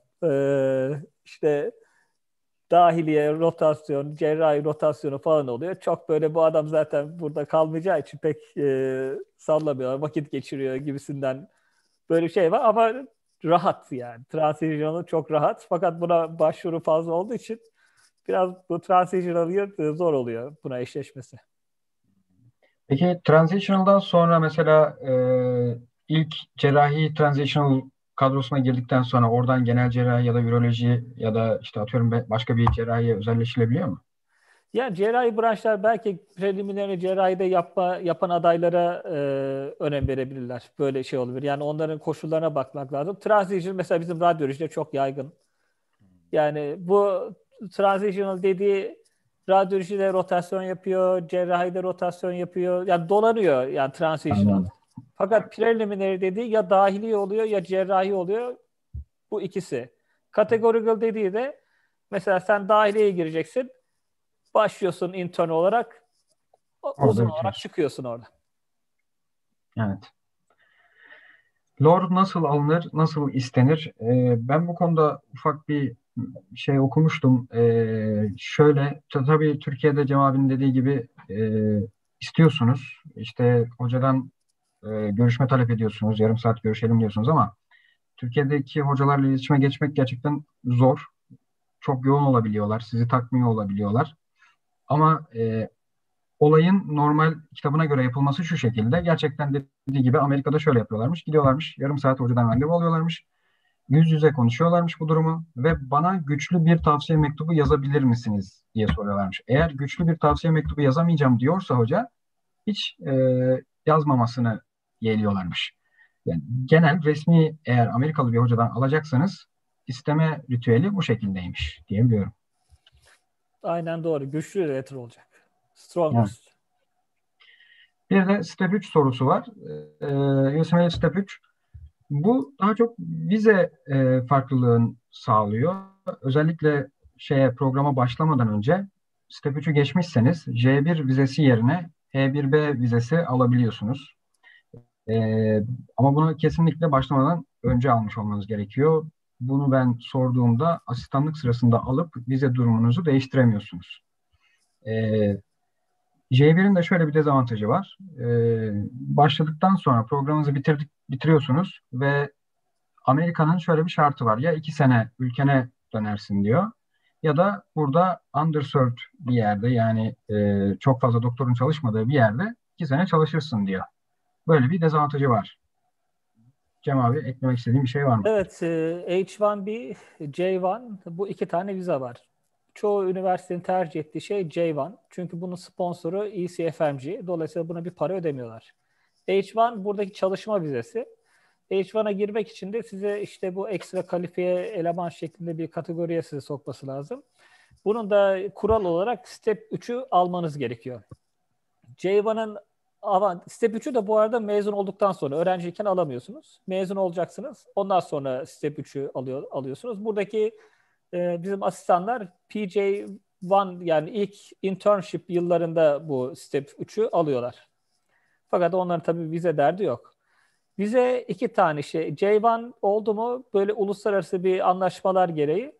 Speaker 2: İşte dahiliye, rotasyon, cerrahi rotasyonu falan oluyor. Çok böyle bu adam zaten burada kalmayacağı için pek sallamıyor, vakit geçiriyor gibisinden böyle bir şey var, ama rahat yani. Transition'ı çok rahat. Fakat buna başvuru fazla olduğu için biraz bu transition'ı zor oluyor buna eşleşmesi.
Speaker 3: Peki transitional'dan sonra mesela ilk cerrahi transitional kadrosuna girdikten sonra oradan genel cerrahi ya da üroloji ya da işte atıyorum başka bir cerrahiye özelleşilebiliyor mu?
Speaker 2: Yani cerrahi branşlar belki preliminary cerrahide yapan adaylara önem verebilirler. Böyle şey olabilir. Yani onların koşullarına bakmak lazım. Transition mesela bizim radyolojide çok yaygın. Yani bu transitional dediği radyolojide rotasyon yapıyor, cerrahide rotasyon yapıyor. Yani dolanıyor yani transitional.
Speaker 3: Anladım.
Speaker 2: Fakat preliminary dediği ya dahili oluyor ya cerrahi oluyor. Bu ikisi. Categorical dediği de mesela sen dahiliye gireceksin. Başlıyorsun intern olarak, uzun
Speaker 3: Orada
Speaker 2: olarak
Speaker 3: bitiyorsun.
Speaker 2: çıkıyorsun orada.
Speaker 3: Evet. LOR nasıl alınır, nasıl istenir? Ben bu konuda ufak bir şey okumuştum. Şöyle, tabii Türkiye'de Cem abinin dediği gibi istiyorsunuz. İşte hocadan görüşme talep ediyorsunuz. Yarım saat görüşelim diyorsunuz, ama Türkiye'deki hocalarla iletişime geçmek gerçekten zor. Çok yoğun olabiliyorlar. Sizi takmıyor olabiliyorlar. Ama olayın normal kitabına göre yapılması şu şekilde. Gerçekten dediği gibi Amerika'da şöyle yapıyorlarmış. Gidiyorlarmış, yarım saat hocadan randevu alıyorlarmış. Yüz yüze konuşuyorlarmış bu durumu ve bana güçlü bir tavsiye mektubu yazabilir misiniz diye soruyorlarmış. Eğer güçlü bir tavsiye mektubu yazamayacağım diyorsa hoca, hiç yazmamasını yeğliyorlarmış. Yani genel resmi, eğer Amerikalı bir hocadan alacaksanız isteme ritüeli bu şekildeymiş diyebiliyorum.
Speaker 2: Aynen doğru. Güçlü letter olacak.
Speaker 3: Yani.
Speaker 2: Strongest.
Speaker 3: Bir de Step 3 sorusu var. USMLE Step 3. Bu daha çok vize farklılığını sağlıyor. Özellikle programa başlamadan önce Step 3'ü geçmişseniz J1 vizesi yerine H1B vizesi alabiliyorsunuz. Ama bunu kesinlikle başlamadan önce almış olmanız gerekiyor. Bunu ben sorduğumda asistanlık sırasında alıp vize durumunuzu değiştiremiyorsunuz. J1'in de şöyle bir dezavantajı var. Başladıktan sonra programınızı bitiriyorsunuz ve Amerika'nın şöyle bir şartı var. Ya 2 sene ülkene dönersin diyor. Ya da burada underserved bir yerde, yani çok fazla doktorun çalışmadığı bir yerde 2 sene çalışırsın diyor. Böyle bir dezavantajı var. Cem abi eklemek istediğin bir şey var mı?
Speaker 2: Evet, H1B, J1 bu iki tane vize var. Çoğu üniversitenin tercih ettiği şey J1. Çünkü bunun sponsoru ECFMG. Dolayısıyla buna bir para ödemiyorlar. H1 buradaki çalışma vizesi. H1'a girmek için de size işte bu ekstra kalifiye eleman şeklinde bir kategoriye sizi sokması lazım. Bunun da kural olarak Step 3'ü almanız gerekiyor. J1'ın Step 3'ü de bu arada mezun olduktan sonra öğrenciyken alamıyorsunuz. Mezun olacaksınız. Ondan sonra Step 3'ü alıyorsunuz. Buradaki bizim asistanlar PJ1 yani ilk internship yıllarında bu Step 3'ü alıyorlar. Fakat onların tabii vize derdi yok. Vize iki tane şey. J1 oldu mu böyle uluslararası bir anlaşmalar gereği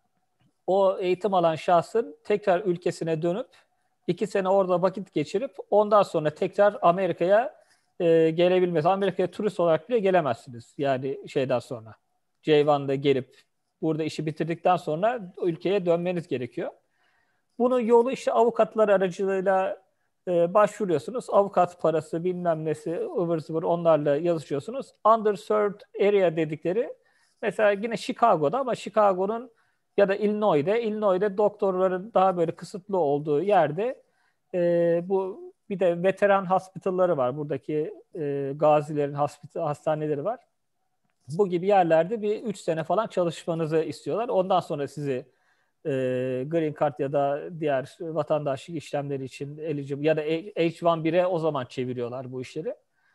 Speaker 2: o eğitim alan şahsın tekrar ülkesine dönüp 2 sene orada vakit geçirip ondan sonra tekrar Amerika'ya gelebilmesi. Amerika'ya turist olarak bile gelemezsiniz. Yani şeyden sonra. J1'da gelip burada işi bitirdikten sonra ülkeye dönmeniz gerekiyor. Bunun yolu işte avukatlar aracılığıyla başvuruyorsunuz. Avukat parası bilmem nesi ıvır zıvır onlarla yazışıyorsunuz. Underserved area dedikleri mesela yine Chicago'da ama Chicago'nun ya da Illinois'de doktorların daha böyle kısıtlı olduğu yerde bu bir de veteran hospital'ları var. Buradaki gazilerin hastaneleri var. Bu gibi yerlerde bir 3 sene falan çalışmanızı istiyorlar. Ondan sonra sizi Green Card ya da diğer vatandaşlık işlemleri için eligible ya da H1B1'e o zaman çeviriyorlar bu işleri.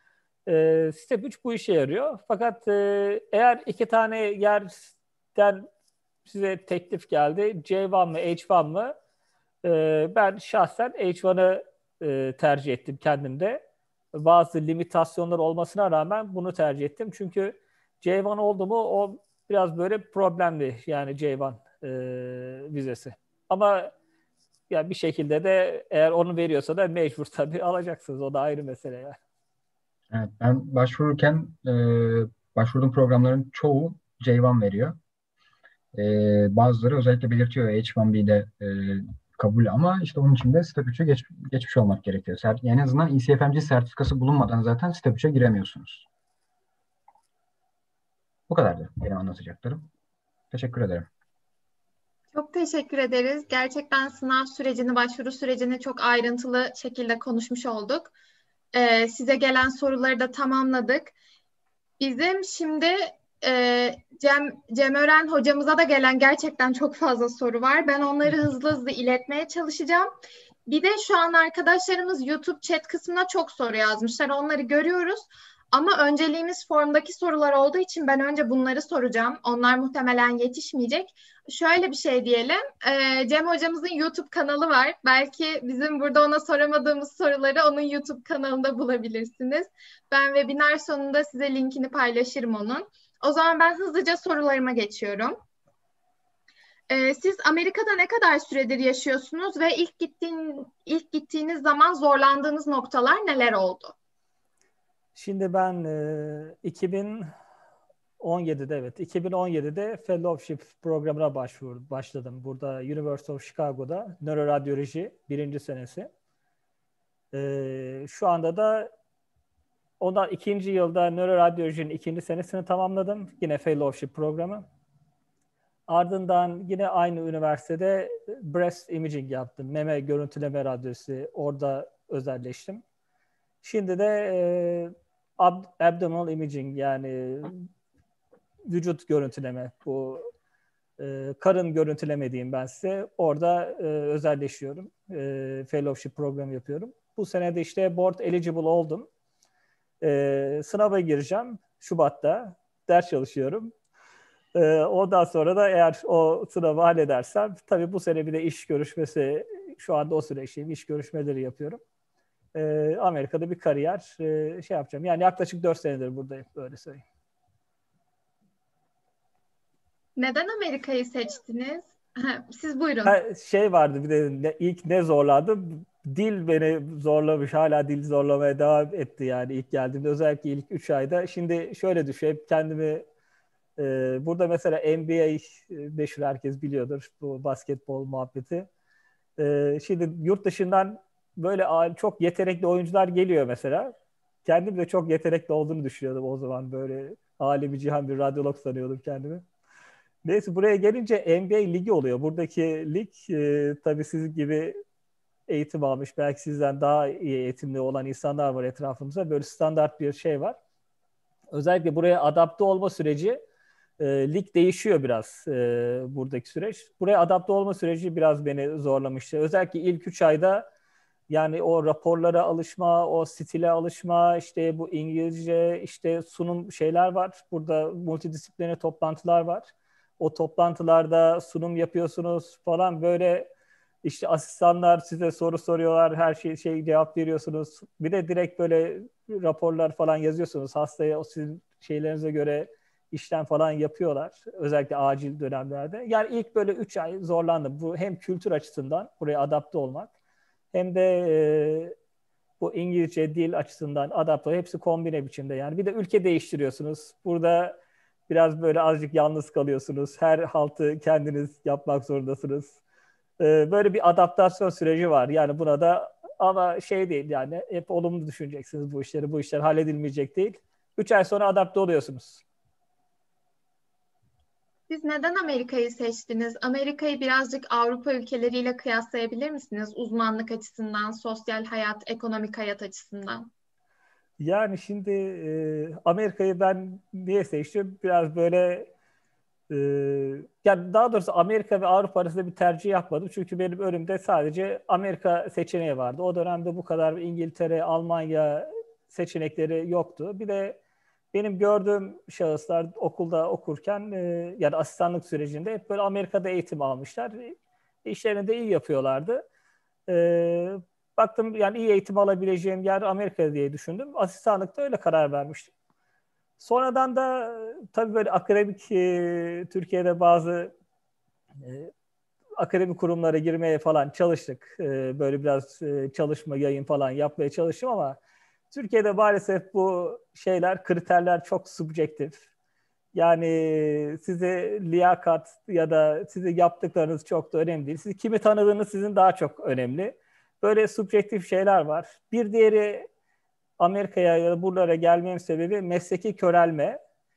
Speaker 2: Step 3 bu işe yarıyor. Fakat eğer 2 tane yerden size teklif geldi. J1 mı H1 mı? Ben şahsen H1'ı tercih ettim kendimde. Bazı limitasyonlar olmasına rağmen bunu tercih ettim. Çünkü J1 oldu mu o biraz böyle problemli yani J1 vizesi. Ama ya bir şekilde de eğer onu veriyorsa da mecbur tabii alacaksınız. O da ayrı mesele yani.
Speaker 3: Evet, ben başvurduğum programların çoğu J1 veriyor. Bazıları özellikle belirtiyor H1B'de kabul ama işte onun için de Step 3'e geçmiş olmak gerekiyor. Yani en azından ECFMC sertifikası bulunmadan zaten Step 3'e giremiyorsunuz. Bu kadardı benim anlatacaklarım. Teşekkür ederim.
Speaker 5: Çok teşekkür ederiz. Gerçekten sınav sürecini, başvuru sürecini çok ayrıntılı şekilde konuşmuş olduk. Size gelen soruları da tamamladık. Bizim şimdi Cem Ören hocamıza da gelen gerçekten çok fazla soru var. Ben onları hızlı hızlı iletmeye çalışacağım. Bir de şu an arkadaşlarımız YouTube chat kısmına çok soru yazmışlar. Onları görüyoruz. Ama önceliğimiz formdaki sorular olduğu için ben önce bunları soracağım. Onlar muhtemelen yetişmeyecek. Şöyle bir şey diyelim. Cem hocamızın YouTube kanalı var. Belki bizim burada ona soramadığımız soruları onun YouTube kanalında bulabilirsiniz. Ben webinar sonunda size linkini paylaşırım onun. O zaman ben hızlıca sorularıma geçiyorum. Siz Amerika'da ne kadar süredir yaşıyorsunuz ve ilk gittiğiniz zaman zorlandığınız noktalar neler oldu?
Speaker 2: Şimdi ben 2017'de fellowship programına başladım. Burada University of Chicago'da nöroradyoloji 1. senesi. Şu anda da ondan 2. yılda nöroradyolojinin 2. senesini tamamladım. Yine fellowship programı. Ardından yine aynı üniversitede breast imaging yaptım. Meme görüntüleme radyosu orada özelleştim. Şimdi de abdominal imaging yani vücut görüntüleme bu karın görüntüleme diyeyim ben size. Orada özelleşiyorum. Fellowship programı yapıyorum. Bu sene de işte board eligible oldum. Sınava gireceğim Şubat'ta. Ders çalışıyorum. Ondan sonra da eğer o sınavı halledersem tabii bu sene bir de iş görüşmesi şu anda o süreçteyim. İş görüşmeleri yapıyorum. Amerika'da bir kariyer şey yapacağım. Yani yaklaşık 4 senedir buradayım. Öyle söyleyeyim.
Speaker 5: Neden Amerika'yı seçtiniz? Siz buyurun.
Speaker 2: Şey vardı bir de ilk ne zorladım? Dil beni zorlamış. Hala dil zorlamaya devam etti yani ilk geldiğimde. Özellikle ilk 3 ayda. Şimdi şöyle düşün. Hep kendimi burada mesela NBA meşhur herkes biliyordur. Bu basketbol muhabbeti. Şimdi yurt dışından böyle çok yetenekli oyuncular geliyor mesela. Kendim de çok yetenekli olduğunu düşünüyordum o zaman, böyle alemi cihan bir radyolog sanıyordum kendimi. Neyse, buraya gelince NBA ligi oluyor. Buradaki lig tabii sizin gibi eğitim almış, belki sizden daha iyi eğitimli olan insanlar var etrafımızda. Böyle standart bir şey var. Özellikle buraya adapte olma süreci, lig değişiyor biraz buradaki süreç. Buraya adapte olma süreci biraz beni zorlamıştı. Özellikle ilk 3 ayda yani o raporlara alışma, o stile alışma, işte bu İngilizce, işte sunum şeyler var. Burada multidisipliner toplantılar var. O toplantılarda sunum yapıyorsunuz falan, böyle işte asistanlar size soru soruyorlar, her şey cevap veriyorsunuz. Bir de direkt böyle raporlar falan yazıyorsunuz. Hastaya o sizin şeylerinize göre işlem falan yapıyorlar. Özellikle acil dönemlerde. Yani ilk böyle 3 ay zorlandım. Bu hem kültür açısından buraya adapte olmak, hem de bu İngilizce dil açısından adapte, hepsi kombine biçimde yani. Bir de ülke değiştiriyorsunuz. Burada biraz böyle azıcık yalnız kalıyorsunuz. Her haltı kendiniz yapmak zorundasınız. Böyle bir adaptasyon süreci var. Yani buna da, ama şey değil yani, hep olumlu düşüneceksiniz bu işleri. Bu işler halledilmeyecek değil. 3 ay sonra adapte oluyorsunuz.
Speaker 5: Siz neden Amerika'yı seçtiniz? Amerika'yı birazcık Avrupa ülkeleriyle kıyaslayabilir misiniz? Uzmanlık açısından, sosyal hayat, ekonomik hayat açısından.
Speaker 2: Yani şimdi Amerika'yı ben niye seçtim? Biraz böyle e, yani daha doğrusu Amerika ve Avrupa arasında bir tercih yapmadım. Çünkü benim önümde sadece Amerika seçeneği vardı. O dönemde bu kadar İngiltere, Almanya seçenekleri yoktu. Bir de benim gördüğüm şahıslar okulda okurken yani asistanlık sürecinde hep böyle Amerika'da eğitim almışlar. İşlerini de iyi yapıyorlardı. E, Baktım yani iyi eğitim alabileceğim yer Amerika diye düşündüm. Asistanlıkta öyle karar vermiştim. Sonradan da tabii böyle akademik, Türkiye'de bazı e, akademik kurumlara girmeye falan çalıştık. Böyle biraz çalışma, yayın falan yapmaya çalıştım ama Türkiye'de maalesef bu şeyler, kriterler çok subjektif. Yani size liyakat ya da size yaptıklarınız çok da önemli değil. Sizi kimi tanıdığınız sizin daha çok önemli. Böyle subjektif şeyler var. Bir diğeri, Amerika'ya ya da buralara gelmemin sebebi mesleki körelme.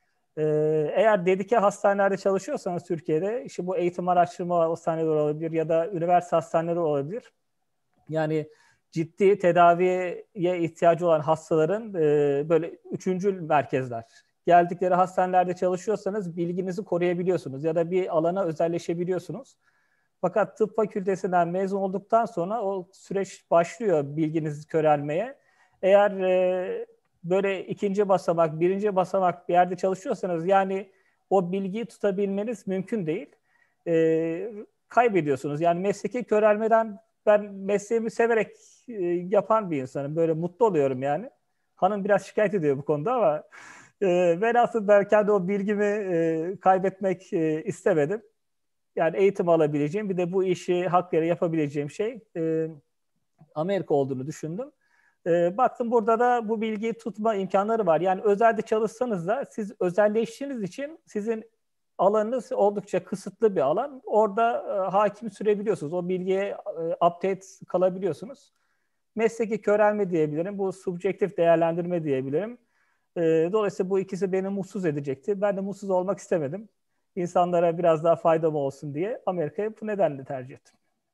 Speaker 2: Eğer dedike hastanelerde çalışıyorsanız Türkiye'de, işte bu eğitim araştırma hastaneleri olabilir ya da üniversite hastaneleri olabilir. Yani ciddi tedaviye ihtiyacı olan hastaların böyle üçüncül merkezler. Geldikleri hastanelerde çalışıyorsanız bilginizi koruyabiliyorsunuz ya da bir alana özelleşebiliyorsunuz. Fakat tıp fakültesinden mezun olduktan sonra o süreç başlıyor bilginiz körelmeye. Eğer böyle ikinci basamak, birinci basamak bir yerde çalışıyorsanız, yani o bilgiyi tutabilmeniz mümkün değil. Kaybediyorsunuz. Yani mesleki körelmeden, ben mesleğimi severek yapan bir insanım. Böyle mutlu oluyorum yani. Hanım biraz şikayet ediyor bu konuda ama velhasıl ben kendi o bilgimi kaybetmek istemedim. Yani eğitim alabileceğim, bir de bu işi hak yere yapabileceğim şey Amerika olduğunu düşündüm. Baktım burada da bu bilgiyi tutma imkanları var. Yani özelde çalışsanız da siz özelleştiğiniz için sizin alanınız oldukça kısıtlı bir alan. Orada hakim sürebiliyorsunuz. O bilgiye update kalabiliyorsunuz. Mesleki körelme diyebilirim. Bu subjektif değerlendirme diyebilirim. Dolayısıyla bu ikisi beni mutsuz edecekti. Ben de mutsuz olmak istemedim. İnsanlara biraz daha faydam olsun diye Amerika'yı bu nedenle tercih ettim.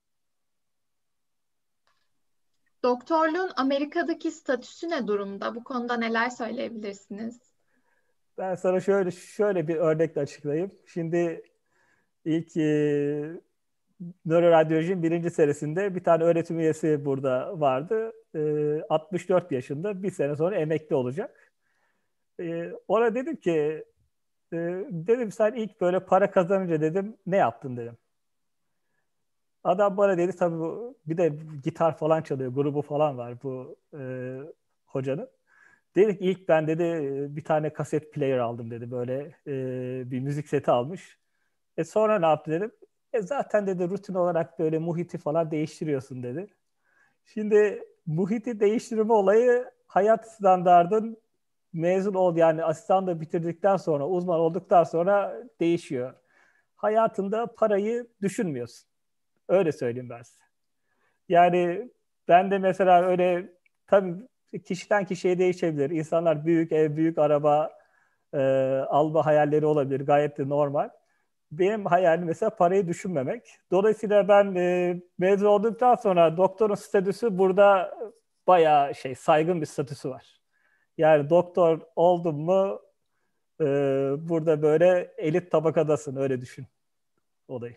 Speaker 5: Doktorluğun Amerika'daki statüsü ne durumda? Bu konuda neler söyleyebilirsiniz?
Speaker 2: Ben sana şöyle bir örnekle açıklayayım. Şimdi ilk nöroradyolojinin 1. senesinde bir tane öğretim üyesi burada vardı. 64 yaşında, bir sene sonra emekli olacak. Ona dedim ki, dedim sen ilk böyle para kazanınca dedim ne yaptın dedim. Adam bana dedi, tabii bir de gitar falan çalıyor, grubu falan var bu hocanın. Dedi ki ilk ben dedi bir tane kaset player aldım dedi, böyle bir müzik seti almış. Sonra ne yaptı dedim. Zaten dedi rutin olarak böyle muhiti falan değiştiriyorsun dedi. Şimdi muhiti değiştirme olayı hayat standardın mezun oldu, yani asistan da bitirdikten sonra, uzman olduktan sonra değişiyor. Hayatında parayı düşünmüyorsun. Öyle söyleyeyim ben size. Yani Ben de mesela öyle, tabii kişiden kişiye değişebilir. İnsanlar büyük ev, büyük araba alma hayalleri olabilir. Gayet de normal. Benim hayalim mesela parayı düşünmemek. Dolayısıyla ben mezun olduktan sonra doktorun statüsü burada bayağı saygın bir statüsü var. Yani doktor oldun mu e, burada böyle elit tabakadasın, öyle düşün olayı.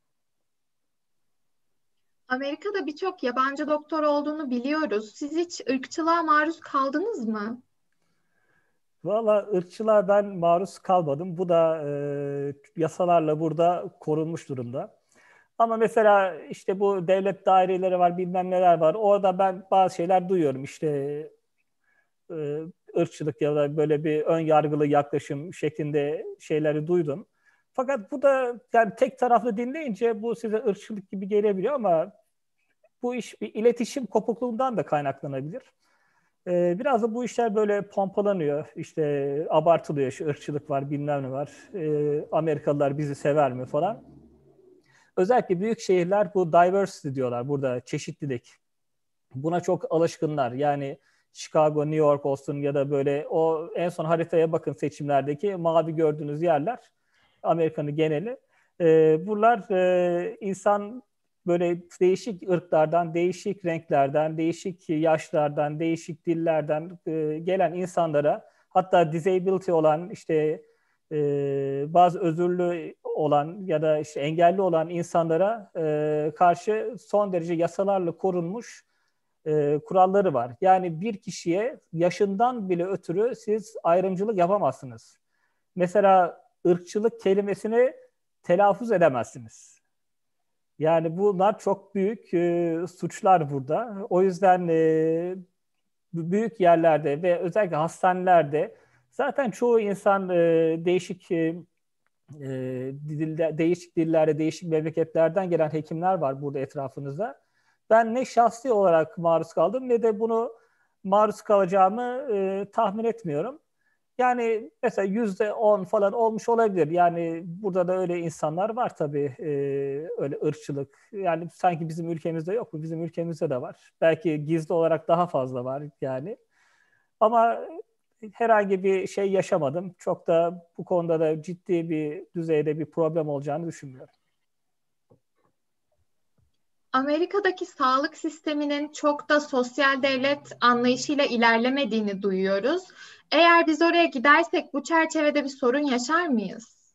Speaker 5: Amerika'da birçok yabancı doktor olduğunu biliyoruz. Siz hiç ırkçılığa maruz kaldınız mı?
Speaker 2: Valla ırkçılığa ben maruz kalmadım. Bu da yasalarla burada korunmuş durumda. Ama mesela işte bu devlet daireleri var, bilmem neler var. Orada ben bazı şeyler duyuyorum. İşte e, ırkçılık ya da böyle bir ön yargılı yaklaşım şeklinde şeyleri duydum. Fakat bu da yani tek taraflı dinleyince bu size ırkçılık gibi gelebiliyor ama bu iş bir iletişim kopukluğundan da kaynaklanabilir. Biraz da bu işler böyle pompalanıyor. İşte abartılıyor. Şu ırkçılık var, bilmem ne var. Amerikalılar bizi sever mi falan. Özellikle büyük şehirler bu diversity diyorlar burada, çeşitlilik. Buna çok alışkınlar. Yani Chicago, New York olsun ya da böyle o en son haritaya bakın, seçimlerdeki mavi gördüğünüz yerler Amerika'nın geneli. Bunlar insan böyle değişik ırklardan, değişik renklerden, değişik yaşlardan, değişik dillerden gelen insanlara, hatta disability olan işte bazı özürlü olan ya da işte engelli olan insanlara karşı son derece yasalarla korunmuş kuralları var. Yani bir kişiye yaşından bile ötürü siz ayrımcılık yapamazsınız. Mesela ırkçılık kelimesini telaffuz edemezsiniz. Yani bunlar çok büyük suçlar burada. O yüzden büyük yerlerde ve özellikle hastanelerde zaten çoğu insan değişik dillerde, değişik memleketlerden gelen hekimler var burada etrafınızda. Ben ne şahsi olarak maruz kaldım ne de bunu maruz kalacağımı tahmin etmiyorum. Yani mesela %10 falan olmuş olabilir. Yani burada da öyle insanlar var tabii. Öyle ırkçılık. Yani sanki bizim ülkemizde yok mu? Bizim ülkemizde de var. Belki gizli olarak daha fazla var yani. Ama herhangi bir şey yaşamadım. Çok da bu konuda da ciddi bir düzeyde bir problem olacağını düşünmüyorum.
Speaker 5: Amerika'daki sağlık sisteminin çok da sosyal devlet anlayışıyla ilerlemediğini duyuyoruz. Eğer biz oraya gidersek bu çerçevede bir sorun yaşar mıyız?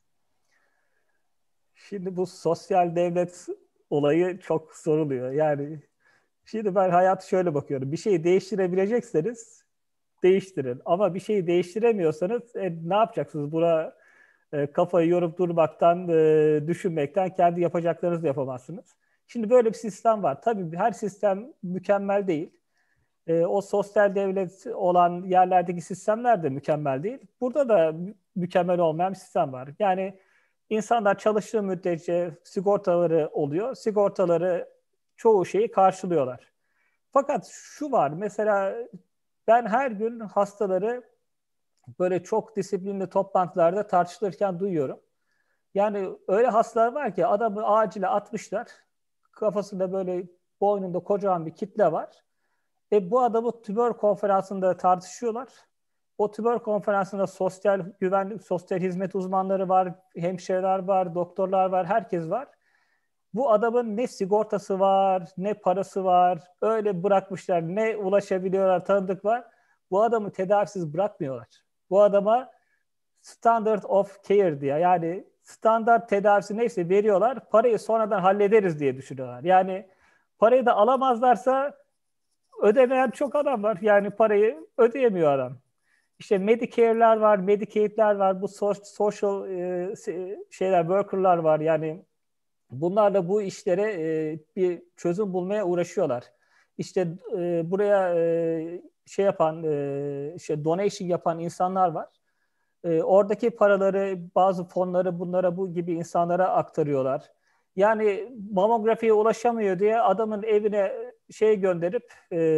Speaker 2: Şimdi bu sosyal devlet olayı çok soruluyor. Yani şimdi ben hayatı şöyle bakıyorum. Bir şeyi değiştirebilecekseniz değiştirin. Ama bir şeyi değiştiremiyorsanız ne yapacaksınız? Buna kafayı yorup durmaktan, düşünmekten kendi yapacaklarınızı yapamazsınız. Şimdi böyle bir sistem var. Tabii her sistem mükemmel değil. O sosyal devlet olan yerlerdeki sistemler de mükemmel değil. Burada da mükemmel olmayan bir sistem var. Yani insanlar çalıştığı müddetçe sigortaları oluyor. Sigortaları çoğu şeyi karşılıyorlar. Fakat şu var, mesela ben her gün hastaları böyle çok disiplinli toplantılarda tartışılırken duyuyorum. Yani öyle hastalar var ki adamı acile atmışlar. Kafasında böyle boynunda kocaman bir kitle var. Bu adamı tümör konferansında tartışıyorlar. O tümör konferansında sosyal güvenlik, sosyal hizmet uzmanları var, hemşireler var, doktorlar var, herkes var. Bu adamın ne sigortası var, ne parası var. Öyle bırakmışlar, ne ulaşabiliyorlar, tanıdık var. Bu adamı tedavisiz bırakmıyorlar. Bu adama standard of care diye, yani standart tedavisi neyse veriyorlar. Parayı sonradan hallederiz diye düşünüyorlar. Yani parayı da alamazlarsa ödemeyen çok adam var. Yani parayı ödeyemiyor adam. İşte Medicare'ler var, Medicaid'ler var, bu social şeyler, worker'lar var. Yani bunlarla bu işlere bir çözüm bulmaya uğraşıyorlar. İşte buraya şey yapan, işte donation yapan insanlar var. Oradaki paraları, bazı fonları bunlara, bu gibi insanlara aktarıyorlar. Yani mamografiye ulaşamıyor diye adamın evine şey gönderip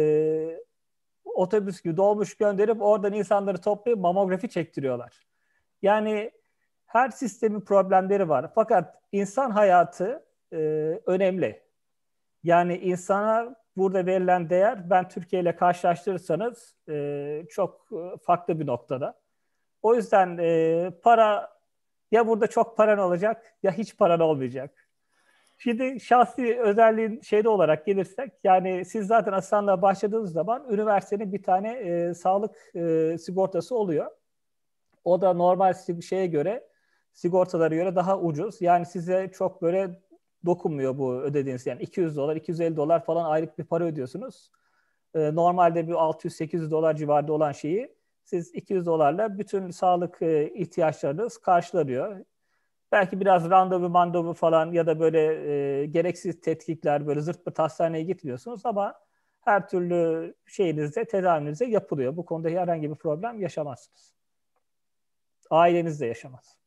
Speaker 2: otobüs gibi dolmuş gönderip oradan insanları toplayıp mamografi çektiriyorlar. Yani her sistemin problemleri var. Fakat insan hayatı önemli. Yani insana burada verilen değer ben Türkiye ile karşılaştırırsanız çok farklı bir noktada. O yüzden para ya burada çok paran olacak ya hiç paran olmayacak. Şimdi şahsi özelliğin şeyde olarak gelirsek yani siz zaten asistanlığa başladığınız zaman üniversitenin bir tane sağlık sigortası oluyor. O da normal şeye göre sigortalara göre daha ucuz. Yani size çok böyle dokunmuyor bu ödediğiniz. Yani 200 dolar, 250 dolar falan aylık bir para ödüyorsunuz. Normalde bir 600-800 dolar civarında olan şeyi siz 200 dolarla bütün sağlık ihtiyaçlarınız karşılanıyor. Belki biraz randevu falan ya da böyle gereksiz tetkikler, böyle zırt pırt hastaneye gitmiyorsunuz ama her türlü şeyinizde, tedavinizde yapılıyor. Bu konuda herhangi bir problem yaşamazsınız. Aileniz de yaşamaz.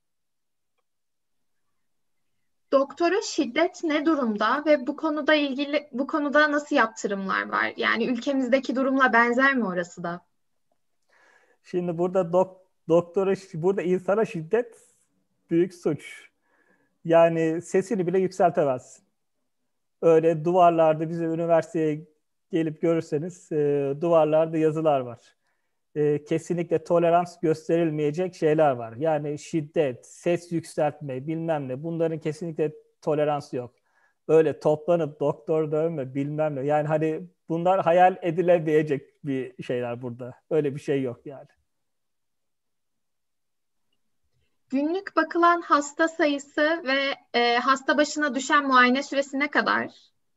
Speaker 5: Doktora şiddet ne durumda ve bu konuda nasıl yaptırımlar var? Yani ülkemizdeki durumla benzer mi orası da?
Speaker 2: Şimdi burada burada insana şiddet büyük suç. Yani sesini bile yükseltemezsin. Öyle duvarlarda bizim üniversiteye gelip görürseniz duvarlarda yazılar var. Kesinlikle tolerans gösterilmeyecek şeyler var. Yani şiddet, ses yükseltme, bilmem ne bunların kesinlikle toleransı yok. Öyle toplanıp doktor dövme bilmem ne. Yani hani bunlar hayal edilemeyecek bir şeyler burada. Öyle bir şey yok yani.
Speaker 5: Günlük bakılan hasta sayısı ve hasta başına düşen muayene süresi ne kadar?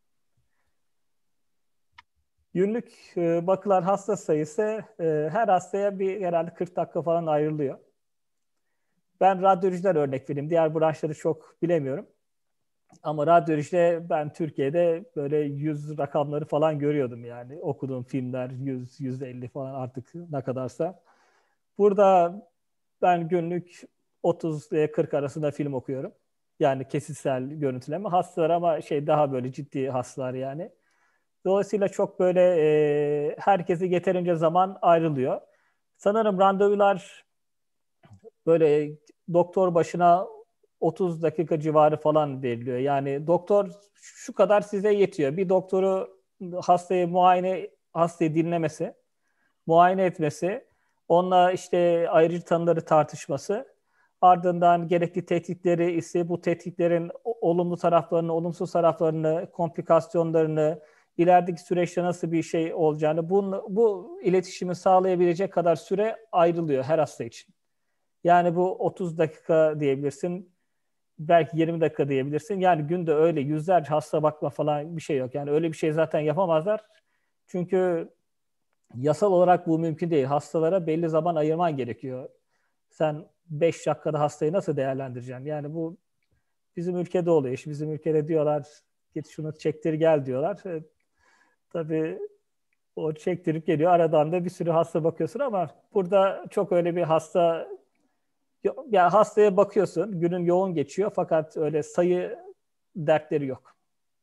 Speaker 2: Günlük bakılan hasta sayısı her hastaya bir herhalde 40 dakika falan ayrılıyor. Ben radyolojiden örnek vereyim. Diğer branşları çok bilemiyorum. Ama radyolojide ben Türkiye'de böyle 100 rakamları falan görüyordum yani. Okuduğum filmler 100, 150 falan artık ne kadarsa. Burada ben günlük 30 ile 40 arasında film okuyorum. Yani kesitsel görüntüleme. Hastalar ama daha böyle ciddi hastalar yani. Dolayısıyla çok böyle herkese yeterince zaman ayrılıyor. Sanırım randevular böyle doktor başına 30 dakika civarı falan veriliyor. Yani doktor şu kadar size yetiyor. Bir doktoru hastayı dinlemesi, muayene etmesi, onunla işte ayrıcı tanıları tartışması, ardından gerekli tetkikleri ise bu tetkiklerin olumlu taraflarını, olumsuz taraflarını, komplikasyonlarını, ilerideki süreçte nasıl bir şey olacağını, bu iletişimi sağlayabilecek kadar süre ayrılıyor her hasta için. Yani bu 30 dakika diyebilirsin, belki 20 dakika diyebilirsin. Yani günde öyle yüzlerce hasta bakma falan bir şey yok. Yani öyle bir şey zaten yapamazlar. Çünkü yasal olarak bu mümkün değil. Hastalara belli zaman ayırman gerekiyor. Sen 5 dakikada hastayı nasıl değerlendireceksin? Yani bu bizim ülkede oluyor. İşte bizim ülkede diyorlar git şunu çektir gel diyorlar. Tabii o çektirip geliyor. Aradan da bir sürü hasta bakıyorsun ama burada çok öyle bir hasta ya hastaya bakıyorsun. Günün yoğun geçiyor fakat öyle sayı dertleri yok.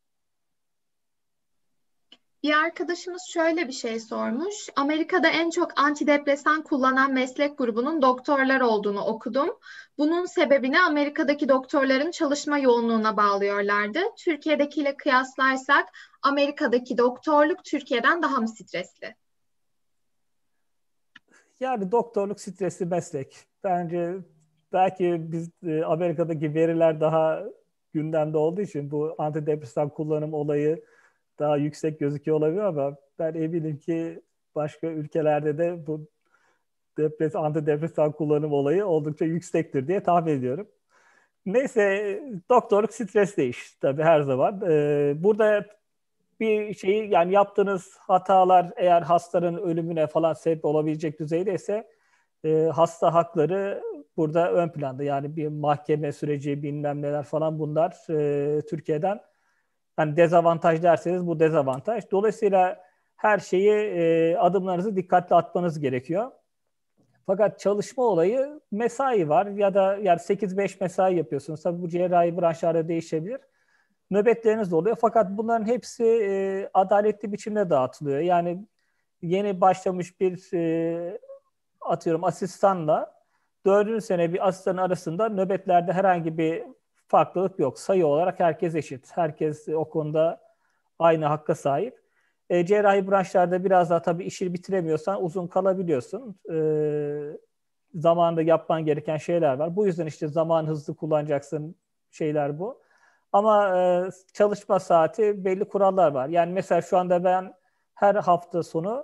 Speaker 5: Bir arkadaşımız şöyle bir şey sormuş. Amerika'da en çok antidepresan kullanan meslek grubunun doktorlar olduğunu okudum. Bunun sebebini Amerika'daki doktorların çalışma yoğunluğuna bağlıyorlardı. Türkiye'dekiyle kıyaslarsak Amerika'daki doktorluk Türkiye'den daha mı stresli?
Speaker 2: Yani doktorluk stresli meslek. Bence belki biz Amerika'daki veriler daha gündemde olduğu için bu antidepresan kullanım olayı daha yüksek gözüküyor olabilir ama ben eminim ki başka ülkelerde de bu antidepresan kullanım olayı oldukça yüksektir diye tahmin ediyorum. Neyse doktorluk stresli iş tabii her zaman. Burada bir şeyi yani yaptığınız hatalar eğer hastanın ölümüne falan sebep olabilecek düzeydeyse hasta hakları burada ön planda. Yani bir mahkeme süreci bilmem neler falan bunlar Türkiye'den yani dezavantaj derseniz bu dezavantaj. Dolayısıyla her şeyi adımlarınızı dikkatli atmanız gerekiyor. Fakat çalışma olayı mesai var ya da yani 8-5 mesai yapıyorsunuz. Tabii bu cerrahi branşlarda değişebilir. Nöbetleriniz de oluyor. Fakat bunların hepsi adaletli biçimde dağıtılıyor. Yani yeni başlamış bir atıyorum asistanla 4. sene bir asistanın arasında nöbetlerde herhangi bir farklılık yok. Sayı olarak herkes eşit. Herkes o konuda aynı hakka sahip. Cerrahi branşlarda biraz daha tabii işi bitiremiyorsan uzun kalabiliyorsun. Zamanında yapman gereken şeyler var. Bu yüzden işte zaman hızlı kullanacaksın, şeyler bu. Ama çalışma saati belli kurallar var. Yani mesela şu anda ben her hafta sonu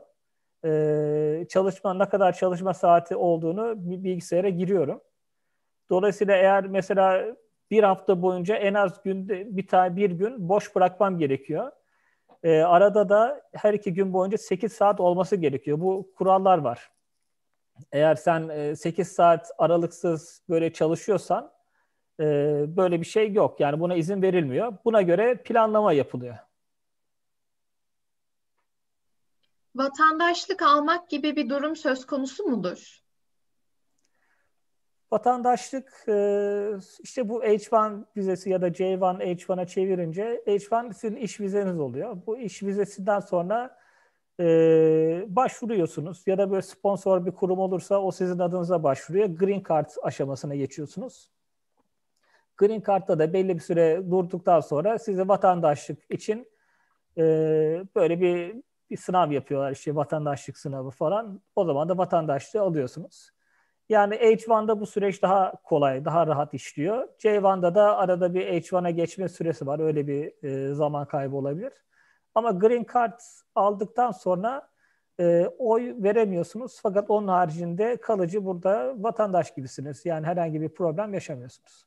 Speaker 2: ne kadar çalışma saati olduğunu bilgisayara giriyorum. Dolayısıyla eğer mesela bir hafta boyunca en az günde bir gün boş bırakmam gerekiyor. Arada da her 2 gün boyunca 8 saat olması gerekiyor. Bu kurallar var. Eğer sen 8 saat aralıksız böyle çalışıyorsan böyle bir şey yok. Yani buna izin verilmiyor. Buna göre planlama yapılıyor.
Speaker 5: Vatandaşlık almak gibi bir durum söz konusu mudur?
Speaker 2: Vatandaşlık işte bu H1 vizesi ya da J1 H1'a çevirince H1 sizin iş vizeniz oluyor. Bu iş vizesinden sonra başvuruyorsunuz ya da böyle sponsor bir kurum olursa o sizin adınıza başvuruyor. Green Card aşamasına geçiyorsunuz. Green Card'da da belli bir süre durduktan sonra size vatandaşlık için böyle bir sınav yapıyorlar, işte vatandaşlık sınavı falan. O zaman da vatandaşlığı alıyorsunuz. Yani H1'da bu süreç daha kolay, daha rahat işliyor. J1'da da arada bir H1'a geçme süresi var. Öyle bir zaman kaybı olabilir. Ama Green Card aldıktan sonra oy veremiyorsunuz. Fakat onun haricinde kalıcı burada vatandaş gibisiniz. Yani herhangi bir problem yaşamıyorsunuz.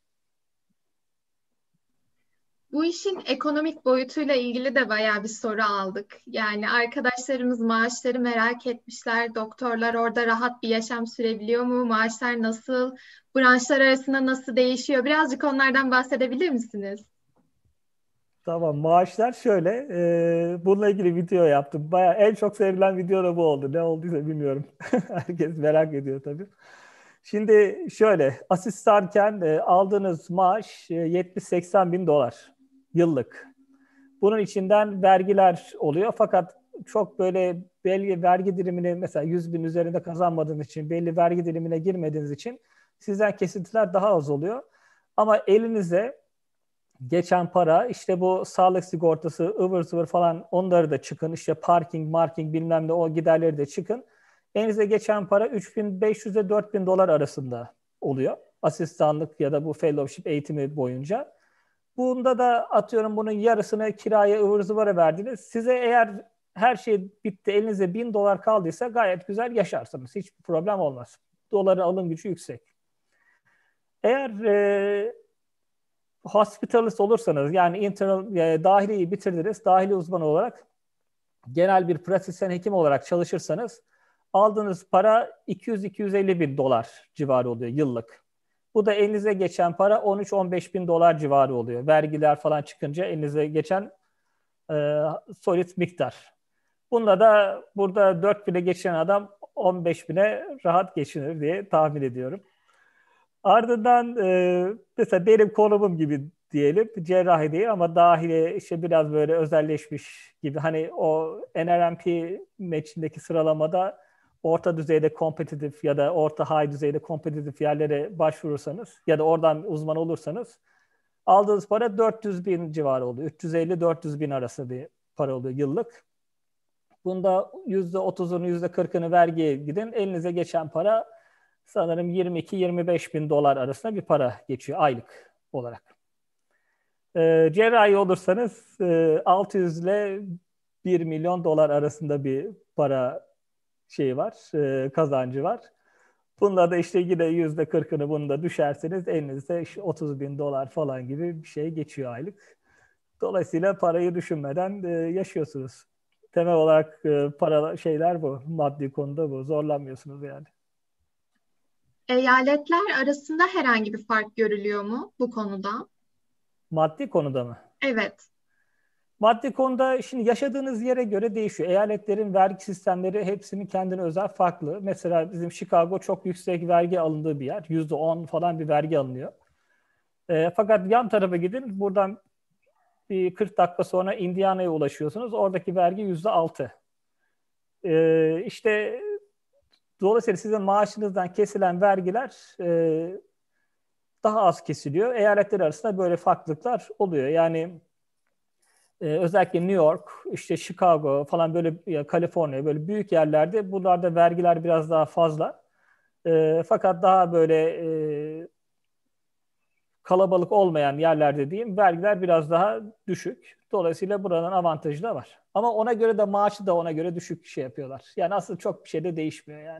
Speaker 5: Bu işin ekonomik boyutuyla ilgili de bayağı bir soru aldık. Yani arkadaşlarımız maaşları merak etmişler. Doktorlar orada rahat bir yaşam sürebiliyor mu? Maaşlar nasıl? Branşlar arasında nasıl değişiyor? Birazcık onlardan bahsedebilir misiniz?
Speaker 2: Tamam, maaşlar şöyle. Bununla ilgili video yaptım. Bayağı en çok sevilen video da bu oldu. Ne olduysa bilmiyorum. Herkes merak ediyor tabii. Şimdi şöyle, asistanken aldığınız maaş 70-80 bin dolar yıllık. Bunun içinden vergiler oluyor. Fakat çok böyle belli vergi dilimini, mesela 100 bin üzerinde kazanmadığınız için, belli vergi dilimine girmediğiniz için sizden kesintiler daha az oluyor. Ama elinize geçen para, işte bu sağlık sigortası, ıvır zıvır falan, onları da çıkın. İşte parking, marking bilmem ne, o giderleri de çıkın. Elinize geçen para 3.500 ile 4.000 dolar arasında oluyor. Asistanlık ya da bu fellowship eğitimi boyunca. Bunda da atıyorum bunun yarısını kiraya, ıvır zıvara verdiniz. Size eğer her şey bitti, elinize 1.000 dolar kaldıysa gayet güzel yaşarsınız. Hiçbir problem olmaz. Doların alım gücü yüksek. Eğer hospitalist olursanız, yani internal dahiliyi bitirdiniz, dahili uzmanı olarak genel bir pratisyen hekim olarak çalışırsanız aldığınız para 200-250 bin dolar civarı oluyor yıllık. Bu da elinize geçen para 13-15 bin dolar civarı oluyor. Vergiler falan çıkınca elinize geçen solid miktar. Bununla da burada 4 bine geçen adam 15 bine rahat geçinir diye tahmin ediyorum. Ardından mesela benim konumum gibi diyelim, cerrahi değil ama dahili işte biraz böyle özelleşmiş gibi, hani o NRMP match'indeki sıralamada orta düzeyde kompetitif ya da orta high düzeyde kompetitif yerlere başvurursanız ya da oradan uzman olursanız aldığınız para 400 bin civarı oluyor. 350-400 bin arası bir para oluyor yıllık. Bunda %30'unu %40'ını vergiye gidin. Elinize geçen para sanırım 22-25 bin dolar arasında bir para geçiyor aylık olarak. Cerrahi olursanız 600 ile 1 milyon dolar arasında bir para var, kazancı var. Bunda da işte yine %40'ını bunu da düşerseniz elinizde işte 30 bin dolar falan gibi bir şey geçiyor aylık. Dolayısıyla parayı düşünmeden yaşıyorsunuz. Temel olarak para şeyler bu, maddi konuda bu. Zorlanmıyorsunuz yani.
Speaker 5: Eyaletler arasında herhangi bir fark görülüyor mu bu konuda?
Speaker 2: Maddi konuda mı?
Speaker 5: Evet.
Speaker 2: Maddi konuda şimdi yaşadığınız yere göre değişiyor. Eyaletlerin vergi sistemleri hepsinin kendine özel farklı. Mesela bizim Chicago çok yüksek vergi alındığı bir yer. %10 falan bir vergi alınıyor. Fakat yan tarafa gidin. Buradan bir 40 dakika sonra Indiana'ya ulaşıyorsunuz. Oradaki vergi %6. İşte dolayısıyla sizin maaşınızdan kesilen vergiler daha az kesiliyor. Eyaletler arasında böyle farklılıklar oluyor. Yani Özellikle New York, işte Chicago falan böyle Kaliforniya böyle büyük yerlerde buralarda vergiler biraz daha fazla. Fakat daha böyle kalabalık olmayan yerlerde diyeyim vergiler biraz daha düşük. Dolayısıyla buranın avantajı da var. Ama ona göre de maaşı da ona göre düşük şey yapıyorlar. Yani aslında çok bir şey de değişmiyor yani.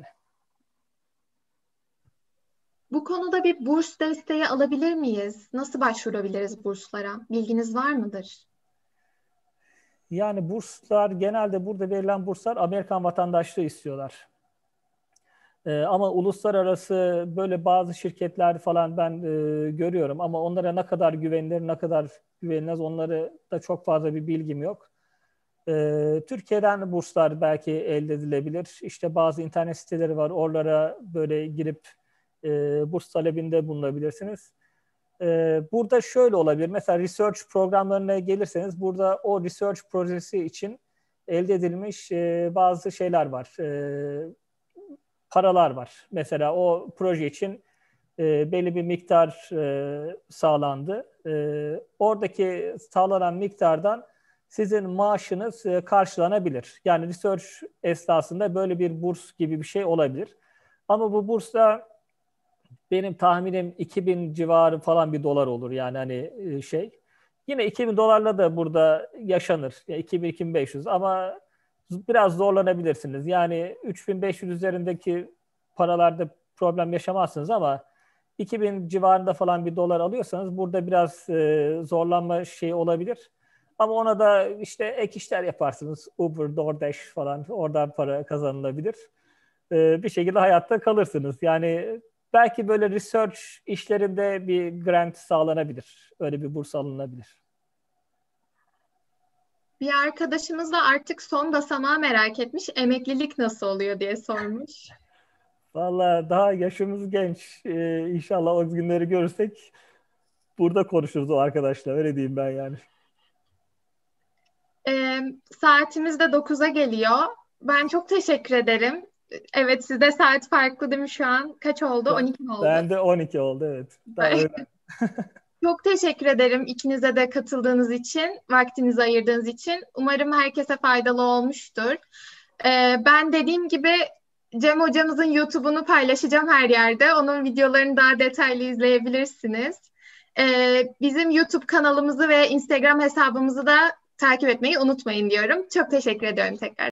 Speaker 5: Bu konuda bir burs desteği alabilir miyiz? Nasıl başvurabiliriz burslara? Bilginiz var mıdır?
Speaker 2: Yani burslar genelde burada verilen burslar Amerikan vatandaşlığı istiyorlar. Ama uluslararası böyle bazı şirketler falan ben görüyorum ama onlara ne kadar güvenilir ne kadar güvenilmez onları da çok fazla bir bilgim yok. Türkiye'den burslar belki elde edilebilir. İşte bazı internet siteleri var. Oralara böyle girip burs talebinde bulunabilirsiniz. Burada şöyle olabilir. Mesela research programlarına gelirseniz burada o research projesi için elde edilmiş bazı şeyler var. Paralar var. Mesela o proje için belli bir miktar sağlandı. Oradaki sağlanan miktardan sizin maaşınız karşılanabilir. Yani research esnasında böyle bir burs gibi bir şey olabilir. Ama bu bursta benim tahminim 2000 civarı falan bir dolar olur. Yani hani şey. Yine 2000 dolarla da burada yaşanır. Yani 2000-2500 ama biraz zorlanabilirsiniz. Yani 3500 üzerindeki paralarda problem yaşamazsınız ama 2000 civarında falan bir dolar alıyorsanız burada biraz zorlanma şey olabilir. Ama ona da işte ek işler yaparsınız. Uber, DoorDash falan oradan para kazanılabilir. Bir şekilde hayatta kalırsınız. Yani belki böyle research işlerinde bir grant sağlanabilir. Öyle bir burs alınabilir.
Speaker 5: Bir arkadaşımız da artık son basamağı merak etmiş. Emeklilik nasıl oluyor diye sormuş.
Speaker 2: Vallahi daha yaşımız genç. İnşallah o günleri görürsek burada konuşuruz o arkadaşla. Öyle diyeyim ben yani.
Speaker 5: Saatimiz de 9'a geliyor. Ben çok teşekkür ederim. Evet, sizde saat farklı değil mi şu an? Kaç oldu? 12 mi oldu?
Speaker 2: Ben de 12 oldu evet. Daha öyle.
Speaker 5: Çok teşekkür ederim ikinize de katıldığınız için, vaktinizi ayırdığınız için. Umarım herkese faydalı olmuştur. Ben dediğim gibi Cem hocamızın YouTube'unu paylaşacağım her yerde. Onun videolarını daha detaylı izleyebilirsiniz. Bizim YouTube kanalımızı ve Instagram hesabımızı da takip etmeyi unutmayın diyorum. Çok teşekkür ediyorum tekrar.